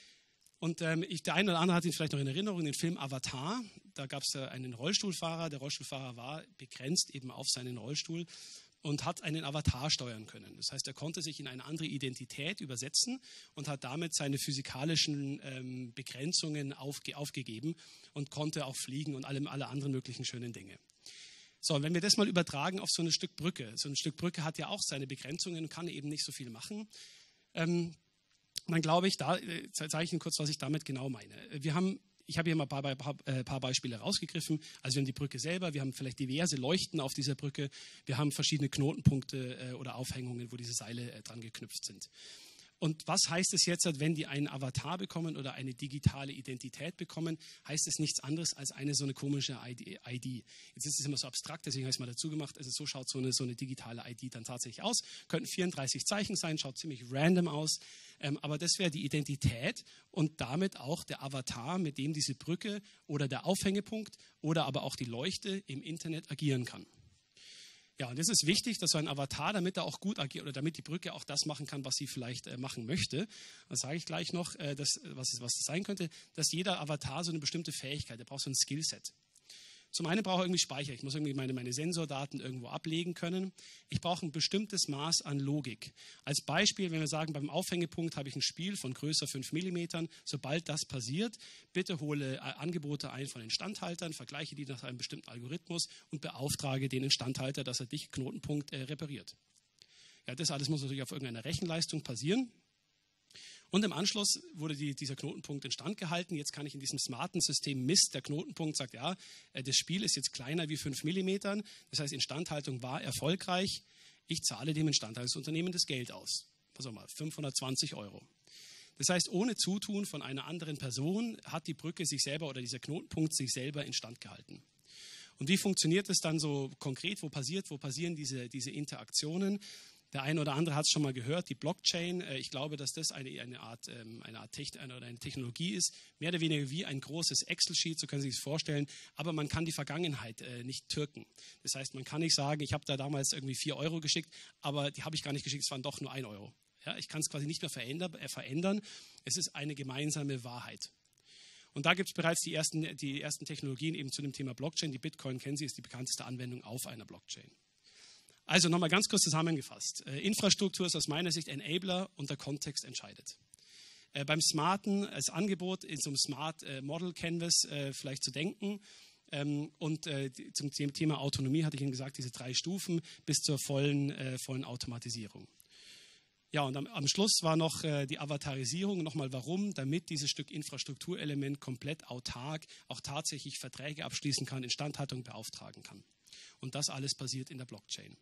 Und ähm, ich, der eine oder andere hat ihn vielleicht noch in Erinnerung, den Film Avatar. Da gab es äh, einen Rollstuhlfahrer. Der Rollstuhlfahrer war begrenzt eben auf seinen Rollstuhl und hat einen Avatar steuern können. Das heißt, er konnte sich in eine andere Identität übersetzen und hat damit seine physikalischen ähm, Begrenzungen aufge aufgegeben und konnte auch fliegen und allem, alle anderen möglichen schönen Dinge. So, und wenn wir das mal übertragen auf so ein Stück Brücke. So ein Stück Brücke hat ja auch seine Begrenzungen und kann eben nicht so viel machen. Ähm, dann glaube ich, da äh, zeige ich Ihnen kurz, was ich damit genau meine. Wir haben Ich habe hier mal ein paar, paar, äh, paar Beispiele rausgegriffen. Also wir haben die Brücke selber, wir haben vielleicht diverse Leuchten auf dieser Brücke, wir haben verschiedene Knotenpunkte äh, oder Aufhängungen, wo diese Seile äh, dran geknüpft sind. Und was heißt es jetzt, wenn die einen Avatar bekommen oder eine digitale Identität bekommen, heißt es nichts anderes als eine so eine komische I D. Jetzt ist es immer so abstrakt, deswegen habe ich es mal dazu gemacht. Also so schaut so eine, so eine digitale I D dann tatsächlich aus. Könnten vierunddreißig Zeichen sein, schaut ziemlich random aus. Ähm, aber das wäre die Identität und damit auch der Avatar, mit dem diese Brücke oder der Aufhängepunkt oder aber auch die Leuchte im Internet agieren kann. Ja, und es ist wichtig, dass so ein Avatar, damit er auch gut agiert oder damit die Brücke auch das machen kann, was sie vielleicht äh, machen möchte, das sage ich gleich noch, äh, das, was, es, was es sein könnte, dass jeder Avatar so eine bestimmte Fähigkeit, der braucht so ein Skillset. Zum einen brauche ich irgendwie Speicher. Ich muss irgendwie meine, meine Sensordaten irgendwo ablegen können. Ich brauche ein bestimmtes Maß an Logik. Als Beispiel, wenn wir sagen, beim Aufhängepunkt habe ich ein Spiel von größer fünf Millimeter. Sobald das passiert, bitte hole Angebote ein von Instandhaltern, vergleiche die nach einem bestimmten Algorithmus und beauftrage den Instandhalter, dass er dich Knotenpunkt äh, repariert. Ja, das alles muss natürlich auf irgendeiner Rechenleistung passieren. Und im Anschluss wurde die, dieser Knotenpunkt instand gehalten. Jetzt kann ich in diesem smarten System misst. Der Knotenpunkt sagt, ja, das Spiel ist jetzt kleiner wie fünf Millimeter. Das heißt, Instandhaltung war erfolgreich. Ich zahle dem Instandhaltungsunternehmen das Geld aus. Was auch mal, fünfhundertzwanzig Euro. Das heißt, ohne Zutun von einer anderen Person hat die Brücke sich selber oder dieser Knotenpunkt sich selber instand gehalten. Und wie funktioniert das dann so konkret? Wo passiert, wo passieren diese, diese Interaktionen? Der eine oder andere hat es schon mal gehört, die Blockchain. Ich glaube, dass das eine, eine Art, eine Art Techn- eine, oder eine Technologie ist, mehr oder weniger wie ein großes Excel-Sheet, so können Sie sich das vorstellen. Aber man kann die Vergangenheit äh, nicht türken. Das heißt, man kann nicht sagen, ich habe da damals irgendwie vier Euro geschickt, aber die habe ich gar nicht geschickt, es waren doch nur ein Euro. Ja, ich kann es quasi nicht mehr verändern, äh, verändern. Es ist eine gemeinsame Wahrheit. Und da gibt es bereits die ersten, die ersten Technologien eben zu dem Thema Blockchain. Die Bitcoin, kennen Sie, ist die bekannteste Anwendung auf einer Blockchain. Also nochmal ganz kurz zusammengefasst. Äh, Infrastruktur ist aus meiner Sicht Enabler und der Kontext entscheidet. Äh, beim Smarten als Angebot in so einem Smart äh, Model Canvas äh, vielleicht zu denken. Ähm, und äh, zum Thema Autonomie hatte ich Ihnen gesagt, diese drei Stufen bis zur vollen, äh, vollen Automatisierung. Ja, und am, am Schluss war noch äh, die Avatarisierung. Nochmal warum? Damit dieses Stück Infrastrukturelement komplett autark auch tatsächlich Verträge abschließen kann, Instandhaltung beauftragen kann. Und das alles passiert in der Blockchain.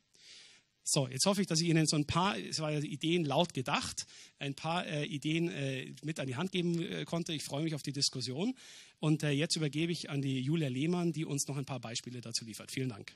So, jetzt hoffe ich, dass ich Ihnen so ein paar, es war ja Ideen laut gedacht, ein paar äh, Ideen äh, mit an die Hand geben äh, konnte. Ich freue mich auf die Diskussion. Und äh, jetzt übergebe ich an die Julia Lehmann, die uns noch ein paar Beispiele dazu liefert. Vielen Dank.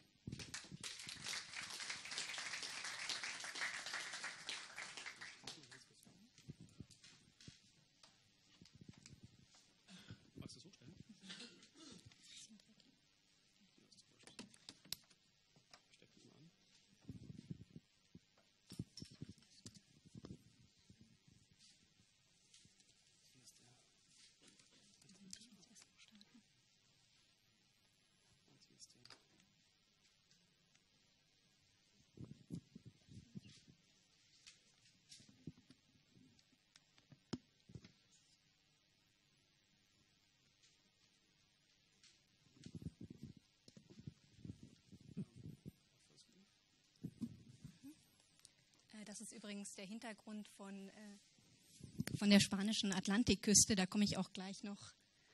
Das ist übrigens der Hintergrund von, äh, von der spanischen Atlantikküste. Da komme ich auch gleich noch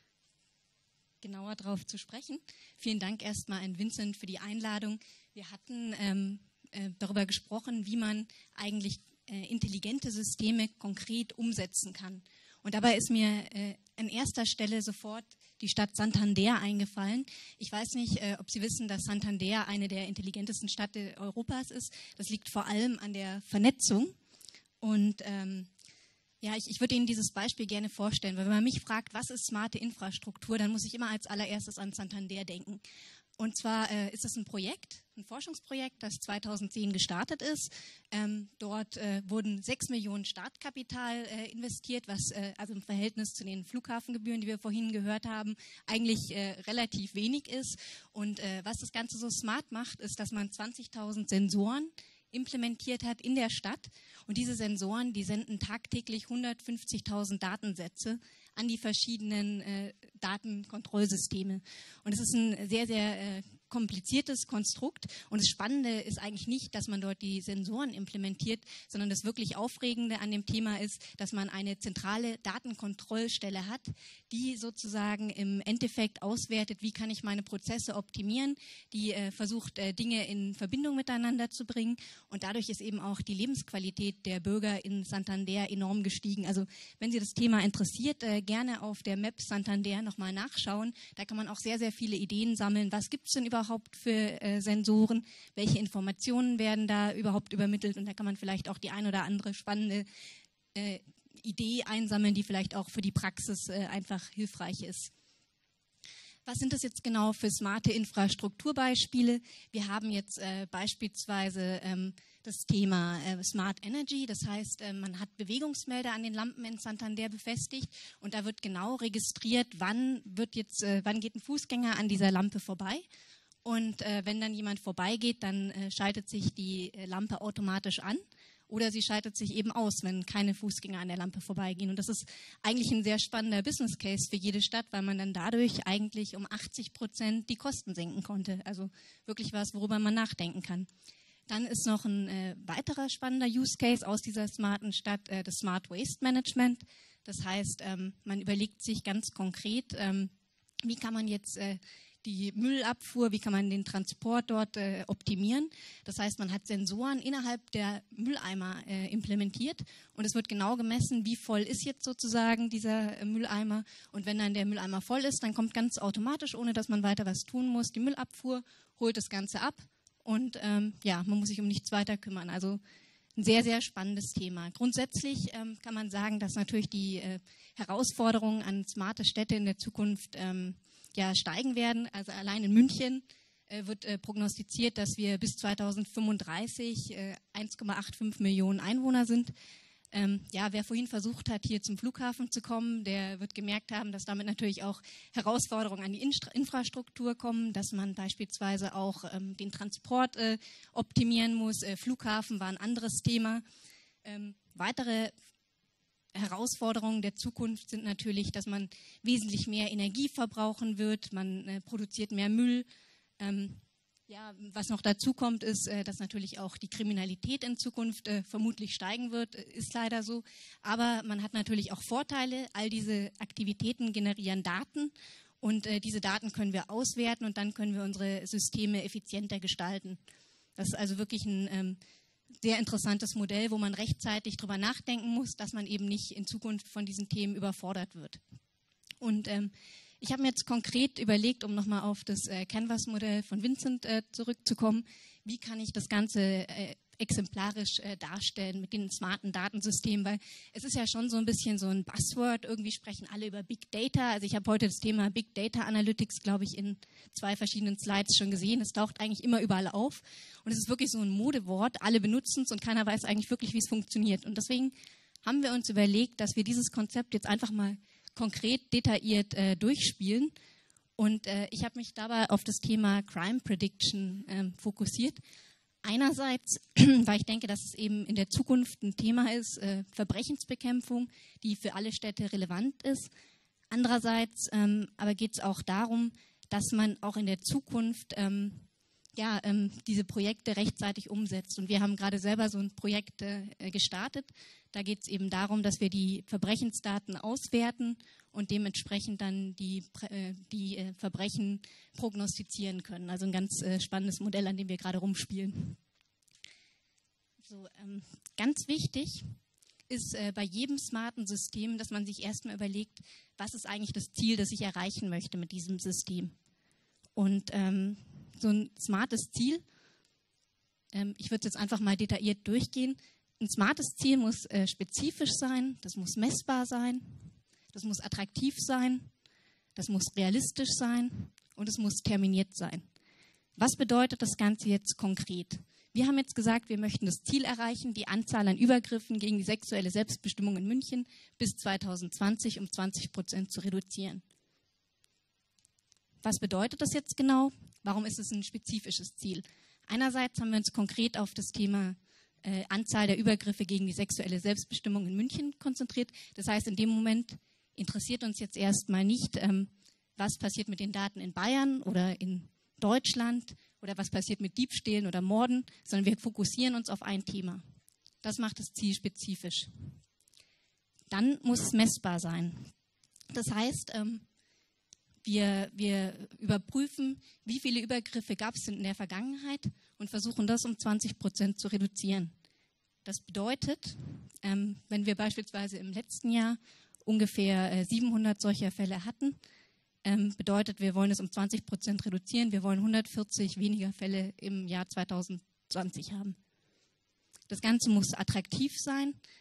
genauer drauf zu sprechen. Vielen Dank erstmal an Vincent für die Einladung. Wir hatten ähm, äh, darüber gesprochen, wie man eigentlich äh, intelligente Systeme konkret umsetzen kann. Und dabei ist mir äh, an erster Stelle sofort die Stadt Santander eingefallen. Ich weiß nicht, äh, ob Sie wissen, dass Santander eine der intelligentesten Städte Europas ist. Das liegt vor allem an der Vernetzung. Und ähm, ja, ich, ich würde Ihnen dieses Beispiel gerne vorstellen, weil wenn man mich fragt, was ist smarte Infrastruktur, dann muss ich immer als allererstes an Santander denken. Und zwar äh, ist es ein Projekt, ein Forschungsprojekt, das zweitausendzehn gestartet ist. Ähm, dort äh, wurden sechs Millionen Startkapital äh, investiert, was äh, also im Verhältnis zu den Flughafengebühren, die wir vorhin gehört haben, eigentlich äh, relativ wenig ist. Und äh, was das Ganze so smart macht, ist, dass man zwanzigtausend Sensoren implementiert hat in der Stadt. Und diese Sensoren, die senden tagtäglich hundertfünfzigtausend Datensätze an die verschiedenen äh, Datenkontrollsysteme. Und es ist ein sehr, sehr äh, kompliziertes Konstrukt. Und das Spannende ist eigentlich nicht, dass man dort die Sensoren implementiert, sondern das wirklich Aufregende an dem Thema ist, dass man eine zentrale Datenkontrollstelle hat, die sozusagen im Endeffekt auswertet, wie kann ich meine Prozesse optimieren, die äh, versucht, äh, Dinge in Verbindung miteinander zu bringen. Und dadurch ist eben auch die Lebensqualität der Bürger in Santander enorm gestiegen. Also wenn Sie das Thema interessiert, äh, gerne auf der Map Santander nochmal nachschauen. Da kann man auch sehr, sehr viele Ideen sammeln. Was gibt es denn überhaupt für äh, Sensoren? Welche Informationen werden da überhaupt übermittelt? Und da kann man vielleicht auch die ein oder andere spannende äh, Idee einsammeln, die vielleicht auch für die Praxis äh, einfach hilfreich ist. Was sind das jetzt genau für smarte Infrastrukturbeispiele? Wir haben jetzt äh, beispielsweise ähm, das Thema äh, Smart Energy. Das heißt, äh, man hat Bewegungsmelder an den Lampen in Santander befestigt und da wird genau registriert, wann wird jetzt, äh, wann geht ein Fußgänger an dieser Lampe vorbei. Und äh, wenn dann jemand vorbeigeht, dann äh, schaltet sich die äh, Lampe automatisch an oder sie schaltet sich eben aus, wenn keine Fußgänger an der Lampe vorbeigehen. Und das ist eigentlich ein sehr spannender Business Case für jede Stadt, weil man dann dadurch eigentlich um achtzig Prozent die Kosten senken konnte. Also wirklich was, worüber man nachdenken kann. Dann ist noch ein äh, weiterer spannender Use Case aus dieser smarten Stadt, äh, das Smart Waste Management. Das heißt, ähm, man überlegt sich ganz konkret, ähm, wie kann man jetzt äh, die Müllabfuhr, wie kann man den Transport dort äh, optimieren. Das heißt, man hat Sensoren innerhalb der Mülleimer äh, implementiert und es wird genau gemessen, wie voll ist jetzt sozusagen dieser äh, Mülleimer. Und wenn dann der Mülleimer voll ist, dann kommt ganz automatisch, ohne dass man weiter was tun muss, die Müllabfuhr, holt das Ganze ab und ähm, ja, man muss sich um nichts weiter kümmern. Also ein sehr, sehr spannendes Thema. Grundsätzlich ähm, kann man sagen, dass natürlich die äh, Herausforderungen an smarte Städte in der Zukunft ähm, ja, steigen werden. Also allein in München äh, wird äh, prognostiziert, dass wir bis zweitausendfünfunddreißig äh, eins Komma fünfundachtzig Millionen Einwohner sind. Ähm, ja, wer vorhin versucht hat, hier zum Flughafen zu kommen, der wird gemerkt haben, dass damit natürlich auch Herausforderungen an die Instra- Infrastruktur kommen, dass man beispielsweise auch ähm, den Transport äh, optimieren muss. Äh, Flughafen war ein anderes Thema. Ähm, weitere Herausforderungen der Zukunft sind natürlich, dass man wesentlich mehr Energie verbrauchen wird, man äh, produziert mehr Müll. Ähm, ja, was noch dazu kommt, ist, äh, dass natürlich auch die Kriminalität in Zukunft äh, vermutlich steigen wird, äh, ist leider so. Aber man hat natürlich auch Vorteile. All diese Aktivitäten generieren Daten und äh, diese Daten können wir auswerten und dann können wir unsere Systeme effizienter gestalten. Das ist also wirklich ein ähm, sehr interessantes Modell, wo man rechtzeitig drüber nachdenken muss, dass man eben nicht in Zukunft von diesen Themen überfordert wird. Und ähm, ich habe mir jetzt konkret überlegt, um nochmal auf das äh, Canvas-Modell von Vincent äh, zurückzukommen, wie kann ich das Ganze äh, exemplarisch äh, darstellen mit den smarten Datensystemen, weil es ist ja schon so ein bisschen so ein Buzzword, irgendwie sprechen alle über Big Data. Also ich habe heute das Thema Big Data Analytics, glaube ich, in zwei verschiedenen Slides schon gesehen. Es taucht eigentlich immer überall auf und es ist wirklich so ein Modewort. Alle benutzen es und keiner weiß eigentlich wirklich, wie es funktioniert. Und deswegen haben wir uns überlegt, dass wir dieses Konzept jetzt einfach mal konkret detailliert äh, durchspielen. Und äh, ich habe mich dabei auf das Thema Crime Prediction äh, fokussiert. Einerseits, weil ich denke, dass es eben in der Zukunft ein Thema ist, äh, Verbrechensbekämpfung, die für alle Städte relevant ist. Andererseits ähm, aber geht es auch darum, dass man auch in der Zukunft ähm, ja, ähm, diese Projekte rechtzeitig umsetzt. Und wir haben gerade selber so ein Projekt äh, gestartet. Da geht es eben darum, dass wir die Verbrechensdaten auswerten und dementsprechend dann die, äh, die äh, Verbrechen prognostizieren können. Also ein ganz äh, spannendes Modell, an dem wir gerade rumspielen. So, ähm, ganz wichtig ist äh, bei jedem smarten System, dass man sich erstmal überlegt, was ist eigentlich das Ziel, das ich erreichen möchte mit diesem System. Und ähm, so ein smartes Ziel, ähm, ich würde es jetzt einfach mal detailliert durchgehen. Ein smartes Ziel muss äh, spezifisch sein, das muss messbar sein, das muss attraktiv sein, das muss realistisch sein und es muss terminiert sein. Was bedeutet das Ganze jetzt konkret? Wir haben jetzt gesagt, wir möchten das Ziel erreichen, die Anzahl an Übergriffen gegen die sexuelle Selbstbestimmung in München bis zweitausendzwanzig um zwanzig Prozent zu reduzieren. Was bedeutet das jetzt genau? Warum ist es ein spezifisches Ziel? Einerseits haben wir uns konkret auf das Thema äh, Anzahl der Übergriffe gegen die sexuelle Selbstbestimmung in München konzentriert. Das heißt, in dem Moment interessiert uns jetzt erstmal nicht, ähm, was passiert mit den Daten in Bayern oder in Deutschland oder was passiert mit Diebstählen oder Morden, sondern wir fokussieren uns auf ein Thema. Das macht das Ziel spezifisch. Dann muss es messbar sein. Das heißt, ähm, Wir, wir überprüfen, wie viele Übergriffe gab es in der Vergangenheit und versuchen das um zwanzig Prozent zu reduzieren. Das bedeutet, ähm, wenn wir beispielsweise im letzten Jahr ungefähr äh, siebenhundert solcher Fälle hatten, ähm, bedeutet, wir wollen es um zwanzig Prozent reduzieren. Wir wollen hundertvierzig weniger Fälle im Jahr zweitausendzwanzig haben. Das Ganze muss attraktiv sein.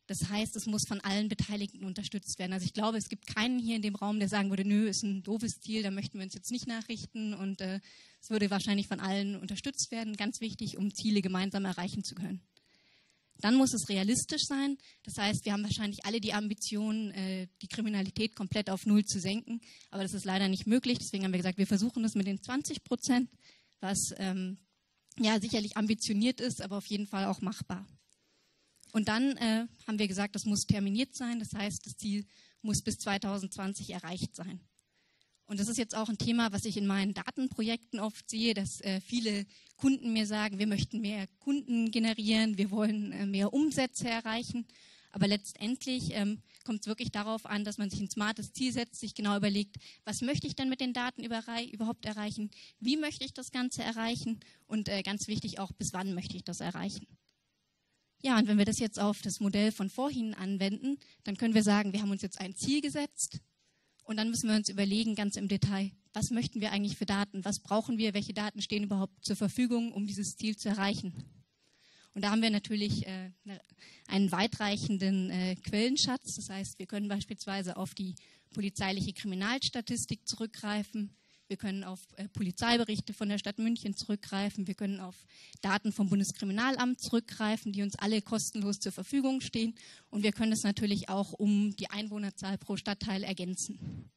Das heißt, es muss von allen Beteiligten unterstützt werden. Also ich glaube, es gibt keinen hier in dem Raum, der sagen würde, nö, ist ein doofes Ziel, da möchten wir uns jetzt nicht nachrichten. Und äh, es würde wahrscheinlich von allen unterstützt werden, ganz wichtig, um Ziele gemeinsam erreichen zu können. Dann muss es realistisch sein. Das heißt, wir haben wahrscheinlich alle die Ambition, äh, die Kriminalität komplett auf Null zu senken. Aber das ist leider nicht möglich. Deswegen haben wir gesagt, wir versuchen das mit den zwanzig Prozent, was ähm, ja sicherlich ambitioniert ist, aber auf jeden Fall auch machbar. Und dann äh, haben wir gesagt, das muss terminiert sein. Das heißt, das Ziel muss bis zwanzig zwanzig erreicht sein. Und das ist jetzt auch ein Thema, was ich in meinen Datenprojekten oft sehe, dass äh, viele Kunden mir sagen, wir möchten mehr Kunden generieren, wir wollen äh, mehr Umsätze erreichen. Aber letztendlich ähm, kommt es wirklich darauf an, dass man sich ein smartes Ziel setzt, sich genau überlegt, was möchte ich denn mit den Daten überhaupt erreichen, wie möchte ich das Ganze erreichen und äh, ganz wichtig auch, bis wann möchte ich das erreichen. Ja, und wenn wir das jetzt auf das Modell von vorhin anwenden, dann können wir sagen, wir haben uns jetzt ein Ziel gesetzt und dann müssen wir uns überlegen, ganz im Detail, was möchten wir eigentlich für Daten, was brauchen wir, welche Daten stehen überhaupt zur Verfügung, um dieses Ziel zu erreichen. Und da haben wir natürlich äh, einen weitreichenden äh, Quellenschatz, das heißt, wir können beispielsweise auf die polizeiliche Kriminalstatistik zurückgreifen. Wir können auf äh, Polizeiberichte von der Stadt München zurückgreifen. Wir können auf Daten vom Bundeskriminalamt zurückgreifen, die uns alle kostenlos zur Verfügung stehen. Und wir können es natürlich auch um die Einwohnerzahl pro Stadtteil ergänzen.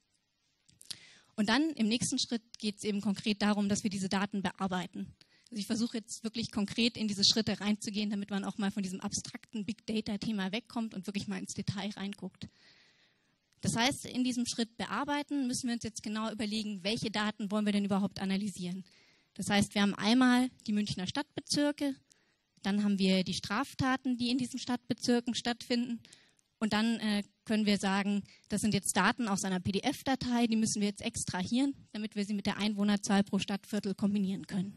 Und dann im nächsten Schritt geht es eben konkret darum, dass wir diese Daten bearbeiten. Also ich versuche jetzt wirklich konkret in diese Schritte reinzugehen, damit man auch mal von diesem abstrakten Big Data-Thema wegkommt und wirklich mal ins Detail reinguckt. Das heißt, in diesem Schritt bearbeiten müssen wir uns jetzt genau überlegen, welche Daten wollen wir denn überhaupt analysieren. Das heißt, wir haben einmal die Münchner Stadtbezirke, dann haben wir die Straftaten, die in diesen Stadtbezirken stattfinden und dann äh, können wir sagen, das sind jetzt Daten aus einer P D F-Datei, die müssen wir jetzt extrahieren, damit wir sie mit der Einwohnerzahl pro Stadtviertel kombinieren können.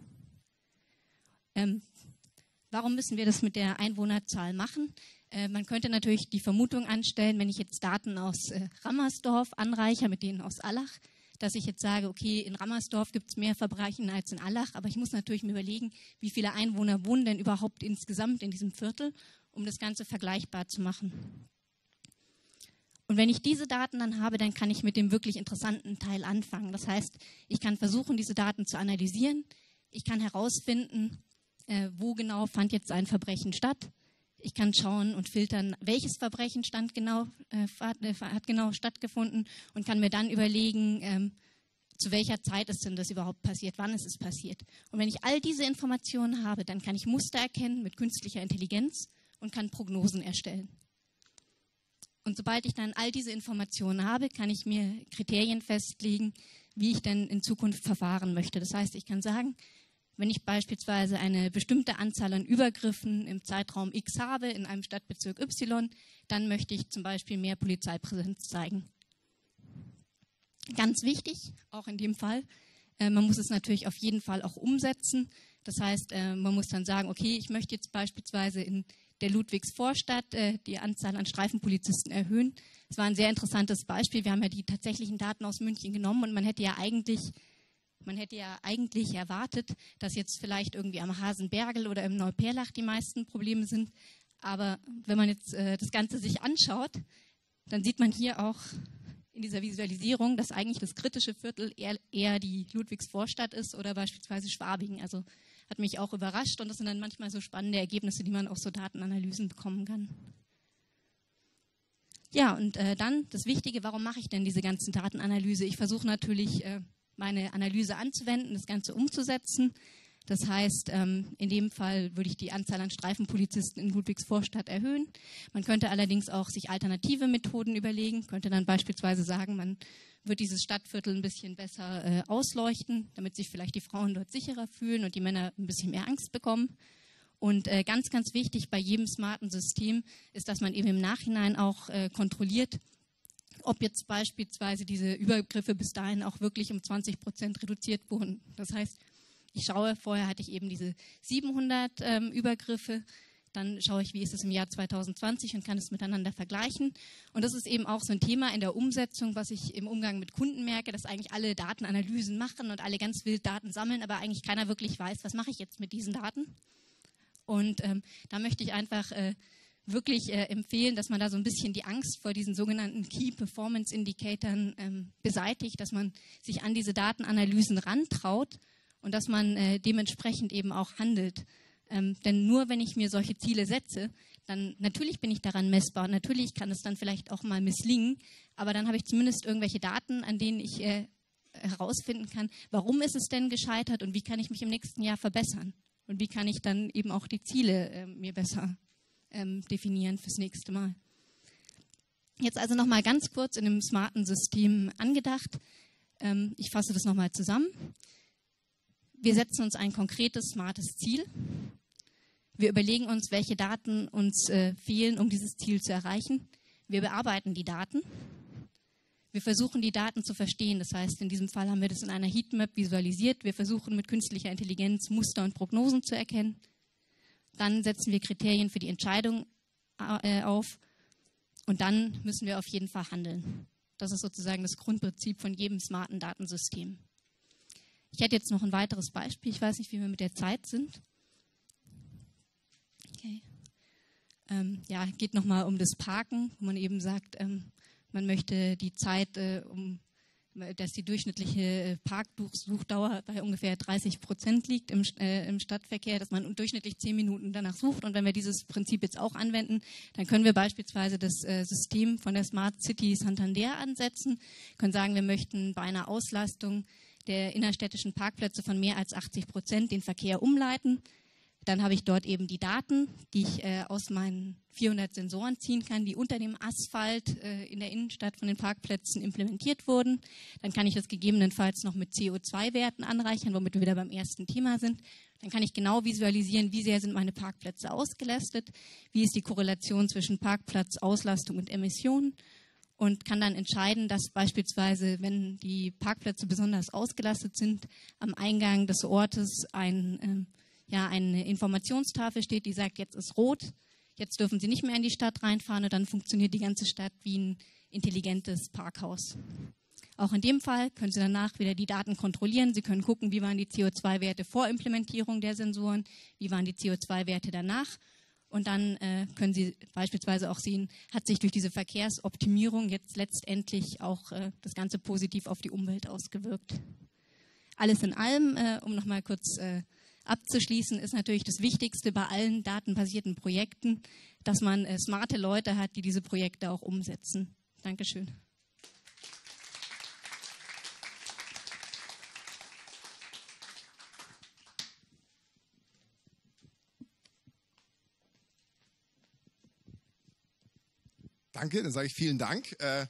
Ähm, warum müssen wir das mit der Einwohnerzahl machen? Man könnte natürlich die Vermutung anstellen, wenn ich jetzt Daten aus äh, Rammersdorf anreichere mit denen aus Allach, dass ich jetzt sage, okay, in Rammersdorf gibt es mehr Verbrechen als in Allach, aber ich muss natürlich mir überlegen, wie viele Einwohner wohnen denn überhaupt insgesamt in diesem Viertel, um das Ganze vergleichbar zu machen. Und wenn ich diese Daten dann habe, dann kann ich mit dem wirklich interessanten Teil anfangen. Das heißt, ich kann versuchen, diese Daten zu analysieren. Ich kann herausfinden, äh, wo genau fand jetzt ein Verbrechen statt. Ich kann schauen und filtern, welches Verbrechen stand genau, äh, hat genau stattgefunden und kann mir dann überlegen, ähm, zu welcher Zeit ist denn das überhaupt passiert, wann ist es passiert. Und wenn ich all diese Informationen habe, dann kann ich Muster erkennen mit künstlicher Intelligenz und kann Prognosen erstellen. Und sobald ich dann all diese Informationen habe, kann ich mir Kriterien festlegen, wie ich denn in Zukunft verfahren möchte. Das heißt, ich kann sagen, wenn ich beispielsweise eine bestimmte Anzahl an Übergriffen im Zeitraum X habe in einem Stadtbezirk Y, dann möchte ich zum Beispiel mehr Polizeipräsenz zeigen. Ganz wichtig, auch in dem Fall, äh, man muss es natürlich auf jeden Fall auch umsetzen. Das heißt, äh, man muss dann sagen, okay, ich möchte jetzt beispielsweise in der Ludwigsvorstadt äh, die Anzahl an Streifenpolizisten erhöhen. Das war ein sehr interessantes Beispiel. Wir haben ja die tatsächlichen Daten aus München genommen und man hätte ja eigentlich Man hätte ja eigentlich erwartet, dass jetzt vielleicht irgendwie am Hasenbergel oder im Neuperlach die meisten Probleme sind. Aber wenn man jetzt äh, das Ganze sich anschaut, dann sieht man hier auch in dieser Visualisierung, dass eigentlich das kritische Viertel eher, eher die Ludwigsvorstadt ist oder beispielsweise Schwabing. Also hat mich auch überrascht und das sind dann manchmal so spannende Ergebnisse, die man aus so Datenanalysen bekommen kann. Ja, und äh, dann das Wichtige, warum mache ich denn diese ganzen Datenanalyse? Ich versuche natürlich, äh, meine Analyse anzuwenden, das Ganze umzusetzen. Das heißt, ähm, in dem Fall würde ich die Anzahl an Streifenpolizisten in Ludwigsvorstadt erhöhen. Man könnte allerdings auch sich alternative Methoden überlegen, könnte dann beispielsweise sagen, man wird dieses Stadtviertel ein bisschen besser äh, ausleuchten, damit sich vielleicht die Frauen dort sicherer fühlen und die Männer ein bisschen mehr Angst bekommen. Und äh, ganz, ganz wichtig bei jedem smarten System ist, dass man eben im Nachhinein auch äh, kontrolliert, ob jetzt beispielsweise diese Übergriffe bis dahin auch wirklich um zwanzig Prozent reduziert wurden. Das heißt, ich schaue, vorher hatte ich eben diese siebenhundert ähm, Übergriffe, dann schaue ich, wie ist es im Jahr zwanzig zwanzig und kann es miteinander vergleichen. Und das ist eben auch so ein Thema in der Umsetzung, was ich im Umgang mit Kunden merke, dass eigentlich alle Datenanalysen machen und alle ganz wild Daten sammeln, aber eigentlich keiner wirklich weiß, was mache ich jetzt mit diesen Daten. Und ähm, da möchte ich einfach äh, wirklich äh, empfehlen, dass man da so ein bisschen die Angst vor diesen sogenannten Key Performance Indicatoren ähm, beseitigt, dass man sich an diese Datenanalysen rantraut und dass man äh, dementsprechend eben auch handelt. Ähm, denn nur wenn ich mir solche Ziele setze, dann natürlich bin ich daran messbar, natürlich kann es dann vielleicht auch mal misslingen, aber dann habe ich zumindest irgendwelche Daten, an denen ich äh, herausfinden kann, warum ist es denn gescheitert und wie kann ich mich im nächsten Jahr verbessern und wie kann ich dann eben auch die Ziele äh, mir besser ähm, definieren fürs nächste Mal. Jetzt also nochmal ganz kurz in dem smarten System angedacht. Ähm, ich fasse das nochmal zusammen. Wir setzen uns ein konkretes, smartes Ziel. Wir überlegen uns, welche Daten uns äh, fehlen, um dieses Ziel zu erreichen. Wir bearbeiten die Daten. Wir versuchen, die Daten zu verstehen. Das heißt, in diesem Fall haben wir das in einer Heatmap visualisiert. Wir versuchen, mit künstlicher Intelligenz Muster und Prognosen zu erkennen. Dann setzen wir Kriterien für die Entscheidung äh, auf. Und dann müssen wir auf jeden Fall handeln. Das ist sozusagen das Grundprinzip von jedem smarten Datensystem. Ich hätte jetzt noch ein weiteres Beispiel. Ich weiß nicht, wie wir mit der Zeit sind. Okay. Ähm, ja, geht nochmal um das Parken, wo man eben sagt, ähm, man möchte die Zeit, äh, um, dass die durchschnittliche Parksuchdauer bei ungefähr dreißig Prozent liegt im, äh, im Stadtverkehr, dass man durchschnittlich zehn Minuten danach sucht. Und wenn wir dieses Prinzip jetzt auch anwenden, dann können wir beispielsweise das äh, System von der Smart City Santander ansetzen, können sagen, wir möchten bei einer Auslastung der innerstädtischen Parkplätze von mehr als achtzig Prozent den Verkehr umleiten. Dann habe ich dort eben die Daten, die ich äh, aus meinen vierhundert Sensoren ziehen kann, die unter dem Asphalt äh, in der Innenstadt von den Parkplätzen implementiert wurden. Dann kann ich das gegebenenfalls noch mit C O zwei Werten anreichern, womit wir wieder beim ersten Thema sind. Dann kann ich genau visualisieren, wie sehr sind meine Parkplätze ausgelastet, wie ist die Korrelation zwischen Parkplatzauslastung und Emissionen und kann dann entscheiden, dass beispielsweise, wenn die Parkplätze besonders ausgelastet sind, am Eingang des Ortes ein ähm, ja, eine Informationstafel steht, die sagt, jetzt ist rot, jetzt dürfen Sie nicht mehr in die Stadt reinfahren und dann funktioniert die ganze Stadt wie ein intelligentes Parkhaus. Auch in dem Fall können Sie danach wieder die Daten kontrollieren. Sie können gucken, wie waren die C O zwei Werte vor Implementierung der Sensoren, wie waren die C O zwei Werte danach. Und dann äh, können Sie beispielsweise auch sehen, hat sich durch diese Verkehrsoptimierung jetzt letztendlich auch äh, das Ganze positiv auf die Umwelt ausgewirkt. Alles in allem, äh, um nochmal kurz äh, abzuschließen, ist natürlich das Wichtigste bei allen datenbasierten Projekten, dass man äh, smarte Leute hat, die diese Projekte auch umsetzen. Dankeschön. Danke, dann sage ich vielen Dank. Äh,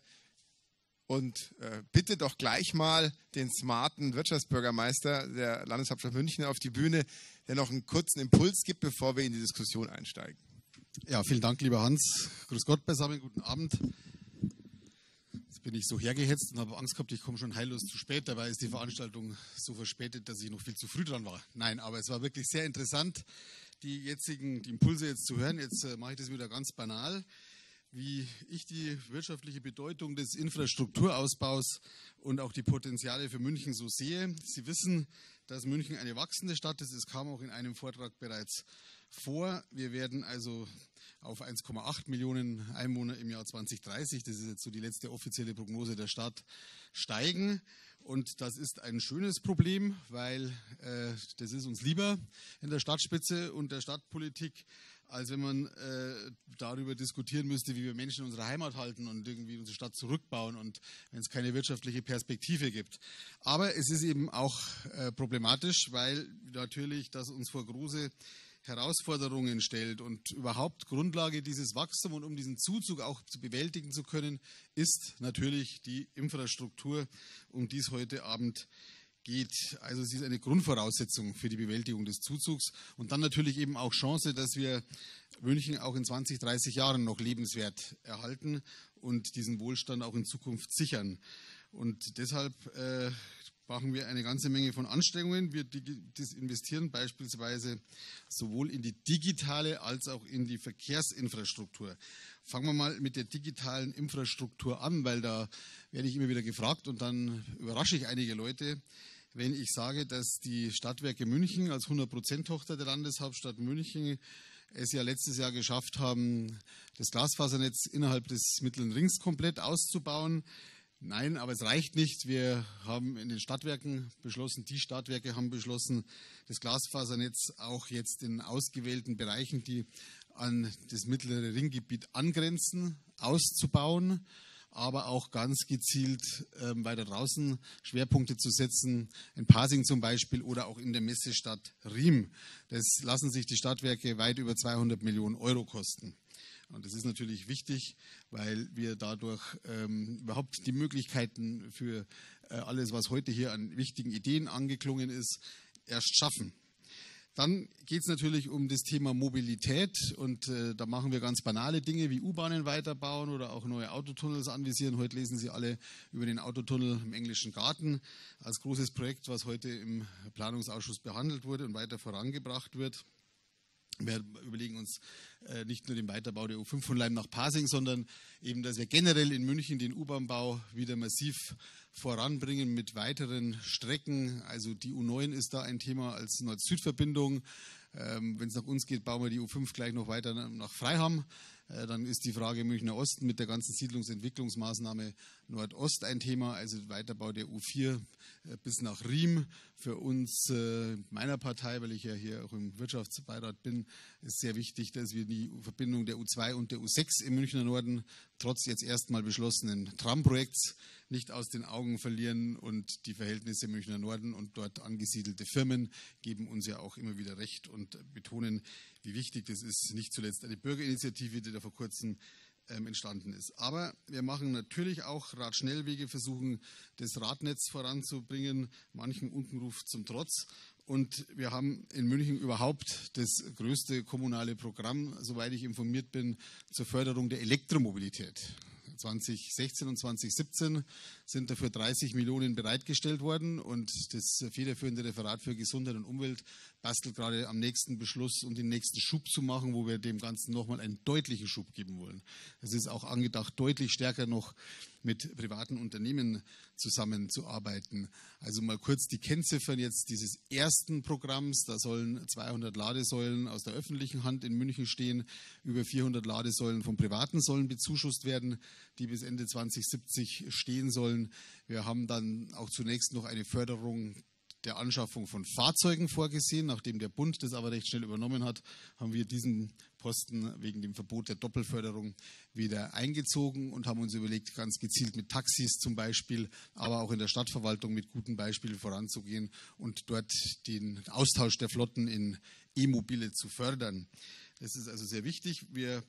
Und äh, bitte doch gleich mal den smarten Wirtschaftsbürgermeister der Landeshauptstadt München auf die Bühne, der noch einen kurzen Impuls gibt, bevor wir in die Diskussion einsteigen. Ja, vielen Dank, lieber Hans. Grüß Gott beisammen, guten Abend. Jetzt bin ich so hergehetzt und habe Angst gehabt, ich komme schon heillos zu spät. Dabei ist die Veranstaltung so verspätet, dass ich noch viel zu früh dran war. Nein, aber es war wirklich sehr interessant, die jetzigen die Impulse jetzt zu hören. Jetzt äh, mache ich das wieder ganz banal. Wie ich die wirtschaftliche Bedeutung des Infrastrukturausbaus und auch die Potenziale für München so sehe. Sie wissen, dass München eine wachsende Stadt ist. Es kam auch in einem Vortrag bereits vor. Wir werden also auf eins Komma acht Millionen Einwohner im Jahr zwanzig dreißig, das ist jetzt so die letzte offizielle Prognose der Stadt, steigen. Und das ist ein schönes Problem, weil äh, das ist uns lieber in der Stadtspitze und der Stadtpolitik, als wenn man äh, darüber diskutieren müsste, wie wir Menschen in unserer Heimat halten und irgendwie unsere Stadt zurückbauen und wenn es keine wirtschaftliche Perspektive gibt. Aber es ist eben auch äh, problematisch, weil natürlich das uns vor große Herausforderungen stellt und überhaupt Grundlage dieses Wachstums und um diesen Zuzug auch zu bewältigen zu können, ist natürlich die Infrastruktur, um die es heute Abend geht. Also es ist eine Grundvoraussetzung für die Bewältigung des Zuzugs und dann natürlich eben auch Chance, dass wir München auch in zwanzig, dreißig Jahren noch lebenswert erhalten und diesen Wohlstand auch in Zukunft sichern. Und deshalb äh, machen wir eine ganze Menge von Anstrengungen. Wir investieren beispielsweise sowohl in die digitale als auch in die Verkehrsinfrastruktur. Fangen wir mal mit der digitalen Infrastruktur an, weil da werde ich immer wieder gefragt und dann überrasche ich einige Leute, wenn ich sage, dass die Stadtwerke München als hundert Prozent Tochter der Landeshauptstadt München es ja letztes Jahr geschafft haben, das Glasfasernetz innerhalb des Mittleren Rings komplett auszubauen. Nein, aber es reicht nicht. Wir haben in den Stadtwerken beschlossen, die Stadtwerke haben beschlossen, das Glasfasernetz auch jetzt in ausgewählten Bereichen, die an das mittlere Ringgebiet angrenzen, auszubauen, aber auch ganz gezielt ähm, weiter draußen Schwerpunkte zu setzen, in Pasing zum Beispiel oder auch in der Messestadt Riem. Das lassen sich die Stadtwerke weit über zweihundert Millionen Euro kosten. Und das ist natürlich wichtig, weil wir dadurch ähm, überhaupt die Möglichkeiten für äh, alles, was heute hier an wichtigen Ideen angeklungen ist, erst schaffen. Dann geht es natürlich um das Thema Mobilität und äh, da machen wir ganz banale Dinge wie U-Bahnen weiterbauen oder auch neue Autotunnels anvisieren. Heute lesen Sie alle über den Autotunnel im Englischen Garten als großes Projekt, was heute im Planungsausschuss behandelt wurde und weiter vorangebracht wird. Wir überlegen uns äh, nicht nur den Weiterbau der U fünf von Leim nach Pasing, sondern eben, dass wir generell in München den U-Bahn-Bau wieder massiv voranbringen mit weiteren Strecken. Also die U neun ist da ein Thema als Nord-Süd-Verbindung. Ähm, wenn es nach uns geht, bauen wir die U fünf gleich noch weiter nach Freiham. Äh, dann ist die Frage Münchner Osten mit der ganzen Siedlungsentwicklungsmaßnahme Nordost ein Thema, also Weiterbau der U vier äh, bis nach Riem. Für uns, äh, meiner Partei, weil ich ja hier auch im Wirtschaftsbeirat bin, ist sehr wichtig, dass wir die Verbindung der U zwei und der U sechs im Münchner Norden trotz jetzt erstmal beschlossenen Tramprojekts nicht aus den Augen verlieren, und die Verhältnisse im Münchner Norden und dort angesiedelte Firmen geben uns ja auch immer wieder recht und betonen, wie wichtig das ist. Nicht zuletzt eine Bürgerinitiative, die da vor kurzem ähm, entstanden ist. Aber wir machen natürlich auch Radschnellwege, versuchen das Radnetz voranzubringen, manchen Unkenruf zum Trotz. Und wir haben in München überhaupt das größte kommunale Programm, soweit ich informiert bin, zur Förderung der Elektromobilität. zwanzig sechzehn und zwanzig siebzehn sind dafür dreißig Millionen bereitgestellt worden, und das federführende Referat für Gesundheit und Umwelt bastelt gerade am nächsten Beschluss, um den nächsten Schub zu machen, wo wir dem Ganzen nochmal einen deutlichen Schub geben wollen. Es ist auch angedacht, deutlich stärker noch mit privaten Unternehmen zusammenzuarbeiten. Also mal kurz die Kennziffern jetzt dieses ersten Programms. Da sollen zweihundert Ladesäulen aus der öffentlichen Hand in München stehen. Über vierhundert Ladesäulen von Privaten sollen bezuschusst werden, die bis Ende zwanzig siebzig stehen sollen. Wir haben dann auch zunächst noch eine Förderung der Anschaffung von Fahrzeugen vorgesehen. Nachdem der Bund das aber recht schnell übernommen hat, haben wir diesen Posten wegen dem Verbot der Doppelförderung wieder eingezogen und haben uns überlegt, ganz gezielt mit Taxis zum Beispiel, aber auch in der Stadtverwaltung mit guten Beispielen voranzugehen und dort den Austausch der Flotten in E-Mobile zu fördern. Das ist also sehr wichtig. Wir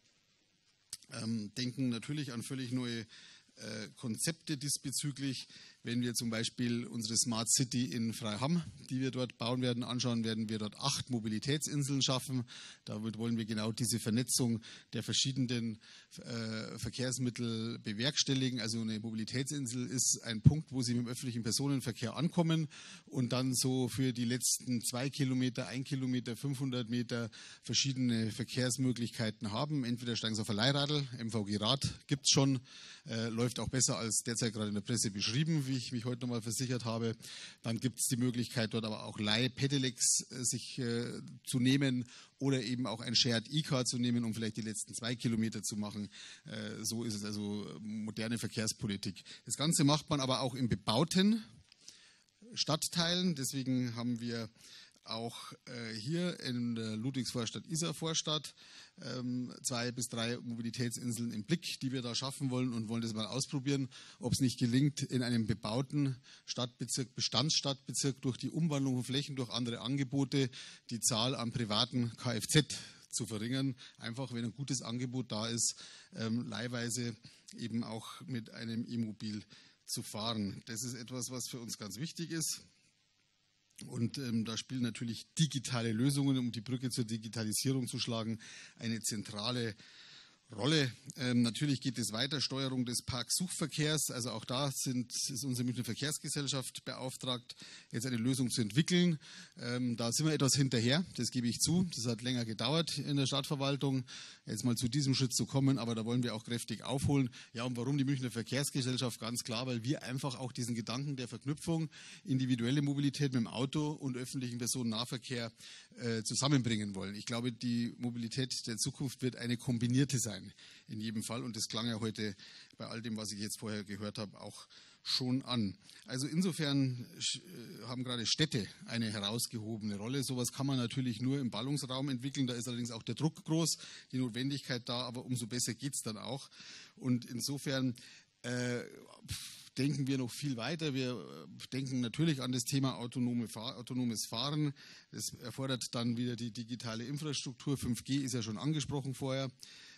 ähm, denken natürlich an völlig neue äh, Konzepte diesbezüglich. Wenn wir zum Beispiel unsere Smart City in Freiham, die wir dort bauen werden, anschauen, werden wir dort acht Mobilitätsinseln schaffen. Damit wollen wir genau diese Vernetzung der verschiedenen äh, Verkehrsmittel bewerkstelligen. Also eine Mobilitätsinsel ist ein Punkt, wo Sie mit dem öffentlichen Personenverkehr ankommen und dann so für die letzten zwei Kilometer, ein Kilometer, fünfhundert Meter verschiedene Verkehrsmöglichkeiten haben. Entweder steigen Sie auf ein Leihradl, M V G-Rad gibt es schon, äh, läuft auch besser als derzeit gerade in der Presse beschrieben, wie ich mich heute nochmal versichert habe. Dann gibt es die Möglichkeit, dort aber auch Leih-Pedelecs äh, sich äh, zu nehmen oder eben auch ein Shared E-Car zu nehmen, um vielleicht die letzten zwei Kilometer zu machen. Äh, so ist es also moderne Verkehrspolitik. Das Ganze macht man aber auch in bebauten Stadtteilen. Deswegen haben wir auch äh, hier in der Ludwigsvorstadt-Isar-Vorstadt ähm, zwei bis drei Mobilitätsinseln im Blick, die wir da schaffen wollen, und wollen das mal ausprobieren, ob es nicht gelingt, in einem bebauten Stadtbezirk, Bestandsstadtbezirk durch die Umwandlung von Flächen, durch andere Angebote, die Zahl an privaten Kfz zu verringern. Einfach, wenn ein gutes Angebot da ist, ähm, leihweise eben auch mit einem E-Mobil zu fahren. Das ist etwas, was für uns ganz wichtig ist. Und ähm, da spielen natürlich digitale Lösungen, um die Brücke zur Digitalisierung zu schlagen, eine zentrale Rolle. Ähm, natürlich geht es weiter, Steuerung des Parksuchverkehrs. Also auch da sind, ist unsere Münchner Verkehrsgesellschaft beauftragt, jetzt eine Lösung zu entwickeln. Ähm, da sind wir etwas hinterher, das gebe ich zu. Das hat länger gedauert in der Stadtverwaltung, jetzt mal zu diesem Schritt zu kommen, aber da wollen wir auch kräftig aufholen. Ja, und warum die Münchner Verkehrsgesellschaft? Ganz klar, weil wir einfach auch diesen Gedanken der Verknüpfung, individuelle Mobilität mit dem Auto und öffentlichen Personennahverkehr äh, zusammenbringen wollen. Ich glaube, die Mobilität der Zukunft wird eine kombinierte sein. In jedem Fall. Und das klang ja heute bei all dem, was ich jetzt vorher gehört habe, auch schon an. Also insofern haben gerade Städte eine herausgehobene Rolle. Sowas kann man natürlich nur im Ballungsraum entwickeln. Da ist allerdings auch der Druck groß, die Notwendigkeit da, aber umso besser geht es dann auch. Und insofern äh, denken wir noch viel weiter. Wir denken natürlich an das Thema autonome Fahr- autonomes Fahren. Das erfordert dann wieder die digitale Infrastruktur. fünf G ist ja schon angesprochen vorher.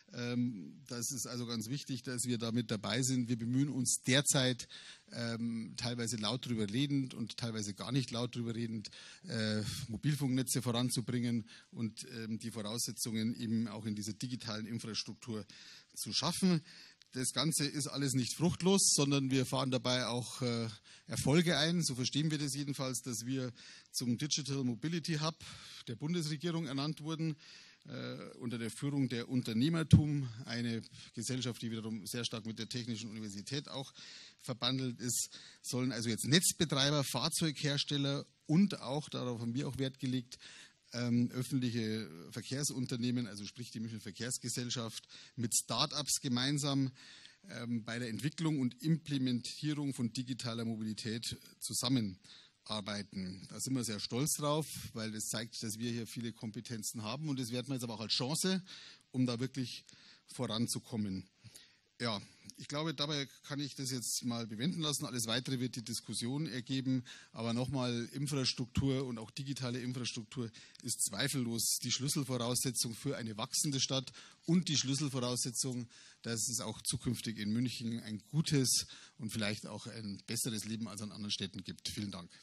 Das ist also ganz wichtig, dass wir da mit dabei sind. Wir bemühen uns derzeit, ähm, teilweise laut drüber redend und teilweise gar nicht laut drüber redend, äh, Mobilfunknetze voranzubringen und ähm, die Voraussetzungen eben auch in dieser digitalen Infrastruktur zu schaffen. Das Ganze ist alles nicht fruchtlos, sondern wir fahren dabei auch äh, Erfolge ein. So verstehen wir das jedenfalls, dass wir zum Digital Mobility Hub der Bundesregierung ernannt wurden. Äh, unter der Führung der Unternehmertum, eine Gesellschaft, die wiederum sehr stark mit der Technischen Universität auch verbandelt ist, sollen also jetzt Netzbetreiber, Fahrzeughersteller und auch, darauf haben wir auch Wert gelegt, ähm, öffentliche Verkehrsunternehmen, also sprich die Münchner Verkehrsgesellschaft, mit Start-ups gemeinsam ähm, bei der Entwicklung und Implementierung von digitaler Mobilität zusammen arbeiten. Da sind wir sehr stolz drauf, weil das zeigt, dass wir hier viele Kompetenzen haben und das werten wir jetzt aber auch als Chance, um da wirklich voranzukommen. Ja, ich glaube, dabei kann ich das jetzt mal bewenden lassen. Alles Weitere wird die Diskussion ergeben. Aber nochmal, Infrastruktur und auch digitale Infrastruktur ist zweifellos die Schlüsselvoraussetzung für eine wachsende Stadt und die Schlüsselvoraussetzung, dass es auch zukünftig in München ein gutes und vielleicht auch ein besseres Leben als an anderen Städten gibt. Vielen Dank.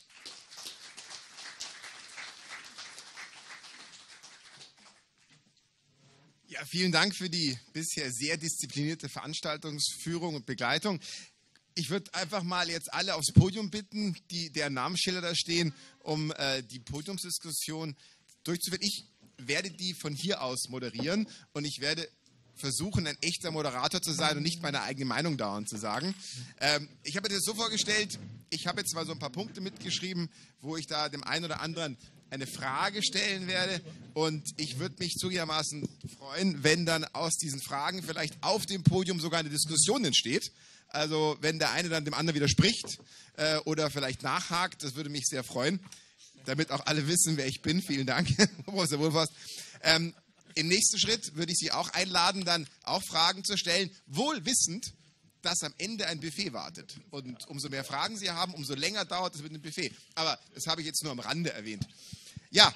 Ja, vielen Dank für die bisher sehr disziplinierte Veranstaltungsführung und Begleitung. Ich würde einfach mal jetzt alle aufs Podium bitten, die, deren Namensschilder da stehen, um äh, die Podiumsdiskussion durchzuführen. Ich werde die von hier aus moderieren und ich werde versuchen, ein echter Moderator zu sein und nicht meine eigene Meinung dauernd zu sagen. Ähm, ich habe mir das so vorgestellt, ich habe jetzt mal so ein paar Punkte mitgeschrieben, wo ich da dem einen oder anderen eine Frage stellen werde und ich würde mich zugegebenermaßen freuen, wenn dann aus diesen Fragen vielleicht auf dem Podium sogar eine Diskussion entsteht. Also wenn der eine dann dem anderen widerspricht äh, oder vielleicht nachhakt, das würde mich sehr freuen, damit auch alle wissen, wer ich bin. Vielen Dank, Professor Wulfhorst. Ähm, Im nächsten Schritt würde ich Sie auch einladen, dann auch Fragen zu stellen, wohl wissend, dass am Ende ein Buffet wartet. Und umso mehr Fragen Sie haben, umso länger dauert es mit dem Buffet. Aber das habe ich jetzt nur am Rande erwähnt. Ja,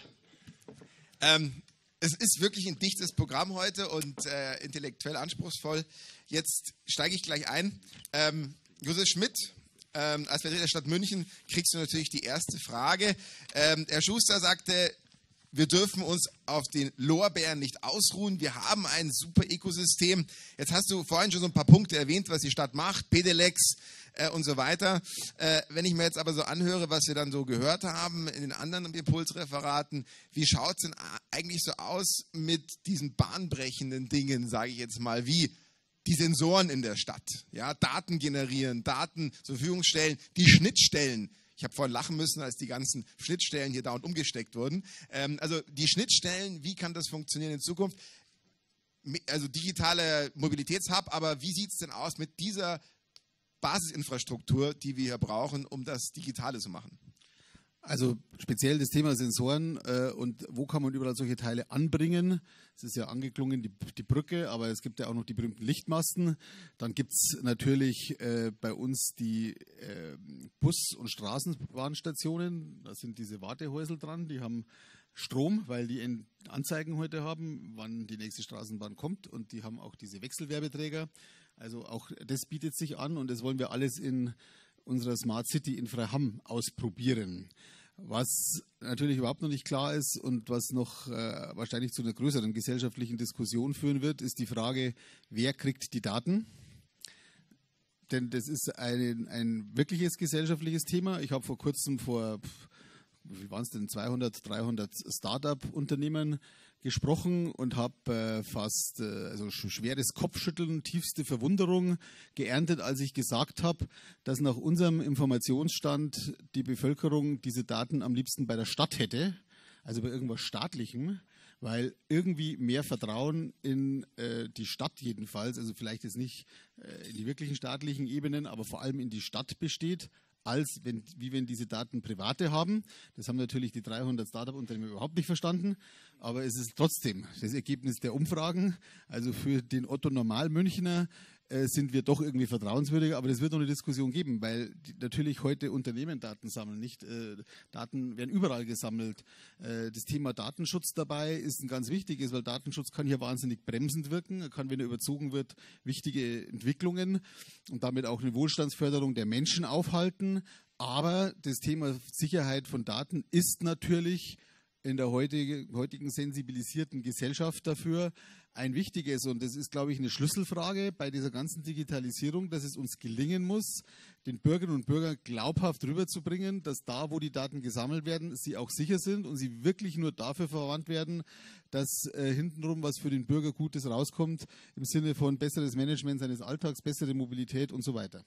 ähm, es ist wirklich ein dichtes Programm heute und äh, intellektuell anspruchsvoll. Jetzt steige ich gleich ein. Ähm, Josef Schmidt, ähm, als Vertreter der Stadt München, kriegst du natürlich die erste Frage. Ähm, Herr Schuster sagte, wir dürfen uns auf den Lorbeeren nicht ausruhen. Wir haben ein super Ökosystem. Jetzt hast du vorhin schon so ein paar Punkte erwähnt, was die Stadt macht, Pedelecs äh, und so weiter. Äh, wenn ich mir jetzt aber so anhöre, was wir dann so gehört haben in den anderen Impulsreferaten, wie schaut es denn eigentlich so aus mit diesen bahnbrechenden Dingen, sage ich jetzt mal, wie die Sensoren in der Stadt, ja, Daten generieren, Daten zur Verfügung stellen, die Schnittstellen. Ich habe vorhin lachen müssen, als die ganzen Schnittstellen hier dauernd umgesteckt wurden. Ähm, also die Schnittstellen, wie kann das funktionieren in Zukunft? Also digitale Mobilitätshub, aber wie sieht es denn aus mit dieser Basisinfrastruktur, die wir hier brauchen, um das Digitale zu machen? Also speziell das Thema Sensoren äh, und wo kann man überall solche Teile anbringen. Es ist ja angeklungen, die, die Brücke, aber es gibt ja auch noch die berühmten Lichtmasten. Dann gibt es natürlich äh, bei uns die äh, Bus- und Straßenbahnstationen. Da sind diese Wartehäusel dran, die haben Strom, weil die Anzeigen heute haben, wann die nächste Straßenbahn kommt. Und die haben auch diese Wechselwerbeträger. Also auch das bietet sich an und das wollen wir alles in unserer Smart City in Freiham ausprobieren. Was natürlich überhaupt noch nicht klar ist und was noch äh, wahrscheinlich zu einer größeren gesellschaftlichen Diskussion führen wird, ist die Frage, wer kriegt die Daten? Denn das ist ein, ein wirkliches gesellschaftliches Thema. Ich habe vor kurzem vor, wie viel waren es denn, zweihundert, dreihundert Start-up-Unternehmen gesprochen und habe äh, fast äh, also schweres Kopfschütteln, tiefste Verwunderung geerntet, als ich gesagt habe, dass nach unserem Informationsstand die Bevölkerung diese Daten am liebsten bei der Stadt hätte, also bei irgendwas Staatlichem, weil irgendwie mehr Vertrauen in äh, die Stadt jedenfalls, also vielleicht jetzt nicht äh, in die wirklichen staatlichen Ebenen, aber vor allem in die Stadt besteht, als wenn, wie wenn diese Daten Private haben. Das haben natürlich die dreihundert Startup-Unternehmen überhaupt nicht verstanden, aber es ist trotzdem das Ergebnis der Umfragen. Also für den Otto Normal-Münchner äh, sind wir doch irgendwie vertrauenswürdiger, aber es wird noch eine Diskussion geben, weil die, natürlich heute Unternehmen Daten sammeln, nicht? Äh, Daten werden überall gesammelt. Äh, das Thema Datenschutz dabei ist ein ganz wichtiges, weil Datenschutz kann hier wahnsinnig bremsend wirken, er kann, wenn er überzogen wird, wichtige Entwicklungen und damit auch eine Wohlstandsförderung der Menschen aufhalten. Aber das Thema Sicherheit von Daten ist natürlich in der heutige, heutigen sensibilisierten Gesellschaft dafür ein wichtiges. Und das ist, glaube ich, eine Schlüsselfrage bei dieser ganzen Digitalisierung, dass es uns gelingen muss, den Bürgerinnen und Bürgern glaubhaft rüberzubringen, dass da, wo die Daten gesammelt werden, sie auch sicher sind und sie wirklich nur dafür verwandt werden, dass äh, hintenrum was für den Bürger Gutes rauskommt, im Sinne von besseres Management seines Alltags, bessere Mobilität und so weiter.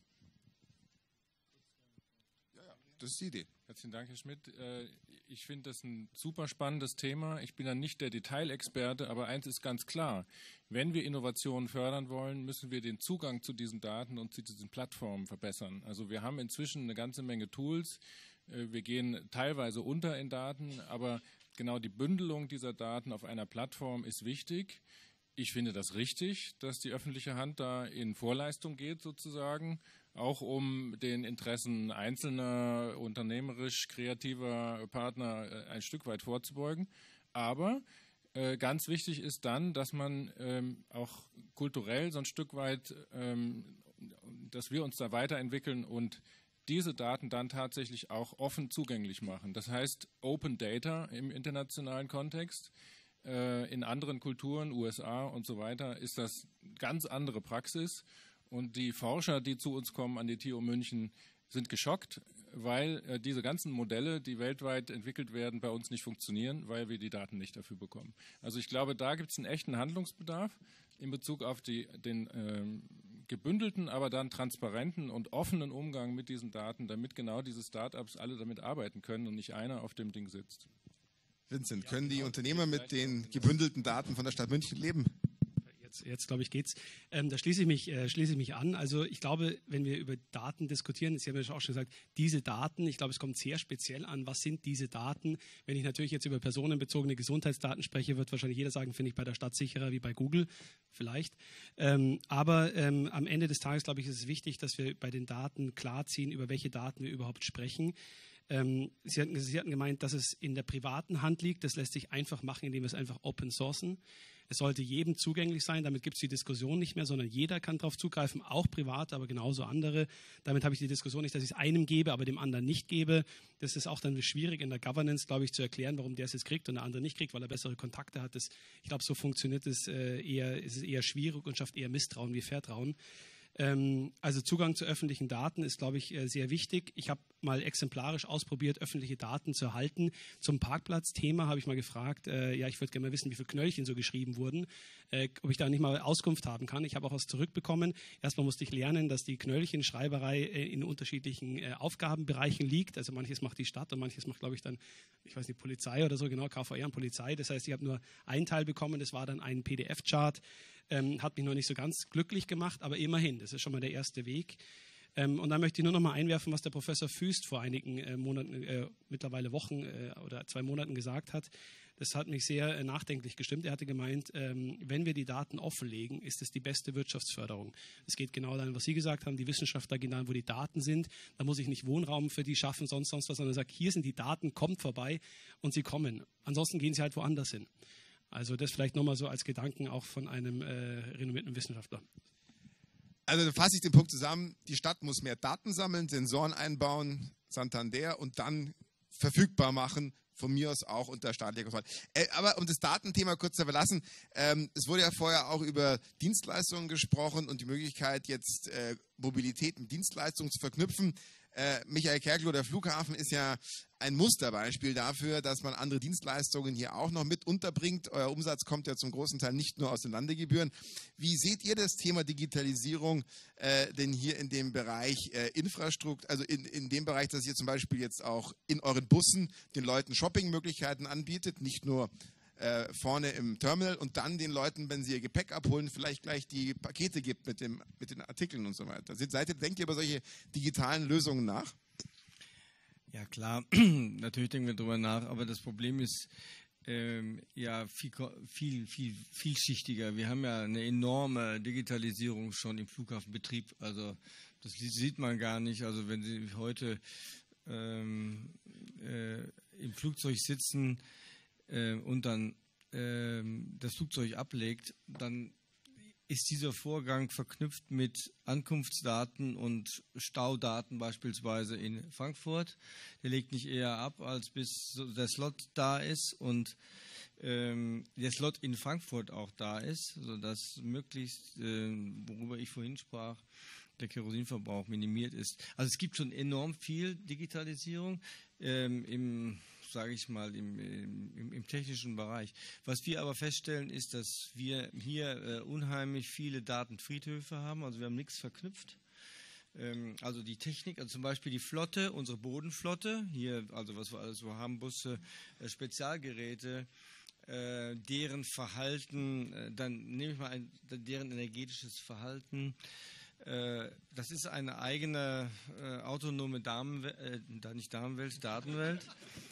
Das ist die Idee. Herzlichen Dank, Herr Schmidt. Ich finde das ein super spannendes Thema. Ich bin ja nicht der Detailexperte, aber eins ist ganz klar. Wenn wir Innovationen fördern wollen, müssen wir den Zugang zu diesen Daten und zu diesen Plattformen verbessern. Also wir haben inzwischen eine ganze Menge Tools. Wir gehen teilweise unter in Daten, aber genau die Bündelung dieser Daten auf einer Plattform ist wichtig. Ich finde das richtig, dass die öffentliche Hand da in Vorleistung geht sozusagen, auch um den Interessen einzelner unternehmerisch kreativer Partner ein Stück weit vorzubeugen. Aber äh, ganz wichtig ist dann, dass man ähm, auch kulturell so ein Stück weit, ähm, dass wir uns da weiterentwickeln und diese Daten dann tatsächlich auch offen zugänglich machen. Das heißt Open Data im internationalen Kontext. In anderen Kulturen, U S A und so weiter, ist das ganz andere Praxis. Und die Forscher, die zu uns kommen an die T U München, sind geschockt, weil äh, diese ganzen Modelle, die weltweit entwickelt werden, bei uns nicht funktionieren, weil wir die Daten nicht dafür bekommen. Also ich glaube, da gibt es einen echten Handlungsbedarf in Bezug auf die, den ähm, gebündelten, aber dann transparenten und offenen Umgang mit diesen Daten, damit genau diese Start-ups alle damit arbeiten können und nicht einer auf dem Ding sitzt. Vincent, können die Unternehmer mit den gebündelten Daten von der Stadt München leben? Jetzt, jetzt glaube ich, geht's. Ähm, da schließe ich, mich, äh, schließe ich mich an. Also ich glaube, wenn wir über Daten diskutieren, Sie haben ja auch schon gesagt, diese Daten, ich glaube, es kommt sehr speziell an, was sind diese Daten? Wenn ich natürlich jetzt über personenbezogene Gesundheitsdaten spreche, wird wahrscheinlich jeder sagen, finde ich bei der Stadt sicherer wie bei Google, vielleicht. Ähm, aber ähm, am Ende des Tages, glaube ich, ist es wichtig, dass wir bei den Daten klarziehen, über welche Daten wir überhaupt sprechen. Ähm, Sie, hatten, Sie hatten gemeint, dass es in der privaten Hand liegt. Das lässt sich einfach machen, indem wir es einfach open sourcen. Es sollte jedem zugänglich sein. Damit gibt es die Diskussion nicht mehr, sondern jeder kann darauf zugreifen, auch Private, aber genauso andere. Damit habe ich die Diskussion nicht, dass ich es einem gebe, aber dem anderen nicht gebe. Das ist auch dann schwierig in der Governance, glaube ich, zu erklären, warum der es jetzt kriegt und der andere nicht kriegt, weil er bessere Kontakte hat. Das, ich glaube, so funktioniert es äh, eher, es ist eher schwierig und schafft eher Misstrauen wie Vertrauen. Also Zugang zu öffentlichen Daten ist, glaube ich, sehr wichtig. Ich habe mal exemplarisch ausprobiert, öffentliche Daten zu erhalten. Zum Parkplatzthema habe ich mal gefragt, äh, ja, ich würde gerne mal wissen, wie viele Knöllchen so geschrieben wurden, äh, ob ich da nicht mal Auskunft haben kann. Ich habe auch was zurückbekommen. Erstmal musste ich lernen, dass die Knöllchenschreiberei äh, in unterschiedlichen äh, Aufgabenbereichen liegt. Also manches macht die Stadt und manches macht, glaube ich, dann, ich weiß nicht, Polizei oder so, genau, K V R und Polizei. Das heißt, ich habe nur einen Teil bekommen, das war dann ein P D F-Chart. Ähm, hat mich noch nicht so ganz glücklich gemacht, aber immerhin, das ist schon mal der erste Weg. Ähm, und dann möchte ich nur noch mal einwerfen, was der Professor Füst vor einigen äh, Monaten, äh, mittlerweile Wochen äh, oder zwei Monaten gesagt hat. Das hat mich sehr äh, nachdenklich gestimmt. Er hatte gemeint, ähm, wenn wir die Daten offenlegen, ist es die beste Wirtschaftsförderung. Es geht genau daran, was Sie gesagt haben, die Wissenschaftler gehen dahin, wo die Daten sind. Da muss ich nicht Wohnraum für die schaffen, sonst, sonst was, sondern er sagt, hier sind die Daten, kommt vorbei und sie kommen. Ansonsten gehen sie halt woanders hin. Also das vielleicht nochmal so als Gedanken auch von einem äh, renommierten Wissenschaftler. Also fasse ich den Punkt zusammen, die Stadt muss mehr Daten sammeln, Sensoren einbauen, Santander und dann verfügbar machen, von mir aus auch unter staatlicher Kontrolle. Äh, aber um das Datenthema kurz zu verlassen, ähm, es wurde ja vorher auch über Dienstleistungen gesprochen und die Möglichkeit, jetzt äh, Mobilität mit Dienstleistungen zu verknüpfen. Äh, Michael Kerkeloh, der Flughafen ist ja ein Musterbeispiel dafür, dass man andere Dienstleistungen hier auch noch mit unterbringt. Euer Umsatz kommt ja zum großen Teil nicht nur aus den Landegebühren. Wie seht ihr das Thema Digitalisierung äh, denn hier in dem Bereich äh, Infrastruktur, also in, in dem Bereich, dass ihr zum Beispiel jetzt auch in euren Bussen den Leuten Shoppingmöglichkeiten anbietet, nicht nur äh, vorne im Terminal und dann den Leuten, wenn sie ihr Gepäck abholen, vielleicht gleich die Pakete gibt mit, dem, mit den Artikeln und so weiter. Seid ihr, denkt ihr über solche digitalen Lösungen nach? Ja klar, natürlich denken wir darüber nach, aber das Problem ist ähm, ja viel, viel, viel vielschichtiger. Wir haben ja eine enorme Digitalisierung schon im Flughafenbetrieb, also das sieht man gar nicht. Also wenn Sie heute ähm, äh, im Flugzeug sitzen äh, und dann äh, das Flugzeug ablegt, dann ist dieser Vorgang verknüpft mit Ankunftsdaten und Staudaten beispielsweise in Frankfurt. Der legt nicht eher ab, als bis der Slot da ist und ähm, der Slot in Frankfurt auch da ist, sodass möglichst, äh, worüber ich vorhin sprach, der Kerosinverbrauch minimiert ist. Also es gibt schon enorm viel Digitalisierung ähm, im sage ich mal, im, im, im technischen Bereich. Was wir aber feststellen, ist, dass wir hier äh, unheimlich viele Datenfriedhöfe haben. Also wir haben nichts verknüpft. Ähm, also die Technik, also zum Beispiel die Flotte, unsere Bodenflotte, hier, also was wir alles so haben, Busse, äh, Spezialgeräte, äh, deren Verhalten, äh, dann nehme ich mal ein, deren energetisches Verhalten. Äh, das ist eine eigene äh, autonome Damenwelt, äh, nicht Damenwelt, Datenwelt.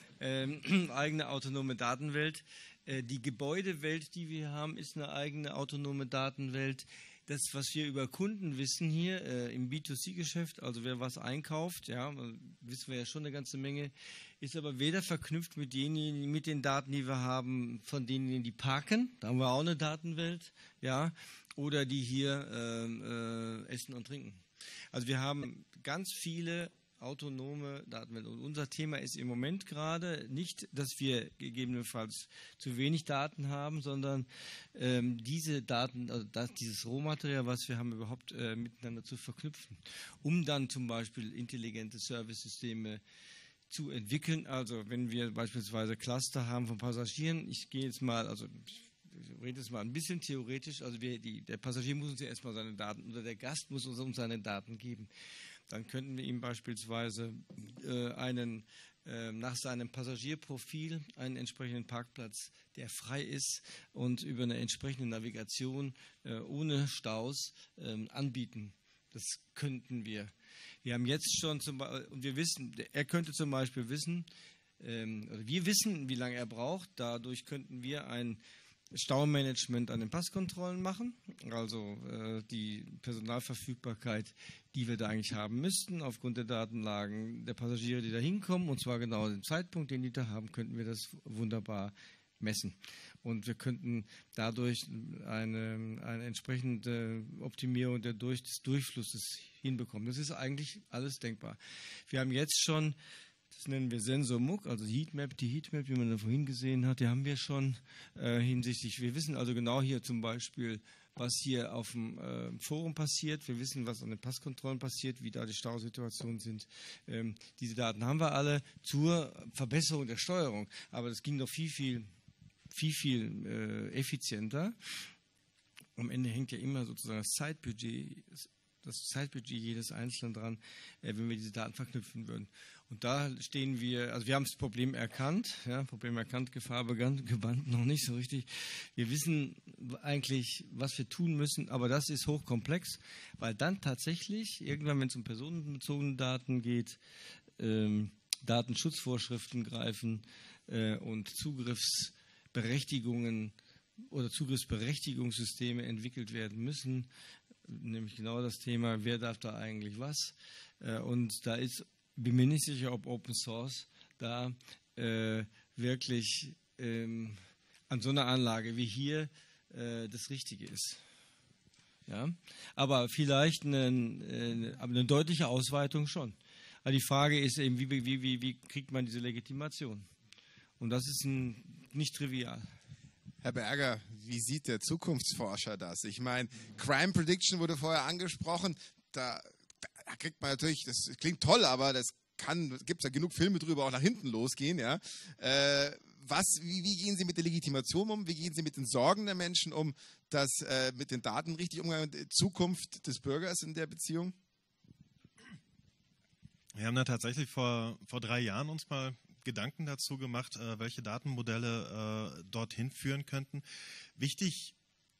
Ähm, eigene autonome Datenwelt. Äh, die Gebäudewelt, die wir haben, ist eine eigene autonome Datenwelt. Das, was wir über Kunden wissen hier äh, im B zwei C Geschäft, also wer was einkauft, ja, wissen wir ja schon eine ganze Menge, ist aber weder verknüpft mit denjenigen, mit den Daten, die wir haben, von denen, die parken. Da haben wir auch eine Datenwelt, ja, oder die hier äh, äh, essen und trinken. Also wir haben ganz viele autonome Datenwelt. Und unser Thema ist im Moment gerade nicht, dass wir gegebenenfalls zu wenig Daten haben, sondern ähm, diese Daten, also das, dieses Rohmaterial, was wir haben, überhaupt äh, miteinander zu verknüpfen, um dann zum Beispiel intelligente Servicesysteme zu entwickeln. Also wenn wir beispielsweise Cluster haben von Passagieren, ich gehe jetzt mal, also ich rede jetzt mal ein bisschen theoretisch, also wir, die, der Passagier muss uns ja erstmal seine Daten, oder der Gast muss uns, uns seine Daten geben. Dann könnten wir ihm beispielsweise äh, einen, äh, nach seinem Passagierprofil einen entsprechenden Parkplatz, der frei ist und über eine entsprechende Navigation äh, ohne Staus äh, anbieten. Das könnten wir. Wir haben jetzt schon, zum Beispiel, und wir wissen, er könnte zum Beispiel wissen, ähm, oder wir wissen, wie lange er braucht. Dadurch könnten wir ein Staumanagement an den Passkontrollen machen, also äh, die Personalverfügbarkeit, die wir da eigentlich haben müssten, aufgrund der Datenlagen der Passagiere, die da hinkommen, und zwar genau den Zeitpunkt, den die da haben, könnten wir das wunderbar messen. Und wir könnten dadurch eine, eine entsprechende Optimierung der Durch, des Durchflusses hinbekommen. Das ist eigentlich alles denkbar. Wir haben jetzt schon, das nennen wir SensorMUC, also Heatmap, die Heatmap, wie man da vorhin gesehen hat, die haben wir schon äh, hinsichtlich, wir wissen also genau hier zum Beispiel, was hier auf dem äh, Forum passiert, wir wissen, was an den Passkontrollen passiert, wie da die Stausituationen sind. Ähm, diese Daten haben wir alle zur Verbesserung der Steuerung, aber das ging noch viel, viel, viel, viel äh, effizienter. Am Ende hängt ja immer sozusagen das Zeitbudget, das Zeitbudget jedes Einzelnen dran, äh, wenn wir diese Daten verknüpfen würden. Und da stehen wir, also wir haben das Problem erkannt, ja, Problem erkannt, Gefahr begann, gebannt noch nicht so richtig. Wir wissen eigentlich, was wir tun müssen, aber das ist hochkomplex, weil dann tatsächlich, irgendwann, wenn es um personenbezogene Daten geht, ähm, Datenschutzvorschriften greifen äh, und Zugriffsberechtigungen oder Zugriffsberechtigungssysteme entwickelt werden müssen, nämlich genau das Thema, wer darf da eigentlich was. Äh, und da ist bin mir nicht sicher, ob Open Source da äh, wirklich ähm, an so einer Anlage wie hier äh, das Richtige ist. Ja? Aber vielleicht eine, eine, aber eine deutliche Ausweitung schon. Aber die Frage ist eben, wie, wie, wie, wie kriegt man diese Legitimation? Und das ist ein, nicht trivial. Herr Berger, wie sieht der Zukunftsforscher das? Ich meine, Crime Prediction wurde vorher angesprochen. Da, da kriegt man natürlich, das klingt toll, aber das kann, gibt es ja genug Filme drüber, auch nach hinten losgehen. Ja? Äh, was, wie, wie gehen Sie mit der Legitimation um? Wie gehen Sie mit den Sorgen der Menschen um, dass äh, mit den Daten richtig umgegangen wird? Zukunft des Bürgers in der Beziehung? Wir haben da tatsächlich vor, vor drei Jahren uns mal Gedanken dazu gemacht, äh, welche Datenmodelle äh, dorthin führen könnten. Wichtig,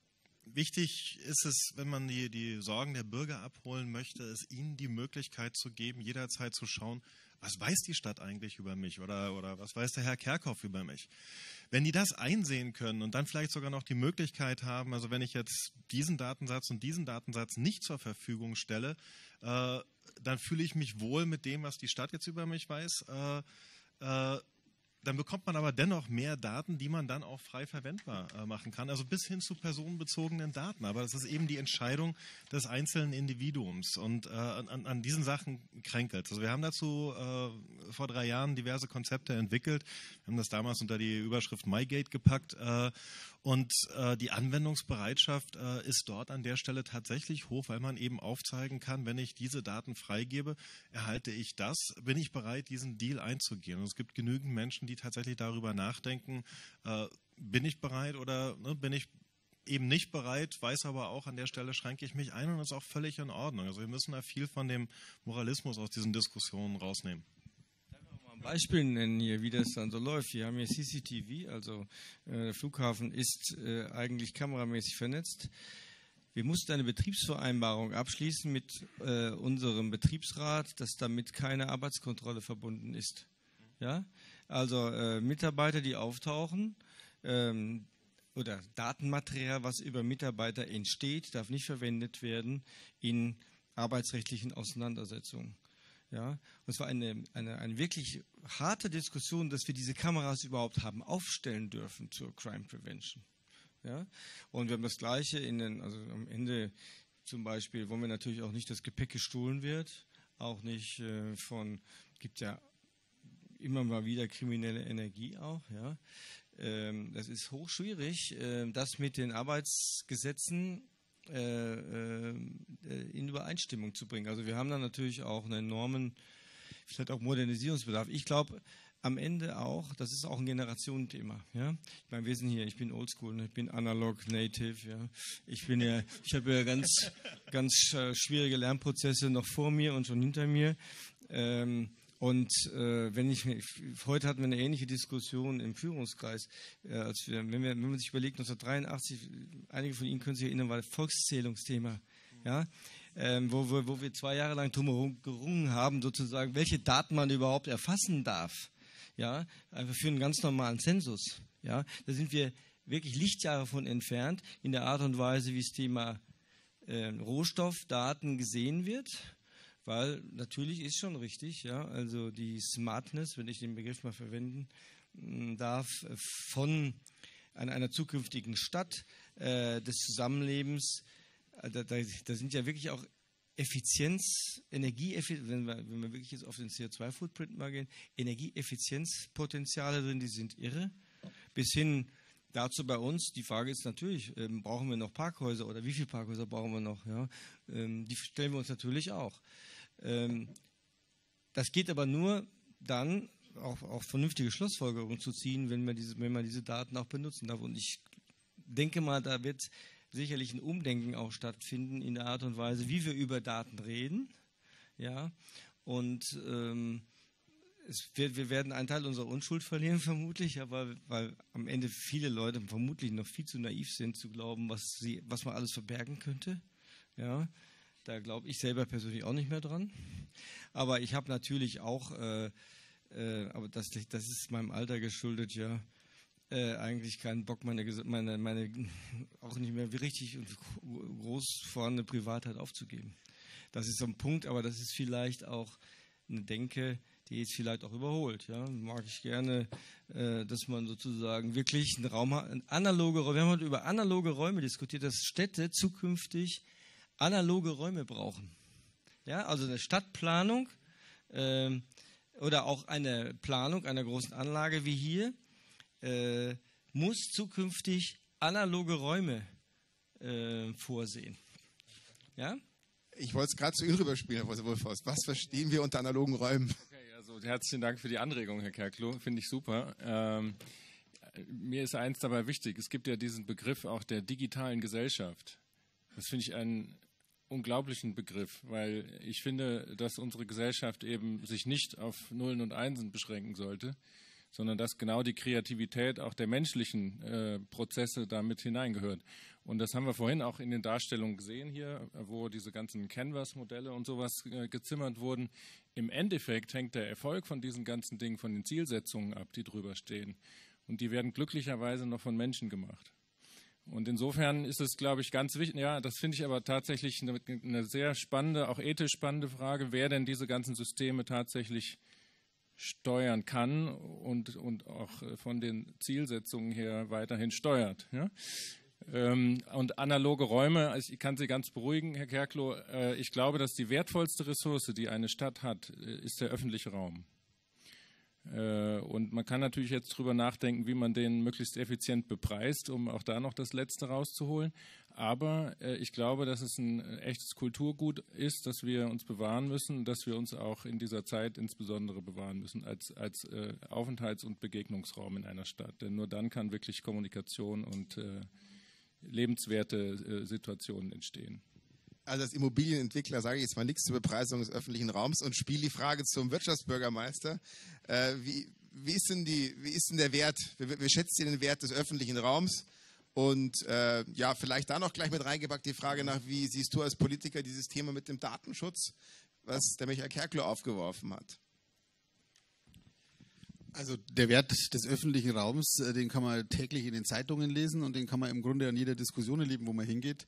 wichtig ist es, wenn man die, die Sorgen der Bürger abholen möchte, ist ihnen die Möglichkeit zu geben, jederzeit zu schauen, was weiß die Stadt eigentlich über mich oder, oder was weiß der Herr Kerkhoff über mich. Wenn die das einsehen können und dann vielleicht sogar noch die Möglichkeit haben, also wenn ich jetzt diesen Datensatz und diesen Datensatz nicht zur Verfügung stelle, äh, dann fühle ich mich wohl mit dem, was die Stadt jetzt über mich weiß, äh, äh, dann bekommt man aber dennoch mehr Daten, die man dann auch frei verwendbar äh, machen kann, also bis hin zu personenbezogenen Daten. Aber das ist eben die Entscheidung des einzelnen Individuums und äh, an, an diesen Sachen kränkelt. Also wir haben dazu äh, vor drei Jahren diverse Konzepte entwickelt. Wir haben das damals unter die Überschrift MyGate gepackt äh, und äh, die Anwendungsbereitschaft äh, ist dort an der Stelle tatsächlich hoch, weil man eben aufzeigen kann, wenn ich diese Daten freigebe, erhalte ich das, bin ich bereit, diesen Deal einzugehen. Und es gibt genügend Menschen, die tatsächlich darüber nachdenken, äh, bin ich bereit oder ne, bin ich eben nicht bereit, weiß aber auch, an der Stelle schränke ich mich ein und das ist auch völlig in Ordnung. Also wir müssen da viel von dem Moralismus aus diesen Diskussionen rausnehmen. Beispiel nennen hier, wie das dann so läuft. Wir haben hier C C T V, also äh, der Flughafen ist äh, eigentlich kameramäßig vernetzt. Wir mussten eine Betriebsvereinbarung abschließen mit äh, unserem Betriebsrat, dass damit keine Arbeitskontrolle verbunden ist. Ja? Also äh, Mitarbeiter, die auftauchen, ähm, oder Datenmaterial, was über Mitarbeiter entsteht, darf nicht verwendet werden in arbeitsrechtlichen Auseinandersetzungen. Ja, und es war eine, eine, eine wirklich harte Diskussion, dass wir diese Kameras überhaupt haben aufstellen dürfen zur Crime Prevention. Ja, und wir haben das Gleiche in den, also am Ende zum Beispiel wollen wir natürlich auch nicht, dass Gepäck gestohlen wird, auch nicht äh, von, gibt ja immer mal wieder kriminelle Energie auch. Ja, ähm, das ist hochschwierig, äh, das mit den Arbeitsgesetzen Äh, äh, in Übereinstimmung zu bringen. Also wir haben da natürlich auch einen enormen, vielleicht auch Modernisierungsbedarf. Ich glaube am Ende auch, das ist auch ein Generationenthema. Ja? Ich meine, wir sind hier, ich bin oldschool, ich bin analog native. Ja? Ich bin ja, ich habe ja ganz, ganz äh, schwierige Lernprozesse noch vor mir und schon hinter mir. Ähm, Und äh, wenn ich heute hatten wir eine ähnliche Diskussion im Führungskreis, äh, als wir, wenn, wir, wenn man sich überlegt, neunzehnhundertdreiundachtzig, einige von Ihnen können sich erinnern, war das Volkszählungsthema, ja, ähm, wo, wo, wo wir zwei Jahre lang drum gerungen haben, sozusagen, welche Daten man überhaupt erfassen darf, ja, einfach für einen ganz normalen Zensus, ja, da sind wir wirklich Lichtjahre von entfernt in der Art und Weise, wie das Thema äh, Rohstoffdaten gesehen wird. Weil natürlich ist schon richtig, ja, also die Smartness, wenn ich den Begriff mal verwenden darf, von einer, einer zukünftigen Stadt, äh, des Zusammenlebens, äh, da, da, da sind ja wirklich auch Effizienz, Energieeffizienz, wenn wir, wenn wir wirklich jetzt auf den C O zwei Footprint mal gehen, Energieeffizienzpotenziale drin, die sind irre, bis hin dazu bei uns, die Frage ist natürlich, ähm, brauchen wir noch Parkhäuser oder wie viele Parkhäuser brauchen wir noch? Ja? Ähm, die stellen wir uns natürlich auch. Ähm, das geht aber nur dann, auch, auch vernünftige Schlussfolgerungen zu ziehen, wenn man, diese, wenn man diese Daten auch benutzen darf. Und ich denke mal, da wird sicherlich ein Umdenken auch stattfinden in der Art und Weise, wie wir über Daten reden. Ja? Und ähm, Es wird, wir werden einen Teil unserer Unschuld verlieren, vermutlich, aber weil am Ende viele Leute vermutlich noch viel zu naiv sind, zu glauben, was, sie, was man alles verbergen könnte. Ja, da glaube ich selber persönlich auch nicht mehr dran. Aber ich habe natürlich auch, äh, äh, aber das, das ist meinem Alter geschuldet, ja, äh, eigentlich keinen Bock, meine, meine, meine auch nicht mehr richtig groß vorhandene Privatheit aufzugeben. Das ist so ein Punkt, aber das ist vielleicht auch eine Denke, die ist vielleicht auch überholt. Ja? Mag ich gerne, äh, dass man sozusagen wirklich einen Raum hat, analoge Räume. Wir haben heute über analoge Räume diskutiert, dass Städte zukünftig analoge Räume brauchen. Ja? Also eine Stadtplanung äh, oder auch eine Planung einer großen Anlage wie hier, äh, muss zukünftig analoge Räume äh, vorsehen. Ja? Ich wollte es gerade zu Ihnen rüberspielen, Herr Professor Wulfhorst. Was verstehen wir unter analogen Räumen? Okay, also herzlichen Dank für die Anregung, Herr Kerkloh. Finde ich super. Ähm, mir ist eins dabei wichtig. Es gibt ja diesen Begriff auch der digitalen Gesellschaft. Das finde ich einen unglaublichen Begriff, weil ich finde, dass unsere Gesellschaft eben sich nicht auf Nullen und Einsen beschränken sollte, sondern dass genau die Kreativität auch der menschlichen äh, Prozesse damit hineingehört. Und das haben wir vorhin auch in den Darstellungen gesehen hier, wo diese ganzen Canvas-Modelle und sowas äh, gezimmert wurden. Im Endeffekt hängt der Erfolg von diesen ganzen Dingen von den Zielsetzungen ab, die drüber stehen. Und die werden glücklicherweise noch von Menschen gemacht. Und insofern ist es, glaube ich, ganz wichtig, ja, das finde ich aber tatsächlich eine, eine sehr spannende, auch ethisch spannende Frage, wer denn diese ganzen Systeme tatsächlich steuern kann und, und auch von den Zielsetzungen her weiterhin steuert. Ja? Ähm, und analoge Räume, also ich kann Sie ganz beruhigen, Herr Kerkloh, äh, ich glaube, dass die wertvollste Ressource, die eine Stadt hat, ist der öffentliche Raum. Äh, und man kann natürlich jetzt drüber nachdenken, wie man den möglichst effizient bepreist, um auch da noch das Letzte rauszuholen. Aber äh, ich glaube, dass es ein echtes Kulturgut ist, das wir uns bewahren müssen, dass wir uns auch in dieser Zeit insbesondere bewahren müssen als, als äh, Aufenthalts- und Begegnungsraum in einer Stadt. Denn nur dann kann wirklich Kommunikation und äh, lebenswerte äh, Situationen entstehen. Also als Immobilienentwickler sage ich jetzt mal nichts zur Bepreisung des öffentlichen Raums und spiele die Frage zum Wirtschaftsbürgermeister. Äh, wie, wie, ist denn die, wie ist denn der Wert, wie, wie schätzt ihr den Wert des öffentlichen Raums? Und äh, ja, vielleicht da noch gleich mit reingepackt die Frage nach, wie siehst du als Politiker dieses Thema mit dem Datenschutz, was der Michael Kerkloh aufgeworfen hat? Also der Wert des öffentlichen Raums, den kann man täglich in den Zeitungen lesen und den kann man im Grunde an jeder Diskussion erleben, wo man hingeht.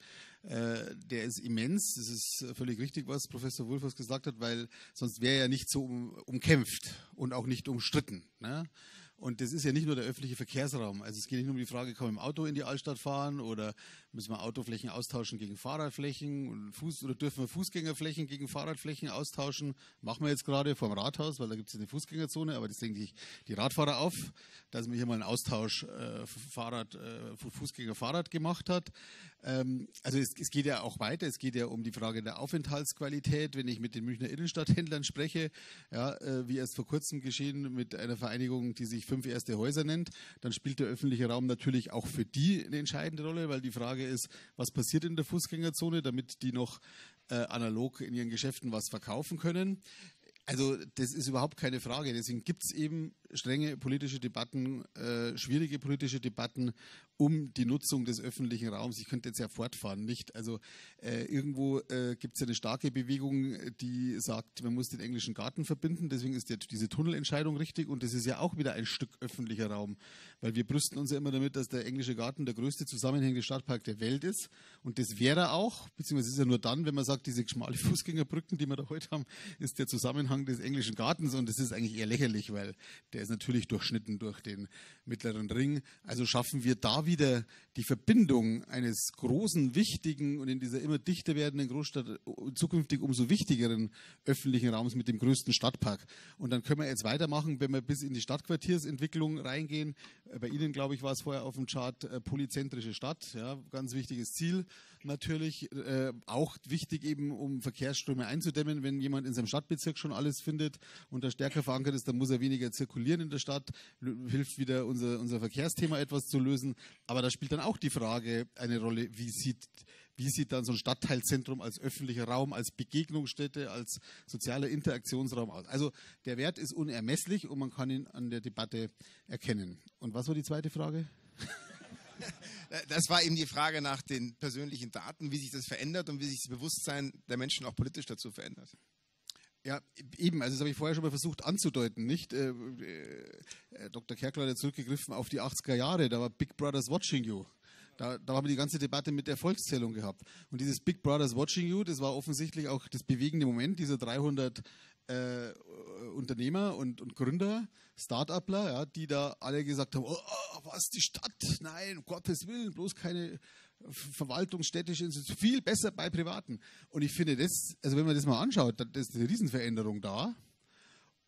Der ist immens, das ist völlig richtig, was Professor Wulfhorst gesagt hat, weil sonst wäre er ja nicht so um, umkämpft und auch nicht umstritten. Ne? Und das ist ja nicht nur der öffentliche Verkehrsraum. Also es geht nicht nur um die Frage, kann man im Auto in die Altstadt fahren oder müssen wir Autoflächen austauschen gegen Fahrradflächen und Fuß, oder dürfen wir Fußgängerflächen gegen Fahrradflächen austauschen? Machen wir jetzt gerade vor dem Rathaus, weil da gibt es eine Fußgängerzone, aber das denken die, die Radfahrer auf, dass man hier mal einen Austausch äh, Fahrrad, äh, Fußgänger-Fahrrad gemacht hat. Ähm, also es, es geht ja auch weiter, es geht ja um die Frage der Aufenthaltsqualität. Wenn ich mit den Münchner Innenstadthändlern spreche, ja, äh, wie erst vor kurzem geschehen mit einer Vereinigung, die sich fünf erste Häuser nennt, dann spielt der öffentliche Raum natürlich auch für die eine entscheidende Rolle, weil die Frage ist, was passiert in der Fußgängerzone, damit die noch äh, analog in ihren Geschäften was verkaufen können. Also das ist überhaupt keine Frage. Deswegen gibt es eben strenge politische Debatten, äh, schwierige politische Debatten um die Nutzung des öffentlichen Raums. Ich könnte jetzt ja fortfahren, nicht? Also äh, irgendwo äh, gibt es ja eine starke Bewegung, die sagt, man muss den englischen Garten verbinden. Deswegen ist der, diese Tunnelentscheidung richtig und das ist ja auch wieder ein Stück öffentlicher Raum, weil wir brüsten uns ja immer damit, dass der englische Garten der größte zusammenhängende Stadtpark der Welt ist und das wäre er auch, beziehungsweise ist ja nur dann, wenn man sagt, diese schmale Fußgängerbrücken, die wir da heute haben, ist der Zusammenhang des englischen Gartens und das ist eigentlich eher lächerlich, weil der ist natürlich durchschnitten durch den mittleren Ring. Also schaffen wir da wieder die Verbindung eines großen, wichtigen und in dieser immer dichter werdenden Großstadt zukünftig umso wichtigeren öffentlichen Raums mit dem größten Stadtpark. Und dann können wir jetzt weitermachen, wenn wir bis in die Stadtquartiersentwicklung reingehen. Bei Ihnen, glaube ich, war es vorher auf dem Chart äh, polyzentrische Stadt. Ja, ganz wichtiges Ziel natürlich. Äh, auch wichtig eben, um Verkehrsströme einzudämmen. Wenn jemand in seinem Stadtbezirk schon alles findet und da stärker verankert ist, dann muss er weniger zirkulieren in der Stadt. Hilft wieder unser, unser Verkehrsthema etwas zu lösen. Aber da spielt dann auch die Frage eine Rolle, wie sieht, wie sieht dann so ein Stadtteilzentrum als öffentlicher Raum, als Begegnungsstätte, als sozialer Interaktionsraum aus. Also der Wert ist unermesslich und man kann ihn an der Debatte erkennen. Und was war die zweite Frage? Das war eben die Frage nach den persönlichen Daten, wie sich das verändert und wie sich das Bewusstsein der Menschen auch politisch dazu verändert. Ja, eben, also das habe ich vorher schon mal versucht anzudeuten, nicht? Äh, äh, Doktor Kerkloh hat ja zurückgegriffen auf die achtziger Jahre, da war Big Brother's Watching You. Da, da haben wir die ganze Debatte mit der Volkszählung gehabt. Und dieses Big Brother's Watching You, das war offensichtlich auch das bewegende Moment dieser dreihundert äh, Unternehmer und, und Gründer, Start-upler, ja, die da alle gesagt haben, oh, oh, was, die Stadt? Nein, um Gottes Willen, bloß keine verwaltungsstädtische Institution, viel besser bei Privaten. Und ich finde das, also wenn man das mal anschaut, dann ist eine Riesenveränderung da.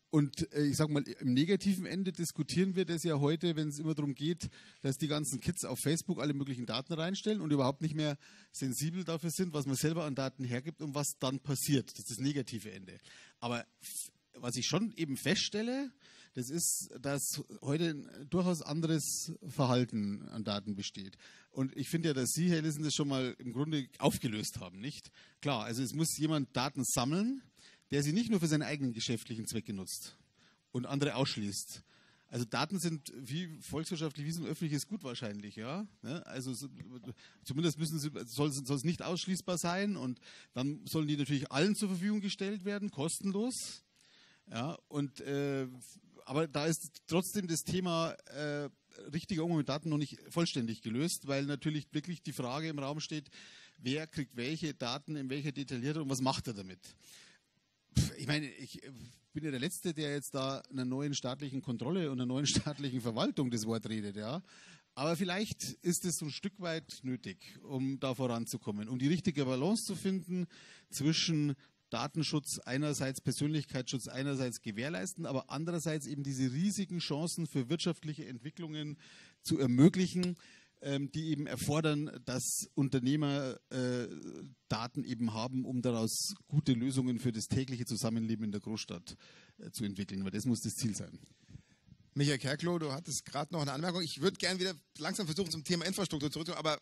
Und äh, ich sage mal, im negativen Ende diskutieren wir das ja heute, wenn es immer darum geht, dass die ganzen Kids auf Facebook alle möglichen Daten reinstellen und überhaupt nicht mehr sensibel dafür sind, was man selber an Daten hergibt und was dann passiert. Das ist das negative Ende. Aber was ich schon eben feststelle, das ist, dass heute ein durchaus anderes Verhalten an Daten besteht. Und ich finde ja, dass Sie, Herr Elissen, das schon mal im Grunde aufgelöst haben, nicht? Klar, also es muss jemand Daten sammeln, der sie nicht nur für seine eigenen geschäftlichen Zwecke nutzt und andere ausschließt. Also Daten sind wie volkswirtschaftlich wie so ein öffentliches Gut wahrscheinlich, ja. Also zumindest müssen sie, soll, soll es nicht ausschließbar sein und dann sollen die natürlich allen zur Verfügung gestellt werden, kostenlos. Ja, und äh, aber da ist trotzdem das Thema äh, richtiger Umgang mit Daten noch nicht vollständig gelöst, weil natürlich wirklich die Frage im Raum steht, wer kriegt welche Daten in welcher Detaillierung und was macht er damit? Ich meine, ich bin ja der Letzte, der jetzt da einer neuen staatlichen Kontrolle und einer neuen staatlichen Verwaltung das Wort redet, ja. Aber vielleicht ist es so ein Stück weit nötig, um da voranzukommen, um die richtige Balance zu finden zwischen Datenschutz einerseits, Persönlichkeitsschutz einerseits gewährleisten, aber andererseits eben diese riesigen Chancen für wirtschaftliche Entwicklungen zu ermöglichen, die eben erfordern, dass Unternehmer äh, Daten eben haben, um daraus gute Lösungen für das tägliche Zusammenleben in der Großstadt äh, zu entwickeln. Weil das muss das Ziel sein. Michael Kerkloh, du hattest gerade noch eine Anmerkung. Ich würde gerne wieder langsam versuchen, zum Thema Infrastruktur zurückzukommen, aber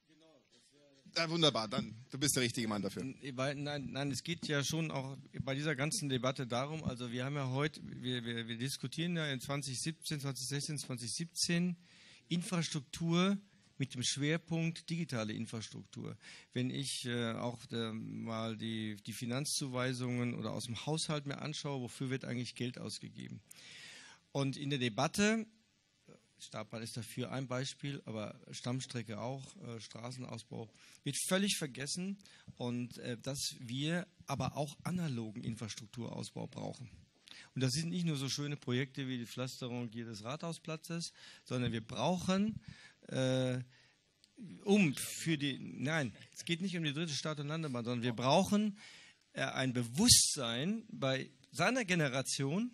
ja, wunderbar, dann du bist der richtige Mann dafür. Weil, nein, nein, es geht ja schon auch bei dieser ganzen Debatte darum, also wir haben ja heute, wir, wir, wir diskutieren ja in zwanzig siebzehn, zwanzig sechzehn, zwanzig siebzehn Infrastruktur mit dem Schwerpunkt digitale Infrastruktur. Wenn ich äh, auch der, mal die, die Finanzzuweisungen oder aus dem Haushalt mir anschaue, wofür wird eigentlich Geld ausgegeben? Und in der Debatte, Stadtbahn ist dafür ein Beispiel, aber Stammstrecke auch, äh, Straßenausbau, wird völlig vergessen und äh, dass wir aber auch analogen Infrastrukturausbau brauchen. Und das sind nicht nur so schöne Projekte wie die Pflasterung jedes Rathausplatzes, sondern wir brauchen, äh, um für die, nein, es geht nicht um die dritte Start- und Landebahn, sondern wir brauchen äh, ein Bewusstsein bei seiner Generation,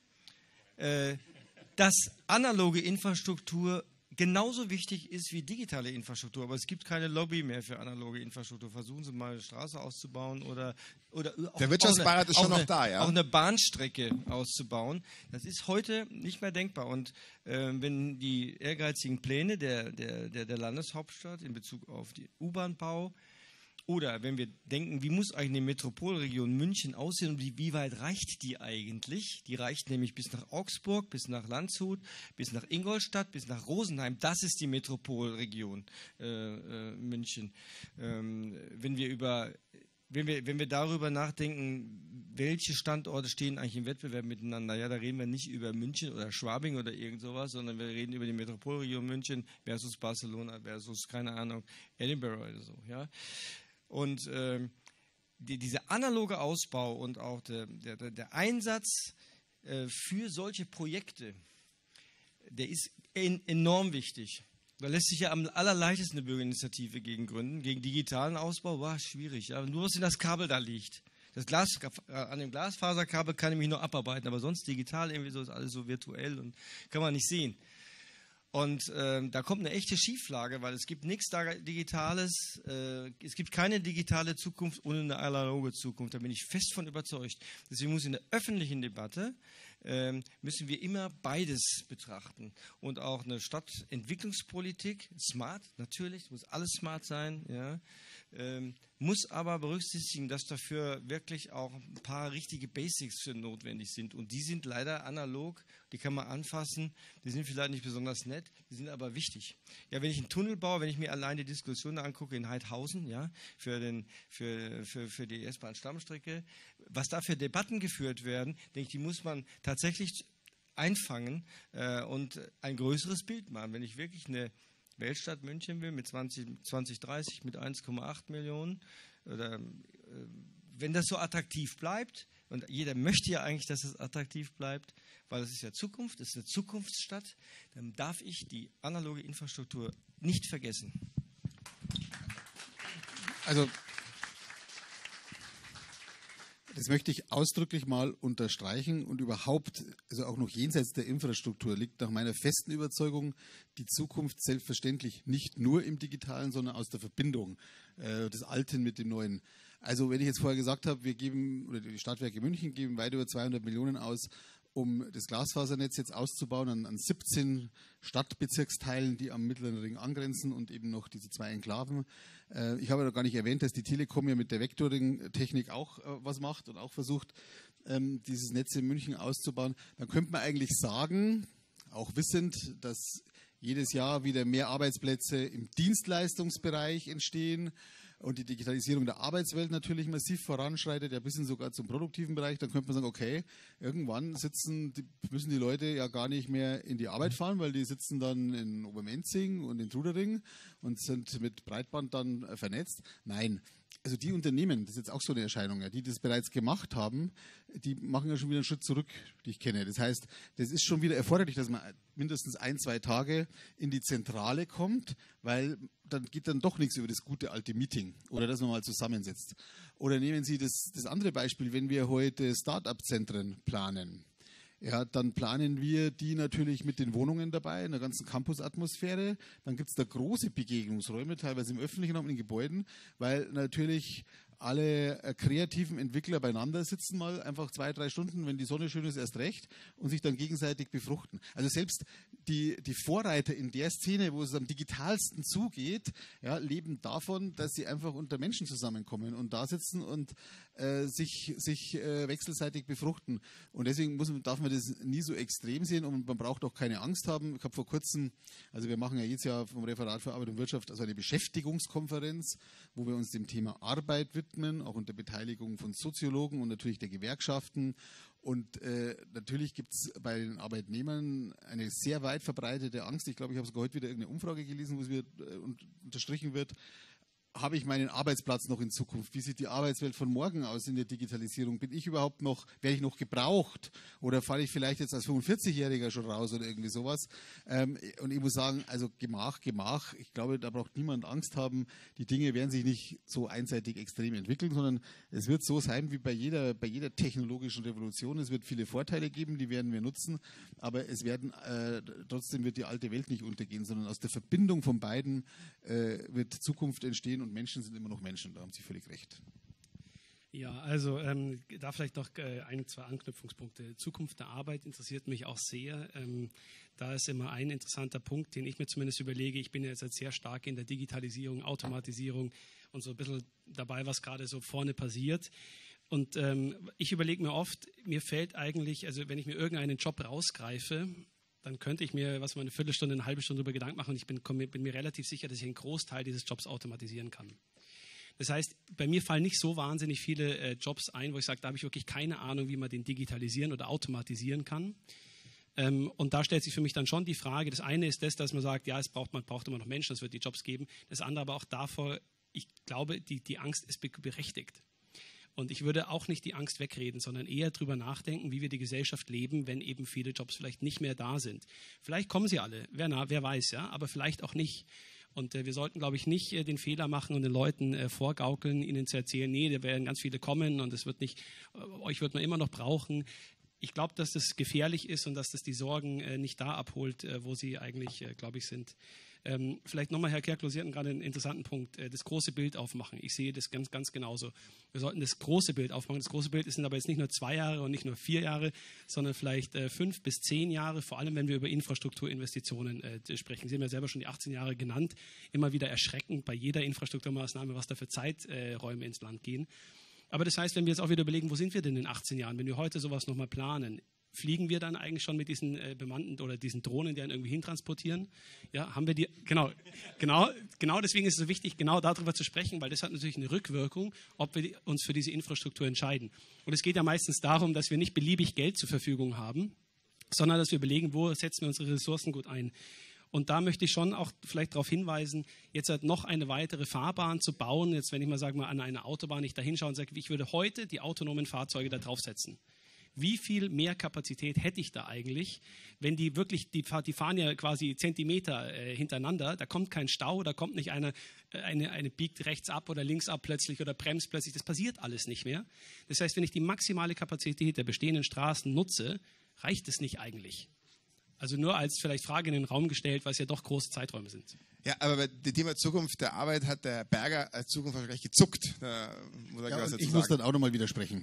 äh, dass analoge Infrastruktur genauso wichtig ist wie digitale Infrastruktur. Aber es gibt keine Lobby mehr für analoge Infrastruktur. Versuchen Sie mal eine Straße auszubauen oder, oder auch, der Wirtschaftsbeirat ist schon noch eine, da, ja. Auch eine Bahnstrecke auszubauen. Das ist heute nicht mehr denkbar. Und äh, wenn die ehrgeizigen Pläne der, der, der, der Landeshauptstadt in Bezug auf den U-Bahn-Bau oder wenn wir denken, wie muss eigentlich eine Metropolregion München aussehen und wie, wie weit reicht die eigentlich? Die reicht nämlich bis nach Augsburg, bis nach Landshut, bis nach Ingolstadt, bis nach Rosenheim. Das ist die Metropolregion äh, äh, München. Ähm, wenn wir über, wenn wir, wenn wir darüber nachdenken, welche Standorte stehen eigentlich im Wettbewerb miteinander, ja, da reden wir nicht über München oder Schwabing oder irgend sowas, sondern wir reden über die Metropolregion München versus Barcelona versus, keine Ahnung, Edinburgh oder so, ja. Und äh, die, dieser analoge Ausbau und auch der, der, der Einsatz äh, für solche Projekte, der ist en, enorm wichtig. Da lässt sich ja am allerleichtesten eine Bürgerinitiative gegen gründen. Gegen digitalen Ausbau war schwierig. Ja. Nur, was das Kabel da liegt. Das Glas, an dem Glasfaserkabel kann ich mich nur abarbeiten, aber sonst digital irgendwie so ist alles so virtuell und kann man nicht sehen. Und äh, da kommt eine echte Schieflage, weil es gibt nichts Digitales, äh, es gibt keine digitale Zukunft ohne eine analoge Zukunft. Da bin ich fest von überzeugt. Deswegen muss in der öffentlichen Debatte äh, müssen wir immer beides betrachten. Und auch eine Stadtentwicklungspolitik, smart natürlich, muss alles smart sein, ja. Ähm, muss aber berücksichtigen, dass dafür wirklich auch ein paar richtige Basics für notwendig sind. Und die sind leider analog, die kann man anfassen, die sind vielleicht nicht besonders nett, die sind aber wichtig. Ja, wenn ich einen Tunnel baue, wenn ich mir allein die Diskussion angucke in Heidhausen, ja, für, den, für, für, für die S-Bahn-Stammstrecke, was da für Debatten geführt werden, denke ich, die muss man tatsächlich einfangen äh, und ein größeres Bild machen. Wenn ich wirklich eine Weltstadt München will mit zwanzig dreißig mit eins Komma acht Millionen oder äh, wenn das so attraktiv bleibt und jeder möchte ja eigentlich, dass es attraktiv bleibt, weil es ist ja Zukunft, es ist eine Zukunftsstadt, dann darf ich die analoge Infrastruktur nicht vergessen. Also Das möchte ich ausdrücklich mal unterstreichen und überhaupt, also auch noch jenseits der Infrastruktur, liegt nach meiner festen Überzeugung die Zukunft selbstverständlich nicht nur im Digitalen, sondern aus der Verbindung äh, des Alten mit dem Neuen. Also wenn ich jetzt vorher gesagt habe, wir geben, oder die Stadtwerke München geben weit über zweihundert Millionen aus, um das Glasfasernetz jetzt auszubauen an, an siebzehn Stadtbezirksteilen, die am Mittleren Ring angrenzen und eben noch diese zwei Enklaven. Äh, ich habe noch gar nicht erwähnt, dass die Telekom ja mit der Vectoring-Technik auch äh, was macht und auch versucht, ähm, dieses Netz in München auszubauen. Dann könnte man eigentlich sagen, auch wissend, dass jedes Jahr wieder mehr Arbeitsplätze im Dienstleistungsbereich entstehen und die Digitalisierung der Arbeitswelt natürlich massiv voranschreitet, ja bis hin sogar zum produktiven Bereich, dann könnte man sagen, okay, irgendwann sitzen, die, müssen die Leute ja gar nicht mehr in die Arbeit fahren, weil die sitzen dann in Obermenzing und in Trudering und sind mit Breitband dann äh, vernetzt. Nein, also die Unternehmen, das ist jetzt auch so eine Erscheinung, ja, die das bereits gemacht haben, die machen ja schon wieder einen Schritt zurück, die ich kenne. Das heißt, das ist schon wieder erforderlich, dass man mindestens ein, zwei Tage in die Zentrale kommt, weil dann geht dann doch nichts über das gute alte Meeting oder dass man mal zusammensetzt. Oder nehmen Sie das, das andere Beispiel, wenn wir heute Start-up-Zentren planen. Ja, dann planen wir die natürlich mit den Wohnungen dabei, in der ganzen Campus-Atmosphäre. Dann gibt es da große Begegnungsräume, teilweise im öffentlichen Raum, in Gebäuden, weil natürlich alle äh, kreativen Entwickler beieinander sitzen, mal einfach zwei, drei Stunden, wenn die Sonne schön ist, erst recht, und sich dann gegenseitig befruchten. Also selbst die, die Vorreiter in der Szene, wo es am digitalsten zugeht, ja, leben davon, dass sie einfach unter Menschen zusammenkommen und da sitzen und äh, sich, sich äh, wechselseitig befruchten. Und deswegen muss man, darf man das nie so extrem sehen und man braucht auch keine Angst haben. Ich habe vor kurzem, also wir machen ja jedes Jahr vom Referat für Arbeit und Wirtschaft also eine Beschäftigungskonferenz, wo wir uns dem Thema Arbeit widmen, auch unter Beteiligung von Soziologen und natürlich der Gewerkschaften. Und äh, natürlich gibt es bei den Arbeitnehmern eine sehr weit verbreitete Angst. Ich glaube, ich habe sogar heute wieder irgendeine Umfrage gelesen, wo es wieder äh, unterstrichen wird. Habe ich meinen Arbeitsplatz noch in Zukunft? Wie sieht die Arbeitswelt von morgen aus in der Digitalisierung? Bin ich überhaupt noch, werde ich noch gebraucht? Oder falle ich vielleicht jetzt als fünfundvierzigjähriger schon raus oder irgendwie sowas? Ähm, und ich muss sagen, also Gemach, Gemach. Ich glaube, da braucht niemand Angst haben. Die Dinge werden sich nicht so einseitig extrem entwickeln, sondern es wird so sein wie bei jeder, bei jeder technologischen Revolution. Es wird viele Vorteile geben, die werden wir nutzen. Aber es werden, äh, trotzdem wird die alte Welt nicht untergehen, sondern aus der Verbindung von beiden äh, wird Zukunft entstehen. Und Menschen sind immer noch Menschen, da haben Sie völlig recht. Ja, also ähm, da vielleicht noch äh, ein, zwei Anknüpfungspunkte. Zukunft der Arbeit interessiert mich auch sehr. Ähm, da ist immer ein interessanter Punkt, den ich mir zumindest überlege. Ich bin ja jetzt sehr stark in der Digitalisierung, Automatisierung und so ein bisschen dabei, was gerade so vorne passiert. Und ähm, ich überlege mir oft, mir fällt eigentlich, also wenn ich mir irgendeinen Job rausgreife, dann könnte ich mir, was mal eine Viertelstunde, eine halbe Stunde darüber Gedanken machen und ich bin, komm, bin mir relativ sicher, dass ich einen Großteil dieses Jobs automatisieren kann. Das heißt, bei mir fallen nicht so wahnsinnig viele äh, Jobs ein, wo ich sage, da habe ich wirklich keine Ahnung, wie man den digitalisieren oder automatisieren kann. Ähm, und da stellt sich für mich dann schon die Frage, das eine ist das, dass man sagt, ja, es braucht, man braucht immer noch Menschen, es wird die Jobs geben. Das andere aber auch davor, ich glaube, die, die Angst ist berechtigt. Und ich würde auch nicht die Angst wegreden, sondern eher darüber nachdenken, wie wir die Gesellschaft leben, wenn eben viele Jobs vielleicht nicht mehr da sind. Vielleicht kommen sie alle, wer, na, wer weiß, ja, aber vielleicht auch nicht. Und äh, wir sollten, glaube ich, nicht äh, den Fehler machen und den Leuten äh, vorgaukeln, ihnen zu erzählen, nee, da werden ganz viele kommen und es wird nicht, äh, euch wird man immer noch brauchen. Ich glaube, dass das gefährlich ist und dass das die Sorgen äh, nicht da abholt, äh, wo sie eigentlich, äh, glaube ich, sind. Ähm, vielleicht nochmal, Herr Kerklo, Sie hatten gerade einen interessanten Punkt, äh, das große Bild aufmachen. Ich sehe das ganz, ganz genauso. Wir sollten das große Bild aufmachen. Das große Bild sind aber jetzt nicht nur zwei Jahre und nicht nur vier Jahre, sondern vielleicht äh, fünf bis zehn Jahre, vor allem wenn wir über Infrastrukturinvestitionen äh, sprechen. Sie haben ja selber schon die achtzehn Jahre genannt. Immer wieder erschreckend bei jeder Infrastrukturmaßnahme, was da für Zeiträume äh, ins Land gehen. Aber das heißt, wenn wir jetzt auch wieder überlegen, wo sind wir denn in achtzehn Jahren, wenn wir heute sowas nochmal planen, fliegen wir dann eigentlich schon mit diesen äh, bemannten oder diesen Drohnen, die einen irgendwie hintransportieren? Ja, haben wir die, genau, genau, genau deswegen ist es so wichtig, genau darüber zu sprechen, weil das hat natürlich eine Rückwirkung, ob wir die, uns für diese Infrastruktur entscheiden. Und es geht ja meistens darum, dass wir nicht beliebig Geld zur Verfügung haben, sondern dass wir überlegen, wo setzen wir unsere Ressourcen gut ein. Und da möchte ich schon auch vielleicht darauf hinweisen, jetzt halt noch eine weitere Fahrbahn zu bauen. Jetzt, wenn ich mal sage, mal an eine Autobahn, ich da hinschaue und sage, ich würde heute die autonomen Fahrzeuge da draufsetzen. wie viel mehr Kapazität hätte ich da eigentlich, wenn die wirklich, die, die fahren ja quasi Zentimeter äh, hintereinander, da kommt kein Stau, da kommt nicht einer, äh, eine, eine biegt rechts ab oder links ab plötzlich oder bremst plötzlich, das passiert alles nicht mehr. Das heißt, wenn ich die maximale Kapazität der bestehenden Straßen nutze, reicht es nicht eigentlich. Also nur als vielleicht Frage in den Raum gestellt, weil es ja doch große Zeiträume sind. Ja, aber bei dem Thema Zukunft der Arbeit hat der Berger als Zukunft wahrscheinlich gezuckt. Da muss er Ja, was dazu ich muss sagen. dann auch nochmal widersprechen.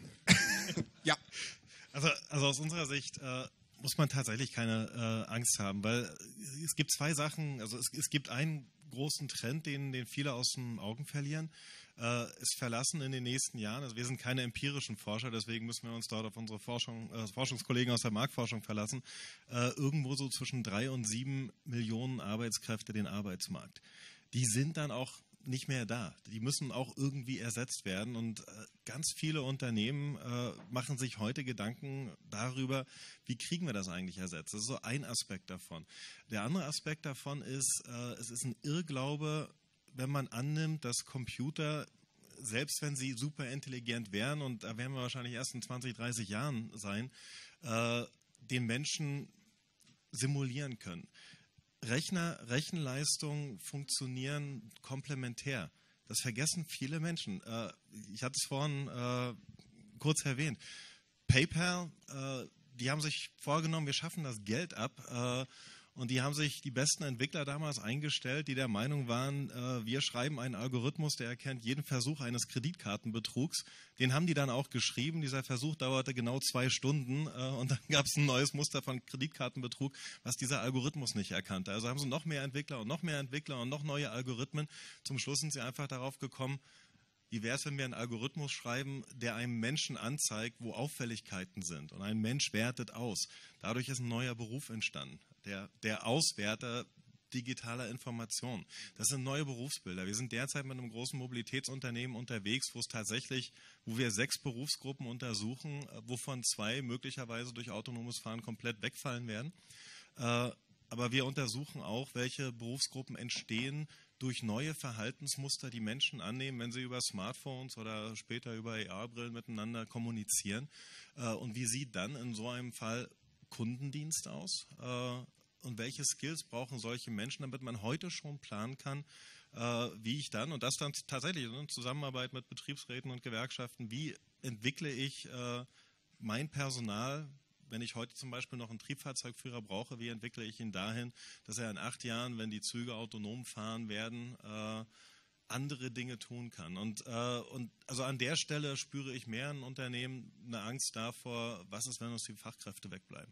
Ja, Also, also aus unserer Sicht äh, muss man tatsächlich keine äh, Angst haben, weil es gibt zwei Sachen, also es, es gibt einen großen Trend, den, den viele aus den Augen verlieren. Äh, es verlassen in den nächsten Jahren, also wir sind keine empirischen Forscher, deswegen müssen wir uns dort auf unsere Forschung, äh, Forschungskollegen aus der Marktforschung verlassen, äh, irgendwo so zwischen drei und sieben Millionen Arbeitskräfte den Arbeitsmarkt. Die sind dann auch nicht mehr da. Die müssen auch irgendwie ersetzt werden und äh, ganz viele Unternehmen äh, machen sich heute Gedanken darüber, wie kriegen wir das eigentlich ersetzt. Das ist so ein Aspekt davon. Der andere Aspekt davon ist, äh, es ist ein Irrglaube, wenn man annimmt, dass Computer, selbst wenn sie super intelligent wären, und da werden wir wahrscheinlich erst in zwanzig, dreißig Jahren sein, äh, den Menschen simulieren können. Rechner, Rechenleistungen funktionieren komplementär. Das vergessen viele Menschen. Äh, ich hatte es vorhin äh, kurz erwähnt. PayPal, äh, die haben sich vorgenommen, wir schaffen das Geld ab. Äh, und die haben sich die besten Entwickler damals eingestellt, die der Meinung waren, äh, wir schreiben einen Algorithmus, der erkennt jeden Versuch eines Kreditkartenbetrugs. Den haben die dann auch geschrieben. Dieser Versuch dauerte genau zwei Stunden äh, und dann gab es ein neues Muster von Kreditkartenbetrug, was dieser Algorithmus nicht erkannte. Also haben sie noch mehr Entwickler und noch mehr Entwickler und noch neue Algorithmen. Zum Schluss sind sie einfach darauf gekommen, wie wäre es, wenn wir einen Algorithmus schreiben, der einem Menschen anzeigt, wo Auffälligkeiten sind. Und ein Mensch wertet aus. Dadurch ist ein neuer Beruf entstanden. Der, der Auswerter digitaler Informationen. Das sind neue Berufsbilder. Wir sind derzeit mit einem großen Mobilitätsunternehmen unterwegs, wo es tatsächlich, wo wir sechs Berufsgruppen untersuchen, wovon zwei möglicherweise durch autonomes Fahren komplett wegfallen werden. Aber wir untersuchen auch, welche Berufsgruppen entstehen durch neue Verhaltensmuster, die Menschen annehmen, wenn sie über Smartphones oder später über A R-Brillen miteinander kommunizieren. Und wie sieht dann in so einem Fall Kundendienst aus? Und welche Skills brauchen solche Menschen, damit man heute schon planen kann, wie ich dann, und das dann tatsächlich in Zusammenarbeit mit Betriebsräten und Gewerkschaften, wie entwickle ich mein Personal, wenn ich heute zum Beispiel noch einen Triebfahrzeugführer brauche, wie entwickle ich ihn dahin, dass er in acht Jahren, wenn die Züge autonom fahren werden, äh, andere Dinge tun kann. Und, äh, und also an der Stelle spüre ich mehr in Unternehmen eine Angst davor, was ist, wenn uns die Fachkräfte wegbleiben.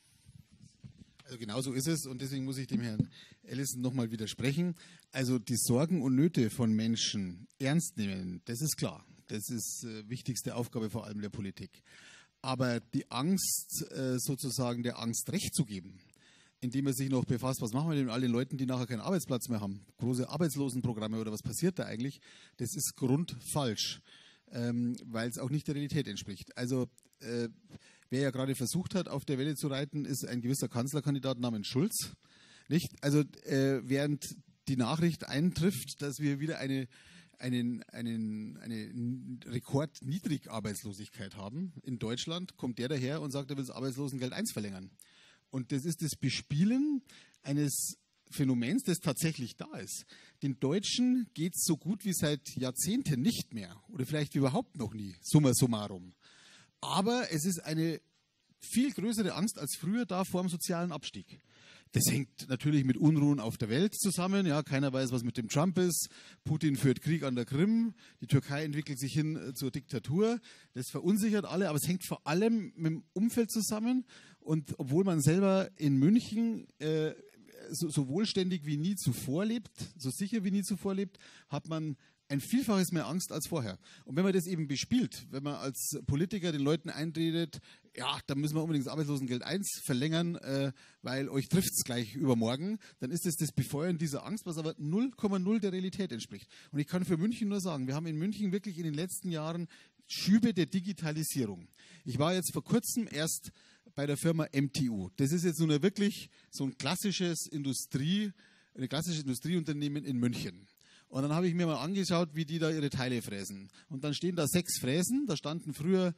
Also genau so ist es und deswegen muss ich dem Herrn Ellison nochmal widersprechen. Also die Sorgen und Nöte von Menschen ernst nehmen, das ist klar. Das ist äh, wichtigste Aufgabe vor allem der Politik. Aber die Angst, äh, sozusagen der Angst Recht zu geben, indem man sich noch befasst, was machen wir denn mit all den Leuten, die nachher keinen Arbeitsplatz mehr haben, große Arbeitslosenprogramme oder was passiert da eigentlich, das ist grundfalsch, ähm, weil es auch nicht der Realität entspricht. Also äh, wer ja gerade versucht hat, auf der Welle zu reiten, ist ein gewisser Kanzlerkandidat namens Schulz. Nicht? Also äh, während die Nachricht eintrifft, dass wir wieder eine Einen, einen, eine Rekordniedrigarbeitslosigkeit haben in Deutschland, kommt der daher und sagt, er will das Arbeitslosengeld eins verlängern. Und das ist das Bespielen eines Phänomens, das tatsächlich da ist. Den Deutschen geht es so gut wie seit Jahrzehnten nicht mehr oder vielleicht überhaupt noch nie, summa summarum. Aber es ist eine viel größere Angst als früher da vor dem sozialen Abstieg. Das hängt natürlich mit Unruhen auf der Welt zusammen. Ja, keiner weiß, was mit dem Trump ist. Putin führt Krieg an der Krim. Die Türkei entwickelt sich hin äh, zur Diktatur. Das verunsichert alle, aber es hängt vor allem mit dem Umfeld zusammen. Und obwohl man selber in München äh, so, so wohlständig wie nie zuvor lebt, so sicher wie nie zuvor lebt, hat man ein Vielfaches mehr Angst als vorher. Und wenn man das eben bespielt, wenn man als Politiker den Leuten einredet, ja, dann müssen wir unbedingt das Arbeitslosengeld eins verlängern, äh, weil euch trifft es gleich übermorgen, dann ist es das Befeuern dieser Angst, was aber null Komma null der Realität entspricht. Und ich kann für München nur sagen, wir haben in München wirklich in den letzten Jahren Schübe der Digitalisierung. Ich war jetzt vor kurzem erst bei der Firma M T U. Das ist jetzt nun wirklich so ein klassisches Industrie, ein klassisches Industrieunternehmen in München. Und dann habe ich mir mal angeschaut, wie die da ihre Teile fräsen. Und dann stehen da sechs Fräsen, da standen früher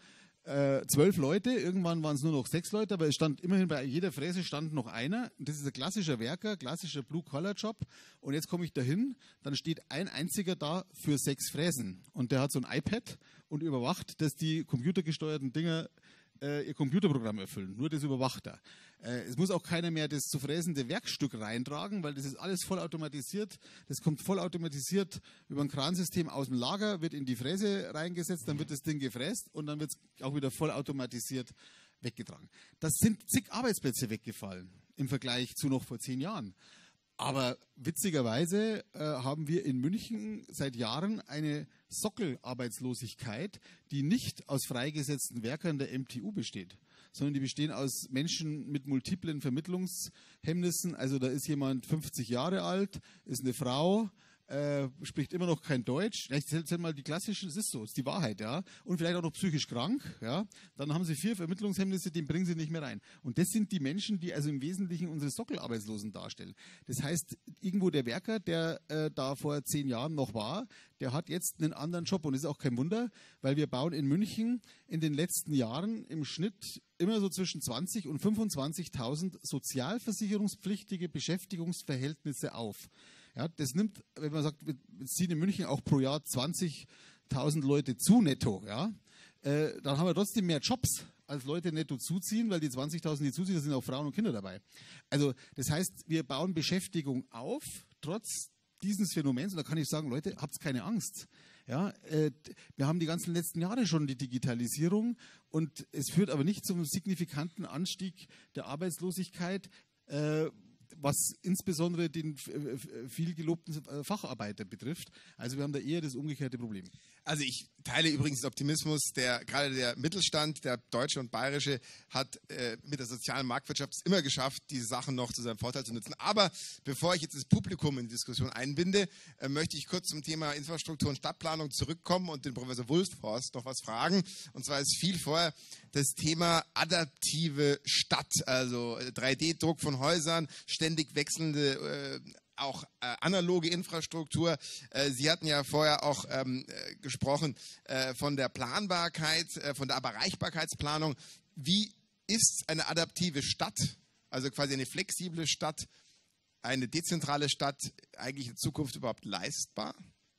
äh, zwölf Leute, irgendwann waren es nur noch sechs Leute, aber es stand immerhin bei jeder Fräse stand noch einer. Und das ist ein klassischer Werker, klassischer Blue-Collar-Job. Und jetzt komme ich dahin, dann steht ein einziger da für sechs Fräsen. Und der hat so ein iPad und überwacht, dass die computergesteuerten Dinger äh, ihr Computerprogramm erfüllen. Nur das überwacht er. Äh, es muss auch keiner mehr das zu fräsende Werkstück reintragen, weil das ist alles vollautomatisiert. Das kommt vollautomatisiert über ein Kransystem aus dem Lager, wird in die Fräse reingesetzt, dann wird das Ding gefräst und dann wird es auch wieder vollautomatisiert weggetragen. Das sind zig Arbeitsplätze weggefallen im Vergleich zu noch vor zehn Jahren. Aber witzigerweise äh, haben wir in München seit Jahren eine Sockelarbeitslosigkeit, die nicht aus freigesetzten Werkern der M T U besteht, sondern die bestehen aus Menschen mit multiplen Vermittlungshemmnissen. Also da ist jemand fünfzig Jahre alt, ist eine Frau, äh, spricht immer noch kein Deutsch. Vielleicht sind mal die klassischen, es ist so, es ist die Wahrheit, ja. Und vielleicht auch noch psychisch krank, ja. Dann haben sie vier Vermittlungshemmnisse, den bringen sie nicht mehr rein. Und das sind die Menschen, die also im Wesentlichen unsere Sockelarbeitslosen darstellen. Das heißt, irgendwo der Werker, der äh, da vor zehn Jahren noch war, der hat jetzt einen anderen Job. Und das ist auch kein Wunder, weil wir bauen in München in den letzten Jahren im Schnitt immer so zwischen zwanzig und fünfundzwanzigtausend sozialversicherungspflichtige Beschäftigungsverhältnisse auf. Ja, das nimmt, wenn man sagt, wir ziehen in München auch pro Jahr zwanzigtausend Leute zu netto, ja, äh, dann haben wir trotzdem mehr Jobs, als Leute netto zuziehen, weil die zwanzigtausend, die zuziehen, da sind auch Frauen und Kinder dabei. Also das heißt, wir bauen Beschäftigung auf, trotz dieses Phänomens. Und da kann ich sagen, Leute, habt keine Angst. Ja, äh, wir haben die ganzen letzten Jahre schon die Digitalisierung und es führt aber nicht zum signifikanten Anstieg der Arbeitslosigkeit, äh, was insbesondere den viel gelobten Facharbeiter betrifft. Also wir haben da eher das umgekehrte Problem. Also ich teile übrigens den Optimismus, der gerade der Mittelstand, der deutsche und bayerische, hat äh, mit der sozialen Marktwirtschaft es immer geschafft, diese Sachen noch zu seinem Vorteil zu nutzen. Aber bevor ich jetzt das Publikum in die Diskussion einbinde, äh, möchte ich kurz zum Thema Infrastruktur und Stadtplanung zurückkommen und den Professor Wulfhorst noch was fragen. Und zwar ist viel vorher das Thema adaptive Stadt, also drei D Druck von Häusern, ständig wechselnde äh, auch äh, analoge Infrastruktur. Äh, Sie hatten ja vorher auch ähm, äh, gesprochen äh, von der Planbarkeit, äh, von der Erreichbarkeitsplanung. Wie ist eine adaptive Stadt, also quasi eine flexible Stadt, eine dezentrale Stadt eigentlich in Zukunft überhaupt leistbar?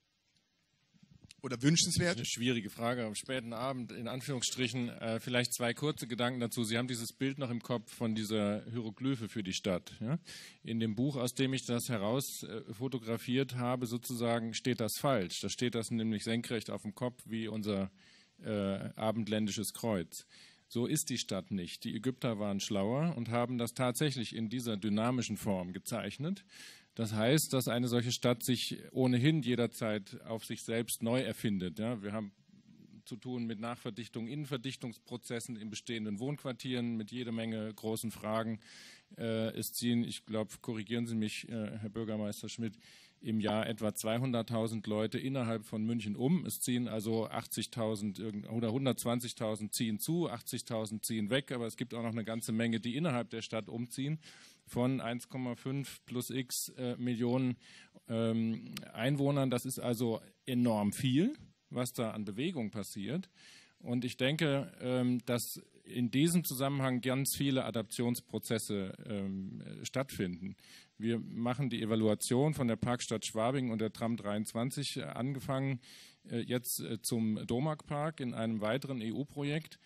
Oder wünschenswert? Eine schwierige Frage am späten Abend, in Anführungsstrichen. Äh, vielleicht zwei kurze Gedanken dazu. Sie haben dieses Bild noch im Kopf von dieser Hieroglyphe für die Stadt. Ja? In dem Buch, aus dem ich das heraus äh, fotografiert habe, sozusagen, steht das falsch. Da steht das nämlich senkrecht auf dem Kopf wie unser äh, abendländisches Kreuz. So ist die Stadt nicht. Die Ägypter waren schlauer und haben das tatsächlich in dieser dynamischen Form gezeichnet. Das heißt, dass eine solche Stadt sich ohnehin jederzeit auf sich selbst neu erfindet. Ja, wir haben zu tun mit Nachverdichtung, Innenverdichtungsprozessen in bestehenden Wohnquartieren, mit jede Menge großen Fragen. Äh, es ziehen, ich glaube, korrigieren Sie mich, äh, Herr Bürgermeister Schmidt, im Jahr etwa zweihunderttausend Leute innerhalb von München um. Es ziehen also achtzigtausend oder hundertzwanzigtausend ziehen zu, achtzigtausend ziehen weg, aber es gibt auch noch eine ganze Menge, die innerhalb der Stadt umziehen. Von eins Komma fünf plus x äh, Millionen ähm, Einwohnern. Das ist also enorm viel, was da an Bewegung passiert. Und ich denke, ähm, dass in diesem Zusammenhang ganz viele Adaptionsprozesse ähm, stattfinden. Wir machen die Evaluation von der Parkstadt Schwabing und der Tram dreiundzwanzig äh, angefangen, äh, jetzt äh, zum Domark-Park in einem weiteren E U-Projekt,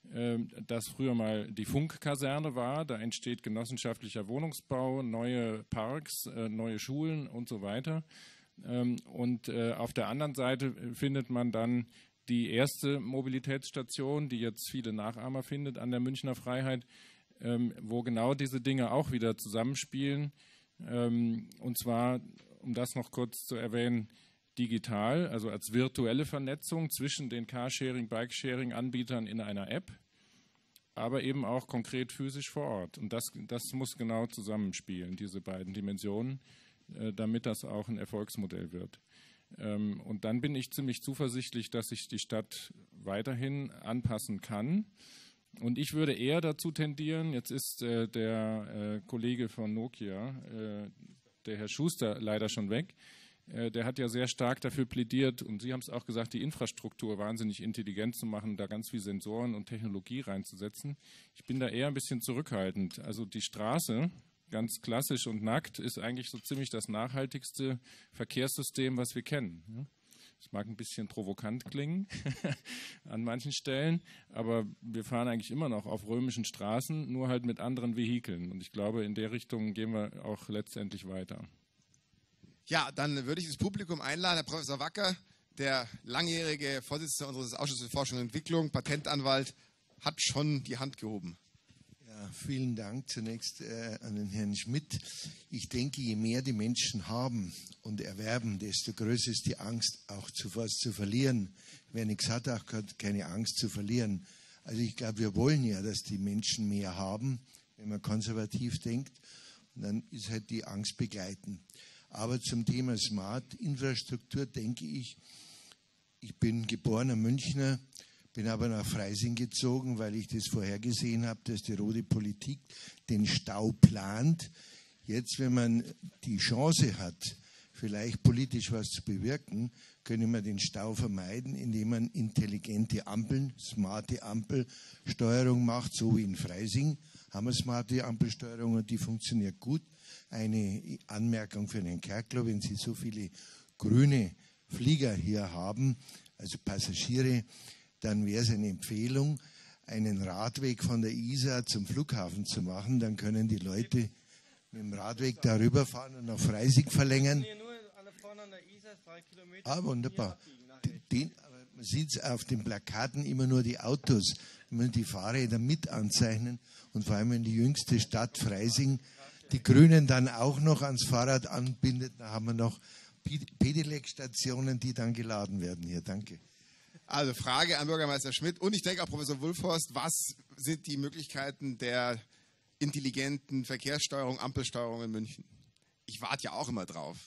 das früher mal die Funkkaserne war. Da entsteht genossenschaftlicher Wohnungsbau, neue Parks, neue Schulen und so weiter. Und auf der anderen Seite findet man dann die erste Mobilitätsstation, die jetzt viele Nachahmer findet an der Münchner Freiheit, wo genau diese Dinge auch wieder zusammenspielen. Und zwar, um das noch kurz zu erwähnen, digital, also als virtuelle Vernetzung zwischen den Carsharing, Bikesharing-Anbietern in einer App, aber eben auch konkret physisch vor Ort. Und das, das muss genau zusammenspielen, diese beiden Dimensionen, äh, damit das auch ein Erfolgsmodell wird. Ähm, und dann bin ich ziemlich zuversichtlich, dass sich die Stadt weiterhin anpassen kann. Und ich würde eher dazu tendieren, jetzt ist äh, der äh, Kollege von Nokia, äh, der Herr Schuster, leider schon weg, äh, der hat ja sehr stark dafür plädiert, und Sie haben es auch gesagt, die Infrastruktur wahnsinnig intelligent zu machen, da ganz viel Sensoren und Technologie reinzusetzen. Ich bin da eher ein bisschen zurückhaltend. Also die Straße, ganz klassisch und nackt, ist eigentlich so ziemlich das nachhaltigste Verkehrssystem, was wir kennen. Das mag ein bisschen provokant klingen an manchen Stellen, aber wir fahren eigentlich immer noch auf römischen Straßen, nur halt mit anderen Vehikeln. Und ich glaube, in der Richtung gehen wir auch letztendlich weiter. Ja, dann würde ich das Publikum einladen. Herr Professor Wacker, der langjährige Vorsitzende unseres Ausschusses für Forschung und Entwicklung, Patentanwalt, hat schon die Hand gehoben. Ja, vielen Dank zunächst äh, an den Herrn Schmidt. Ich denke, je mehr die Menschen haben und erwerben, desto größer ist die Angst, auch zu was zu verlieren. Wer nichts hat, auch hat keine Angst zu verlieren. Also ich glaube, wir wollen ja, dass die Menschen mehr haben, wenn man konservativ denkt. Und dann ist halt die Angst begleitend. Aber zum Thema Smart Infrastruktur denke ich, ich bin geborener Münchner, bin aber nach Freising gezogen, weil ich das vorhergesehen habe, dass die rote Politik den Stau plant. Jetzt, wenn man die Chance hat, vielleicht politisch was zu bewirken, können wir den Stau vermeiden, indem man intelligente Ampeln, smarte Ampelsteuerung macht, so wie in Freising haben wir smarte Ampelsteuerung und die funktioniert gut. Eine Anmerkung für Herrn Kerkler, wenn Sie so viele grüne Flieger hier haben, also Passagiere, dann wäre es eine Empfehlung, einen Radweg von der Isar zum Flughafen zu machen. Dann können die Leute mit dem Radweg darüber fahren und nach Freising verlängern. Ah, wunderbar. Den, aber man sieht auf den Plakaten immer nur die Autos. Man muss die Fahrräder mit anzeichnen und vor allem in die jüngste Stadt Freising die Grünen dann auch noch ans Fahrrad anbindet. Da haben wir noch Pedelec-Stationen, die dann geladen werden hier. Danke. Also Frage an Bürgermeister Schmidt und ich denke auch Professor Wulfhorst, was sind die Möglichkeiten der intelligenten Verkehrssteuerung, Ampelsteuerung in München? Ich warte ja auch immer drauf.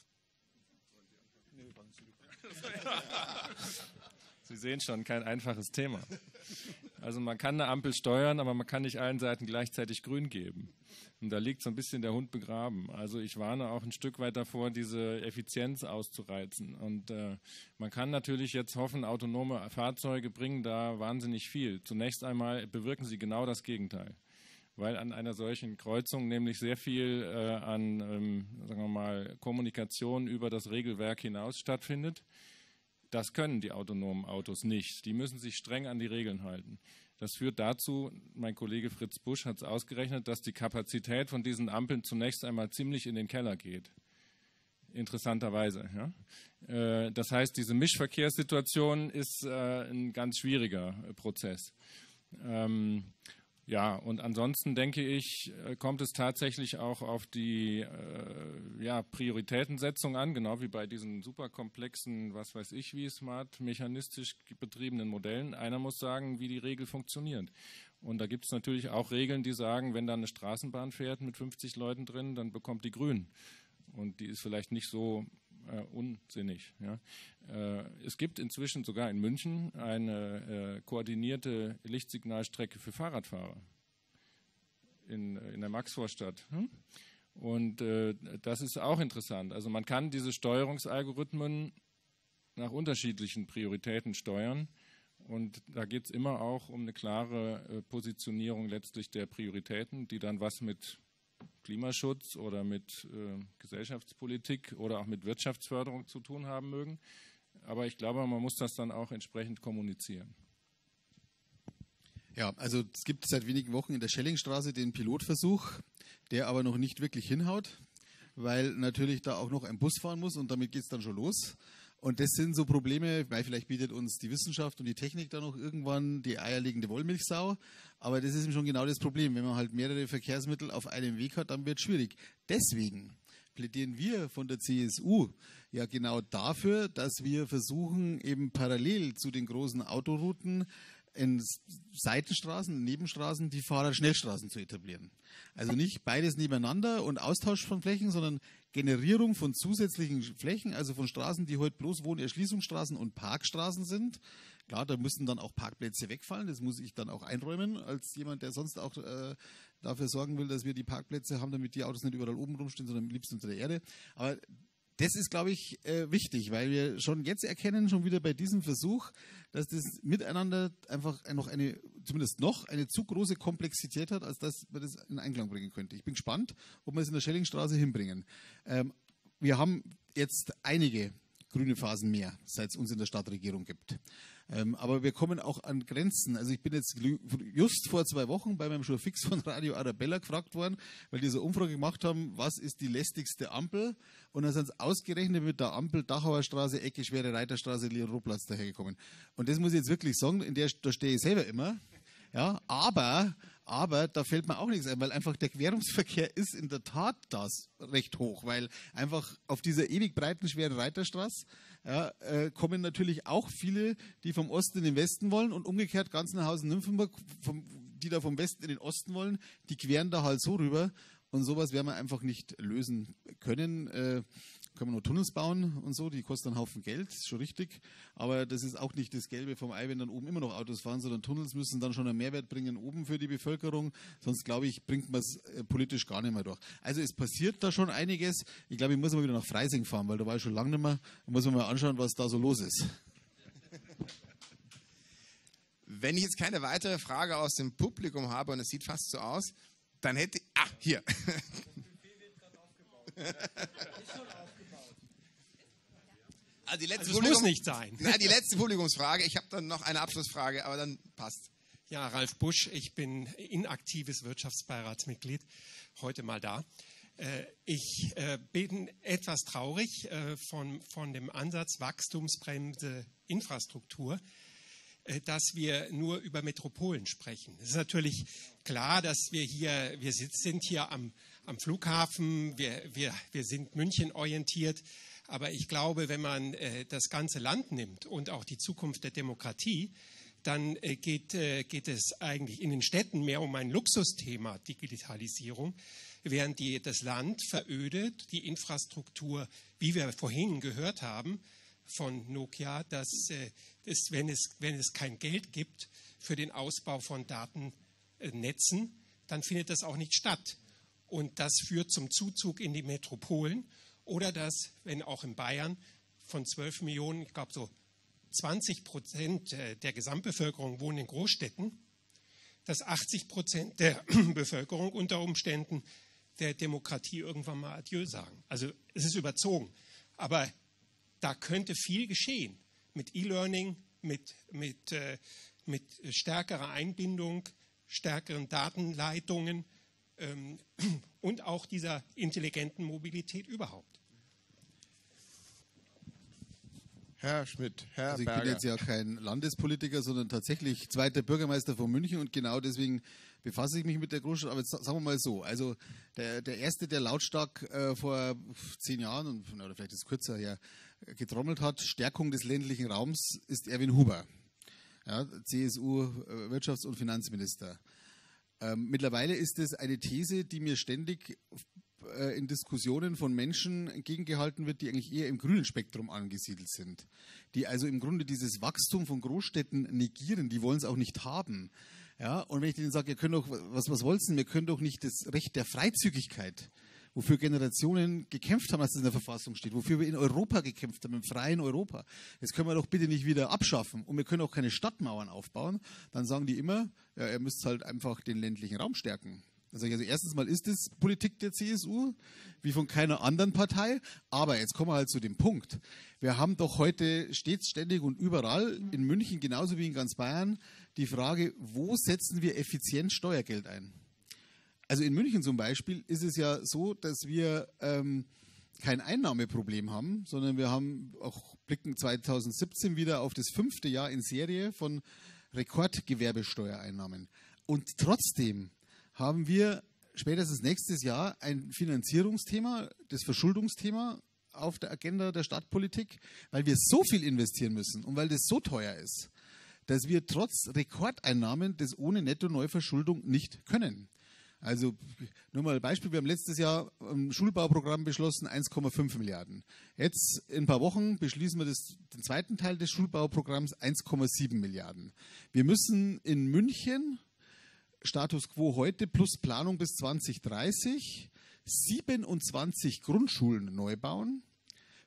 Sie sehen schon, kein einfaches Thema. Also man kann eine Ampel steuern, aber man kann nicht allen Seiten gleichzeitig grün geben. Und da liegt so ein bisschen der Hund begraben. Also ich warne auch ein Stück weit davor, diese Effizienz auszureizen. Und äh, man kann natürlich jetzt hoffen, autonome Fahrzeuge bringen da wahnsinnig viel. Zunächst einmal bewirken sie genau das Gegenteil. Weil an einer solchen Kreuzung nämlich sehr viel äh, an, ähm, sagen wir mal, Kommunikation über das Regelwerk hinaus stattfindet. Das können die autonomen Autos nicht. Die müssen sich streng an die Regeln halten. Das führt dazu, mein Kollege Fritz Busch hat es ausgerechnet, dass die Kapazität von diesen Ampeln zunächst einmal ziemlich in den Keller geht. Interessanterweise. Ja? Äh, das heißt, diese Mischverkehrssituation ist äh, ein ganz schwieriger äh, Prozess. Ähm, Ja, und ansonsten denke ich, kommt es tatsächlich auch auf die äh, ja, Prioritätensetzung an, genau wie bei diesen superkomplexen, was weiß ich wie, smart, mechanistisch betriebenen Modellen. Einer muss sagen, wie die Regel funktioniert. Und da gibt es natürlich auch Regeln, die sagen, wenn da eine Straßenbahn fährt mit fünfzig Leuten drin, dann bekommt die grün. Und die ist vielleicht nicht so äh, unsinnig. Ja. Äh, es gibt inzwischen sogar in München eine äh, koordinierte Lichtsignalstrecke für Fahrradfahrer in, in der Maxvorstadt. Hm? Und äh, das ist auch interessant. Also man kann diese Steuerungsalgorithmen nach unterschiedlichen Prioritäten steuern. Und da geht es immer auch um eine klare äh, Positionierung letztlich der Prioritäten, die dann was mit Klimaschutz oder mit äh, Gesellschaftspolitik oder auch mit Wirtschaftsförderung zu tun haben mögen. Aber ich glaube, man muss das dann auch entsprechend kommunizieren. Ja, also es gibt seit wenigen Wochen in der Schellingstraße den Pilotversuch, der aber noch nicht wirklich hinhaut, weil natürlich da auch noch ein Bus fahren muss und damit geht es dann schon los. Und das sind so Probleme, weil vielleicht bietet uns die Wissenschaft und die Technik da noch irgendwann die eierlegende Wollmilchsau. Aber das ist eben schon genau das Problem. Wenn man halt mehrere Verkehrsmittel auf einem Weg hat, dann wird es schwierig. Deswegen plädieren wir von der C S U ja genau dafür, dass wir versuchen, eben parallel zu den großen Autorouten in Seitenstraßen, Nebenstraßen, die Fahrradschnellstraßen zu etablieren. Also nicht beides nebeneinander und Austausch von Flächen, sondern Generierung von zusätzlichen Flächen, also von Straßen, die heute bloß Wohnerschließungsstraßen und Parkstraßen sind. Klar, da müssen dann auch Parkplätze wegfallen, das muss ich dann auch einräumen, als jemand, der sonst auch äh, dafür sorgen will, dass wir die Parkplätze haben, damit die Autos nicht überall oben rumstehen, sondern am liebsten unter der Erde. Aber das ist, glaube ich, äh, wichtig, weil wir schon jetzt erkennen, schon wieder bei diesem Versuch, dass das Miteinander einfach noch eine, zumindest noch, eine zu große Komplexität hat, als dass man das in Einklang bringen könnte. Ich bin gespannt, ob wir es in der Schellingstraße hinbringen. Ähm, wir haben jetzt einige grüne Phasen mehr, seit es uns in der Stadtregierung gibt. Ähm, aber wir kommen auch an Grenzen. Also ich bin jetzt just vor zwei Wochen bei meinem Schurfix von Radio Arabella gefragt worden, weil die so eine Umfrage gemacht haben, was ist die lästigste Ampel? Und dann sind sie ausgerechnet mit der Ampel Dachauer Straße, Ecke Schwere Reiterstraße, Leopoldplatz dahergekommen. Und das muss ich jetzt wirklich sagen, in der da stehe ich selber immer. Ja, aber, aber da fällt mir auch nichts ein, weil einfach der Querungsverkehr ist in der Tat das recht hoch, weil einfach auf dieser ewig breiten, schweren Reiterstraße ja, äh, kommen natürlich auch viele, die vom Osten in den Westen wollen und umgekehrt Ganzenhausen-Nymphenburg, vom, die da vom Westen in den Osten wollen, die queren da halt so rüber und sowas werden wir einfach nicht lösen können. Äh, können wir nur Tunnels bauen und so, die kosten einen Haufen Geld, ist schon richtig, aber das ist auch nicht das Gelbe vom Ei, wenn dann oben immer noch Autos fahren, sondern Tunnels müssen dann schon einen Mehrwert bringen oben für die Bevölkerung, sonst glaube ich, bringt man es äh, politisch gar nicht mehr durch. Also es passiert da schon einiges, ich glaube, ich muss mal wieder nach Freising fahren, weil da war ich schon lange nicht mehr, da muss man mal anschauen, was da so los ist. Wenn ich jetzt keine weitere Frage aus dem Publikum habe, und es sieht fast so aus, dann hätte ich, ah, hier. Also die letzte also es muss nicht sein. Nein, die letzte Publikumsfrage. Ich habe dann noch eine Abschlussfrage, aber dann passt. Ja, Ralf Busch, ich bin inaktives Wirtschaftsbeiratsmitglied, heute mal da. Ich bin etwas traurig von, von dem Ansatz Wachstumsbremse Infrastruktur, dass wir nur über Metropolen sprechen. Es ist natürlich klar, dass wir hier, wir sind hier am, am Flughafen, wir, wir, wir sind München orientiert. Aber ich glaube, wenn man äh, das ganze Land nimmt und auch die Zukunft der Demokratie, dann äh, geht, äh, geht es eigentlich in den Städten mehr um ein Luxusthema, Digitalisierung, während die, das Land verödet, die Infrastruktur, wie wir vorhin gehört haben von Nokia, dass, äh, dass wenn, es, wenn es kein Geld gibt für den Ausbau von Datennetzen, dann findet das auch nicht statt. Und das führt zum Zuzug in die Metropolen. Oder dass, wenn auch in Bayern von zwölf Millionen, ich glaube so zwanzig Prozent der Gesamtbevölkerung wohnen in Großstädten, dass achtzig Prozent der Bevölkerung unter Umständen der Demokratie irgendwann mal Adieu sagen. Also es ist überzogen. Aber da könnte viel geschehen mit E-Learning, mit, mit, äh, mit stärkerer Einbindung, stärkeren Datenleitungen ähm, und auch dieser intelligenten Mobilität überhaupt. Herr Schmidt, Herr also ich Berger. bin jetzt ja kein Landespolitiker, sondern tatsächlich zweiter Bürgermeister von München und genau deswegen befasse ich mich mit der Großstadt. Aber jetzt sagen wir mal so, also der, der Erste, der lautstark äh, vor zehn Jahren, oder vielleicht ist es kürzer her, getrommelt hat, Stärkung des ländlichen Raums, ist Erwin Huber, ja, C S U-Wirtschafts- und Finanzminister. Ähm, mittlerweile ist es eine These, die mir ständig in Diskussionen von Menschen entgegengehalten wird, die eigentlich eher im grünen Spektrum angesiedelt sind, die also im Grunde dieses Wachstum von Großstädten negieren, die wollen es auch nicht haben. Ja, und wenn ich denen sage, ihr könnt doch, was, was wollt ihr, wir können doch nicht das Recht der Freizügigkeit, wofür Generationen gekämpft haben, als es in der Verfassung steht, wofür wir in Europa gekämpft haben, im freien Europa, das können wir doch bitte nicht wieder abschaffen und wir können auch keine Stadtmauern aufbauen, dann sagen die immer, ja, ihr müsst halt einfach den ländlichen Raum stärken. Also erstens mal ist es Politik der C S U, wie von keiner anderen Partei. Aber jetzt kommen wir halt zu dem Punkt. Wir haben doch heute stets, ständig und überall, in München genauso wie in ganz Bayern, die Frage, wo setzen wir effizient Steuergeld ein? Also in München zum Beispiel ist es ja so, dass wir ähm, kein Einnahmeproblem haben, sondern wir haben auch blicken zwanzig siebzehn wieder auf das fünfte Jahr in Serie von Rekordgewerbesteuereinnahmen. Und trotzdem haben wir spätestens nächstes Jahr ein Finanzierungsthema, das Verschuldungsthema auf der Agenda der Stadtpolitik, weil wir so viel investieren müssen und weil das so teuer ist, dass wir trotz Rekordeinnahmen das ohne Netto-Neuverschuldung nicht können. Also nur mal ein Beispiel, wir haben letztes Jahr ein Schulbauprogramm beschlossen, eins Komma fünf Milliarden. Jetzt in ein paar Wochen beschließen wir das, den zweiten Teil des Schulbauprogramms, eins Komma sieben Milliarden. Wir müssen in München Status quo heute plus Planung bis zwanzig dreißig siebenundzwanzig Grundschulen neu bauen.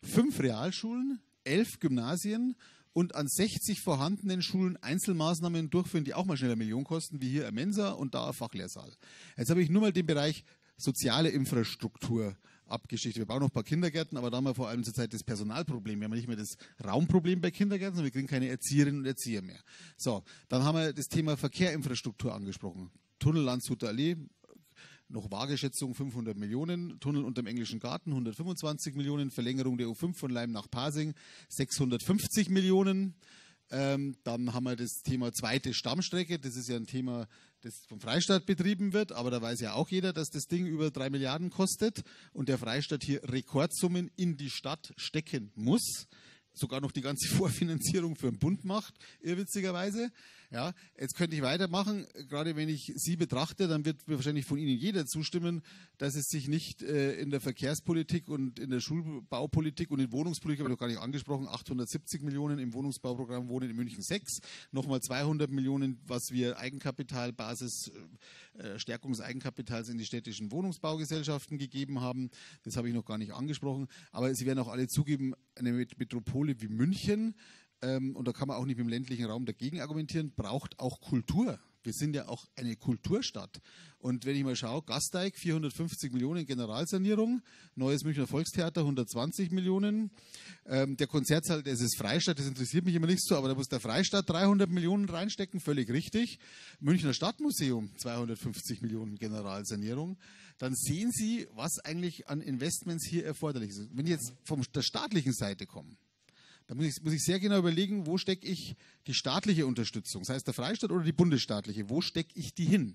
fünf Realschulen, elf Gymnasien und an sechzig vorhandenen Schulen Einzelmaßnahmen durchführen, die auch mal schnell eine Million kosten, wie hier eine Mensa und da ein Fachlehrsaal. Jetzt habe ich nur mal den Bereich soziale Infrastruktur abgeschichtet. Wir bauen noch ein paar Kindergärten, aber da haben wir vor allem zurzeit das Personalproblem. Wir haben nicht mehr das Raumproblem bei Kindergärten, sondern wir kriegen keine Erzieherinnen und Erzieher mehr. So, dann haben wir das Thema Verkehrsinfrastruktur angesprochen. Tunnel Landshuter Allee, noch vage Schätzung fünfhundert Millionen, Tunnel unter dem Englischen Garten hundertfünfundzwanzig Millionen, Verlängerung der U fünf von Leim nach Pasing sechshundertfünfzig Millionen. Ähm, dann haben wir das Thema zweite Stammstrecke, das ist ja ein Thema, das vom Freistaat betrieben wird, aber da weiß ja auch jeder, dass das Ding über drei Milliarden kostet und der Freistaat hier Rekordsummen in die Stadt stecken muss. Sogar noch die ganze Vorfinanzierung für den Bund macht, irrwitzigerweise. Ja, jetzt könnte ich weitermachen. Gerade wenn ich Sie betrachte, dann wird wahrscheinlich von Ihnen jeder zustimmen, dass es sich nicht äh, in der Verkehrspolitik und in der Schulbaupolitik und in Wohnungspolitik, habe ich noch gar nicht angesprochen, achthundertsiebzig Millionen im Wohnungsbauprogramm Wohnen in München sechs, nochmal zweihundert Millionen, was wir Eigenkapitalbasis, äh, Stärkung des Eigenkapitals in die städtischen Wohnungsbaugesellschaften gegeben haben. Das habe ich noch gar nicht angesprochen. Aber Sie werden auch alle zugeben, eine Metropole wie München, ähm, und da kann man auch nicht mit dem ländlichen Raum dagegen argumentieren, braucht auch Kultur. Wir sind ja auch eine Kulturstadt. Und wenn ich mal schaue, Gasteig, vierhundertfünfzig Millionen Generalsanierung, Neues Münchner Volkstheater, hundertzwanzig Millionen. Ähm, der Konzertsaal, das ist Freistadt, das interessiert mich immer nicht so, aber da muss der Freistaat dreihundert Millionen reinstecken, völlig richtig. Münchner Stadtmuseum, zweihundertfünfzig Millionen Generalsanierung. Dann sehen Sie, was eigentlich an Investments hier erforderlich ist. Wenn ich jetzt von der staatlichen Seite komme, da muss ich, muss ich sehr genau überlegen, wo stecke ich die staatliche Unterstützung, sei es der Freistaat oder die bundesstaatliche, wo stecke ich die hin?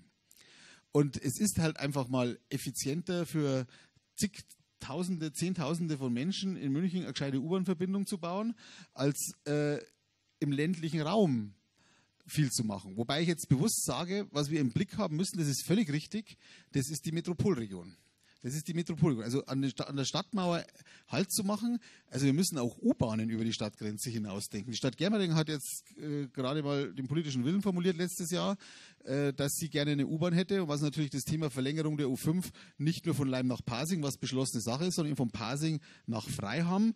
Und es ist halt einfach mal effizienter für zigtausende, zehntausende von Menschen in München eine gescheite U-Bahn-Verbindung zu bauen, als äh, im ländlichen Raum viel zu machen. Wobei ich jetzt bewusst sage, was wir im Blick haben müssen, das ist völlig richtig, das ist die Metropolregion. Das ist die Metropolregion. Also an der Stadtmauer Halt zu machen. Also wir müssen auch U-Bahnen über die Stadtgrenze hinausdenken. Die Stadt Germering hat jetzt äh, gerade mal den politischen Willen formuliert letztes Jahr, äh, dass sie gerne eine U-Bahn hätte. Und was natürlich das Thema Verlängerung der U fünf nicht nur von Leim nach Pasing, was beschlossene Sache ist, sondern von Pasing nach Freiham.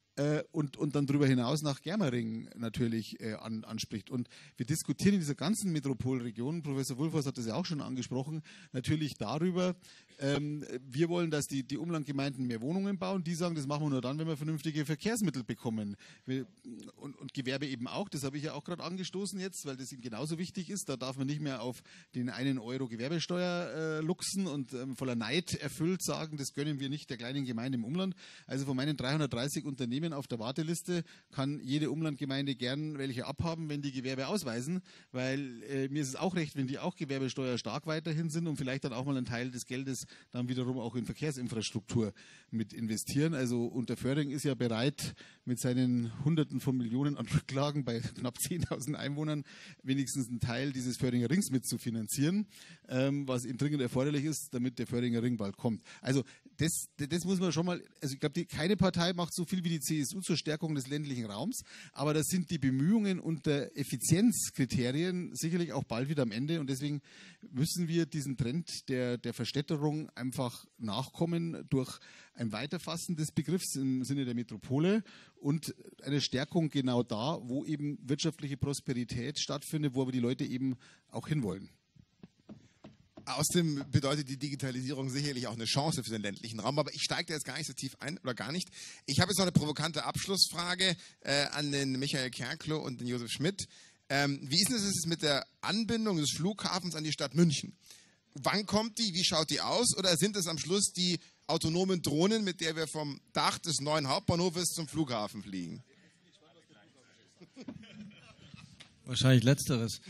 Und, und dann darüber hinaus nach Germering natürlich äh, an, anspricht. Und wir diskutieren in dieser ganzen Metropolregion, Professor Wulfers hat das ja auch schon angesprochen, natürlich darüber, ähm, wir wollen, dass die, die Umlandgemeinden mehr Wohnungen bauen. Die sagen, das machen wir nur dann, wenn wir vernünftige Verkehrsmittel bekommen. Wir, und, und Gewerbe eben auch, das habe ich ja auch gerade angestoßen jetzt, weil das ihm genauso wichtig ist. Da darf man nicht mehr auf den einen Euro Gewerbesteuer äh, luchsen und ähm, voller Neid erfüllt sagen, das gönnen wir nicht der kleinen Gemeinde im Umland. Also von meinen dreihundertdreißig Unternehmen auf der Warteliste kann jede Umlandgemeinde gern welche abhaben, wenn die Gewerbe ausweisen, weil äh, mir ist es auch recht, wenn die auch Gewerbesteuer stark weiterhin sind und vielleicht dann auch mal einen Teil des Geldes dann wiederum auch in Verkehrsinfrastruktur mit investieren. Also Unterföhring ist ja bereit, mit seinen Hunderten von Millionen an Rücklagen bei knapp zehntausend Einwohnern wenigstens einen Teil dieses Föhringer Rings mitzufinanzieren, ähm, was eben dringend erforderlich ist, damit der Föhringer Ring bald kommt. Also das, das muss man schon mal, also ich glaube, keine Partei macht so viel wie die C S U zur Stärkung des ländlichen Raums, aber das sind die Bemühungen unter Effizienzkriterien sicherlich auch bald wieder am Ende und deswegen müssen wir diesen Trend der, der Verstädterung einfach nachkommen durch ein Weiterfassen des Begriffs im Sinne der Metropole und eine Stärkung genau da, wo eben wirtschaftliche Prosperität stattfindet, wo aber die Leute eben auch hinwollen. Außerdem bedeutet die Digitalisierung sicherlich auch eine Chance für den ländlichen Raum, aber ich steige da jetzt gar nicht so tief ein oder gar nicht. Ich habe jetzt noch eine provokante Abschlussfrage äh, an den Michael Kerkloh und den Josef Schmidt. Ähm, wie ist es mit der Anbindung des Flughafens an die Stadt München? Wann kommt die? Wie schaut die aus? Oder sind es am Schluss die autonomen Drohnen, mit der wir vom Dach des neuen Hauptbahnhofes zum Flughafen fliegen? Wahrscheinlich Letzteres.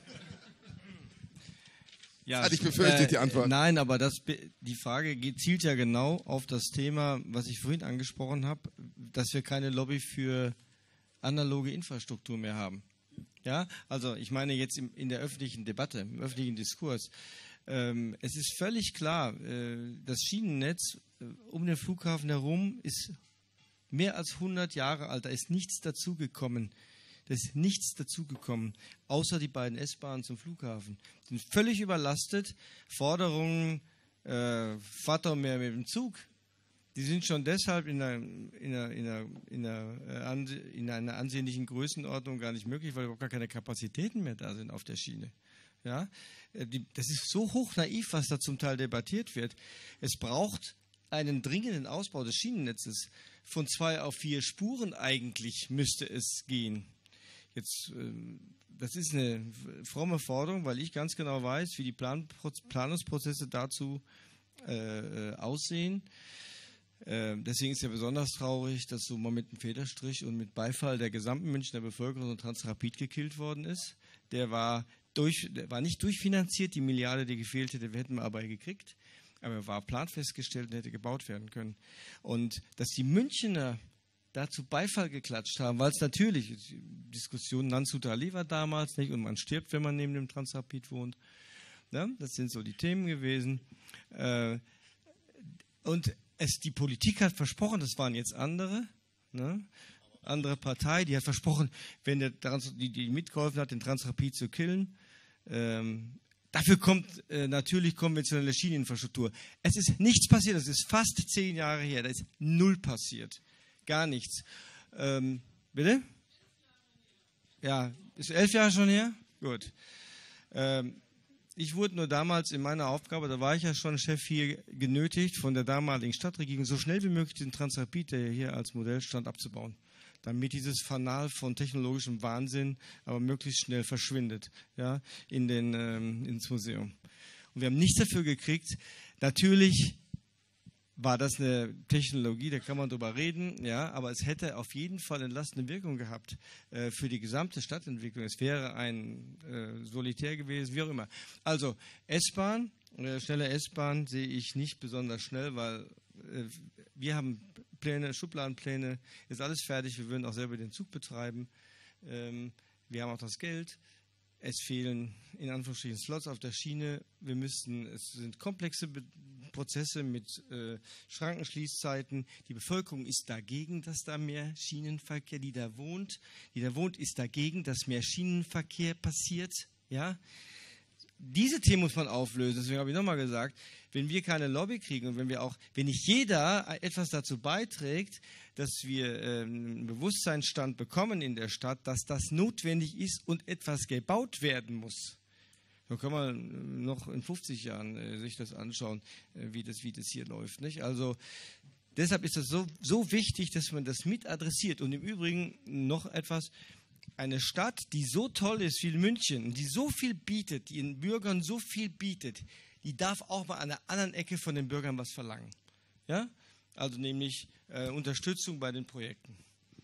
Ja, hatte ich befürchtet, äh, die Antwort. Nein, aber das, die Frage geht, zielt ja genau auf das Thema, was ich vorhin angesprochen habe, dass wir keine Lobby für analoge Infrastruktur mehr haben. Ja, also ich meine jetzt im, in der öffentlichen Debatte, im öffentlichen Diskurs. Ähm, es ist völlig klar, äh, das Schienennetz äh, um den Flughafen herum ist mehr als hundert Jahre alt, da ist nichts dazugekommen. Da ist nichts dazugekommen, außer die beiden S-Bahnen zum Flughafen. Die sind völlig überlastet. Forderungen, äh, fahrt doch mehr mit dem Zug. die sind schon deshalb in einer, in einer, in einer, in einer, in einer ansehnlichen Größenordnung gar nicht möglich, weil überhaupt gar keine Kapazitäten mehr da sind auf der Schiene. Ja? Die, das ist so hoch naiv, was da zum Teil debattiert wird. Es braucht einen dringenden Ausbau des Schienennetzes. Von zwei auf vier Spuren eigentlich müsste es gehen. Jetzt, das ist eine fromme Forderung, weil ich ganz genau weiß, wie die Plan Planungsprozesse dazu äh, aussehen. Äh, deswegen ist ja besonders traurig, dass so mal mit einem Federstrich und mit Beifall der gesamten Münchner Bevölkerung so ein Transrapid gekillt worden ist. Der war, durch, der war nicht durchfinanziert, die Milliarde, die gefehlt hätte, hätten wir aber gekriegt. Aber er war planfestgestellt und hätte gebaut werden können. Und dass die Münchner dazu Beifall geklatscht haben, weil es natürlich, Diskussion Landshut Ali war damals, nicht, und man stirbt, wenn man neben dem Transrapid wohnt. Ja, das sind so die Themen gewesen. Äh, und es, die Politik hat versprochen, das waren jetzt andere, ne? Andere Partei, die hat versprochen, wenn der Trans die, die mitgeholfen hat, den Transrapid zu killen, ähm, dafür kommt äh, natürlich konventionelle Schieneninfrastruktur. Es ist nichts passiert, das ist fast zehn Jahre her, da ist null passiert. Gar nichts. Ähm, bitte? Ja, ist elf Jahre schon her? Gut. Ähm, ich wurde nur damals in meiner Aufgabe, da war ich ja schon Chef hier, genötigt, von der damaligen Stadtregierung so schnell wie möglich den Transrapid, der hier als Modell stand, abzubauen, damit dieses Fanal von technologischem Wahnsinn aber möglichst schnell verschwindet, ja, in den, ähm, ins Museum. Und wir haben nichts dafür gekriegt. Natürlich war das eine Technologie, da kann man drüber reden, ja, aber es hätte auf jeden Fall entlastende Wirkung gehabt äh, für die gesamte Stadtentwicklung. Es wäre ein äh, Solitär gewesen, wie auch immer. Also S-Bahn, äh, schnelle S-Bahn sehe ich nicht besonders schnell, weil äh, wir haben Pläne, Schubladenpläne, ist alles fertig, wir würden auch selber den Zug betreiben. Ähm, wir haben auch das Geld. Es fehlen in Anführungsstrichen Slots auf der Schiene. Wir müssten, es sind komplexe Be Prozesse mit äh, Schrankenschließzeiten. Die Bevölkerung ist dagegen, dass da mehr Schienenverkehr, die da wohnt, die da wohnt, ist dagegen, dass mehr Schienenverkehr passiert. Ja? Diese Themen muss man auflösen. Deswegen habe ich nochmal gesagt, wenn wir keine Lobby kriegen und wenn wir auch, wenn nicht jeder etwas dazu beiträgt, dass wir ähm, einen Bewusstseinsstand bekommen in der Stadt, dass das notwendig ist und etwas gebaut werden muss, dann kann man noch in fünfzig Jahren äh, sich das anschauen, äh, wie, das, wie das hier läuft. Nicht? Also deshalb ist es so, so wichtig, dass man das mit adressiert. Und im Übrigen noch etwas, eine Stadt, die so toll ist wie München, die so viel bietet, die den Bürgern so viel bietet, die darf auch mal an der anderen Ecke von den Bürgern was verlangen. Ja? Also nämlich äh, Unterstützung bei den Projekten.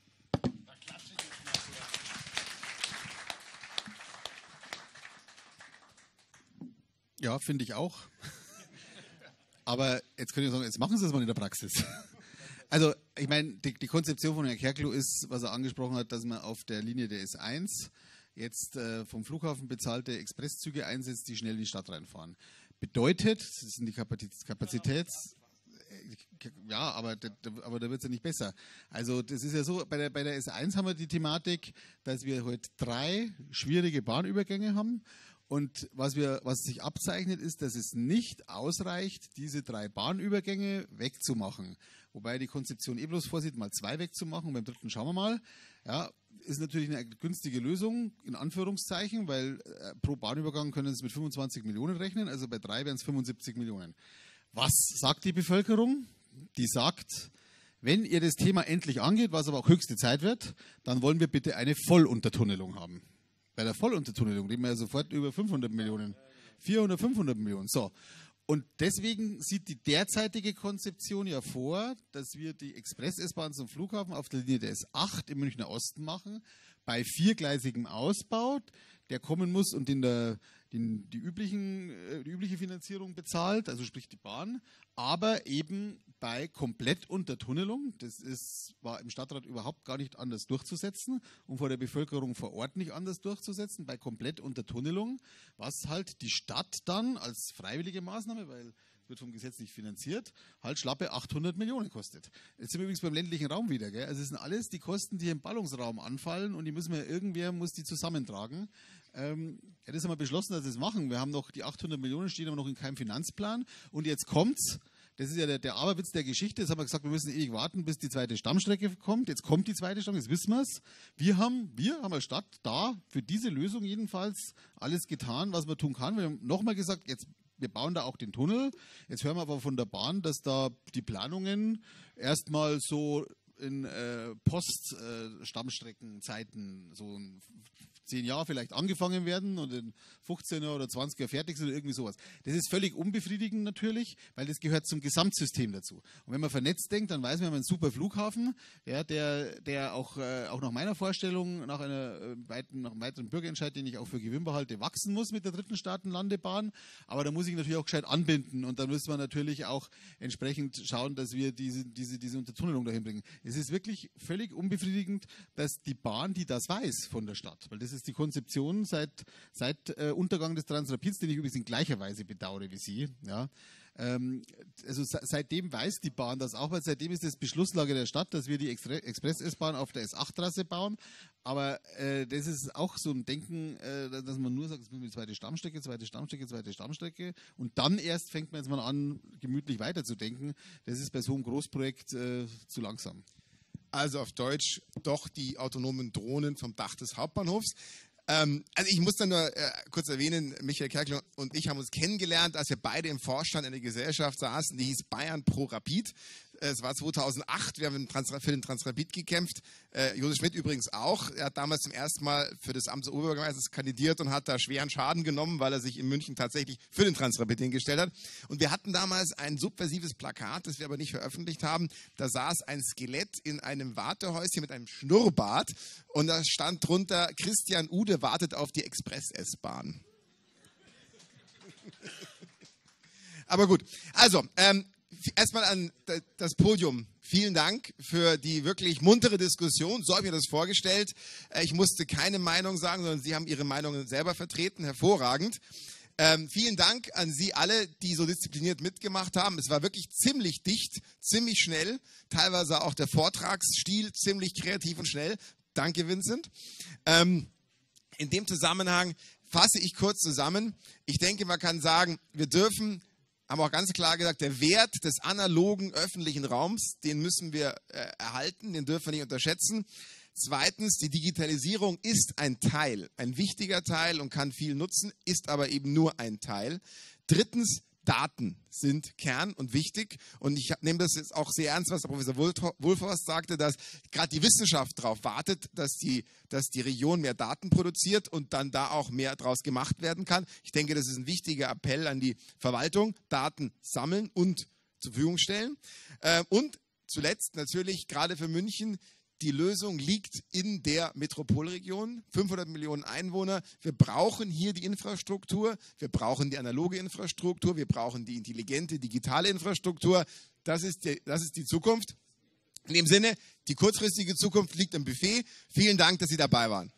Ja, finde ich auch. Aber jetzt könnt ihr sagen, jetzt machen Sie es mal in der Praxis. Also, ich meine, die, die Konzeption von Herrn Kerkloh ist, was er angesprochen hat, dass man auf der Linie der S eins jetzt äh, vom Flughafen bezahlte Expresszüge einsetzt, die schnell in die Stadt reinfahren. Bedeutet, das sind die Kapazitäts... Kapazitäts ja, aber, aber da wird es ja nicht besser. Also das ist ja so, bei der, bei der S eins haben wir die Thematik, dass wir heute drei schwierige Bahnübergänge haben. Und was, wir, was sich abzeichnet, ist, dass es nicht ausreicht, diese drei Bahnübergänge wegzumachen. Wobei die Konzeption eh bloß vorsieht, mal zwei wegzumachen. Und beim dritten schauen wir mal. Ja, ist natürlich eine günstige Lösung, in Anführungszeichen, weil äh, pro Bahnübergang können Sie mit fünfundzwanzig Millionen rechnen. Also bei drei wären es fünfundsiebzig Millionen. Was sagt die Bevölkerung? Die sagt, wenn ihr das Thema endlich angeht, was aber auch höchste Zeit wird, dann wollen wir bitte eine Volluntertunnelung haben. Bei der Volluntertunnelung reden wir ja sofort über fünfhundert Millionen, vierhundert, fünfhundert Millionen. So. Und deswegen sieht die derzeitige Konzeption ja vor, dass wir die Express-S-Bahn zum Flughafen auf der Linie der S acht im Münchner Osten machen, bei viergleisigem Ausbau, der kommen muss und den der, den, die, üblichen, die übliche Finanzierung bezahlt, also sprich die Bahn, aber eben bei Komplettuntertunnelung. Das ist, war im Stadtrat überhaupt gar nicht anders durchzusetzen und vor der Bevölkerung vor Ort nicht anders durchzusetzen, bei Komplettuntertunnelung, was halt die Stadt dann als freiwillige Maßnahme, weil wird vom Gesetz nicht finanziert, halt schlappe achthundert Millionen kostet. Jetzt sind wir übrigens beim ländlichen Raum wieder. Gell? Also es sind alles die Kosten, die im Ballungsraum anfallen und die müssen wir, irgendwer muss die zusammentragen. Ähm, ja, das haben wir beschlossen, dass wir das machen. Wir haben noch die achthundert Millionen, stehen aber noch in keinem Finanzplan. Und jetzt kommt's, Das ist ja der, der Aberwitz der Geschichte. Jetzt haben wir gesagt, wir müssen ewig warten, bis die zweite Stammstrecke kommt. Jetzt kommt die zweite Stammstrecke, jetzt wissen wir es. Wir haben, wir haben als Stadt da für diese Lösung jedenfalls alles getan, was man tun kann. Wir haben nochmal gesagt, jetzt wir bauen da auch den Tunnel. Jetzt hören wir aber von der Bahn, dass da die Planungen erstmal so in äh, Post-Stammstreckenzeiten, äh, so zehn Jahre vielleicht angefangen werden und in fünfzehner oder zwanziger fertig sind oder irgendwie sowas. Das ist völlig unbefriedigend natürlich, weil das gehört zum Gesamtsystem dazu. Und wenn man vernetzt denkt, dann weiß man, wir haben einen super Flughafen, ja, der, der auch, äh, auch nach meiner Vorstellung, nach, einer, äh, weiten, nach einem weiteren Bürgerentscheid, den ich auch für Gewinn behalte, wachsen muss mit der dritten Staatenlandebahn. Aber da muss ich natürlich auch gescheit anbinden und da müssen wir natürlich auch entsprechend schauen, dass wir diese, diese, diese Untertunnelung dahin bringen. Es ist wirklich völlig unbefriedigend, dass die Bahn, die das weiß von der Stadt, weil das ist die Konzeption seit, seit äh, Untergang des Transrapids, den ich übrigens in gleicher Weise bedauere wie Sie. Ja. Ähm, also se seitdem weiß die Bahn das auch, weil seitdem ist das Beschlusslage der Stadt, dass wir die Express-S-Bahn auf der S acht Trasse bauen. Aber äh, das ist auch so ein Denken, äh, dass man nur sagt, es ist eine zweite Stammstrecke, zweite Stammstrecke, zweite Stammstrecke. Und dann erst fängt man jetzt mal an, gemütlich weiterzudenken. Das ist bei so einem Großprojekt äh, zu langsam. Also auf Deutsch doch die autonomen Drohnen vom Dach des Hauptbahnhofs. Ähm, also ich muss dann nur äh, kurz erwähnen, Michael Kerkel und ich haben uns kennengelernt, als wir beide im Vorstand einer Gesellschaft saßen, die hieß Bayern Pro Rapid. Es war zweitausendacht, wir haben für den Transrapid gekämpft. Äh, Josef Schmidt übrigens auch. Er hat damals zum ersten Mal für das Amt des Oberbürgermeisters kandidiert und hat da schweren Schaden genommen, weil er sich in München tatsächlich für den Transrapid hingestellt hat. Und wir hatten damals ein subversives Plakat, das wir aber nicht veröffentlicht haben. Da saß ein Skelett in einem Wartehäuschen mit einem Schnurrbart und da stand drunter, Christian Ude wartet auf die Express-S-Bahn. Aber gut, also, ähm, erstmal an das Podium. Vielen Dank für die wirklich muntere Diskussion. So habe ich mir das vorgestellt. Ich musste keine Meinung sagen, sondern Sie haben Ihre Meinungen selber vertreten. Hervorragend. Ähm, vielen Dank an Sie alle, die so diszipliniert mitgemacht haben. Es war wirklich ziemlich dicht, ziemlich schnell. Teilweise auch der Vortragsstil ziemlich kreativ und schnell. Danke, Vincent. Ähm, in dem Zusammenhang fasse ich kurz zusammen. Ich denke, man kann sagen, wir dürfen, haben auch ganz klar gesagt, der Wert des analogen öffentlichen Raums, den müssen wir äh, erhalten, den dürfen wir nicht unterschätzen. Zweitens, die Digitalisierung ist ein Teil, ein wichtiger Teil und kann viel nutzen, ist aber eben nur ein Teil. Drittens, Daten sind Kern und wichtig. Und ich nehme das jetzt auch sehr ernst, was der Professor Wulfhorst sagte, dass gerade die Wissenschaft darauf wartet, dass die, dass die Region mehr Daten produziert und dann da auch mehr draus gemacht werden kann. Ich denke, das ist ein wichtiger Appell an die Verwaltung, Daten sammeln und zur Verfügung stellen. Und zuletzt natürlich gerade für München, die Lösung liegt in der Metropolregion, fünfhundert Millionen Einwohner. Wir brauchen hier die Infrastruktur, wir brauchen die analoge Infrastruktur, wir brauchen die intelligente digitale Infrastruktur. Das ist die, das ist die Zukunft. In dem Sinne, die kurzfristige Zukunft liegt im Buffet. Vielen Dank, dass Sie dabei waren.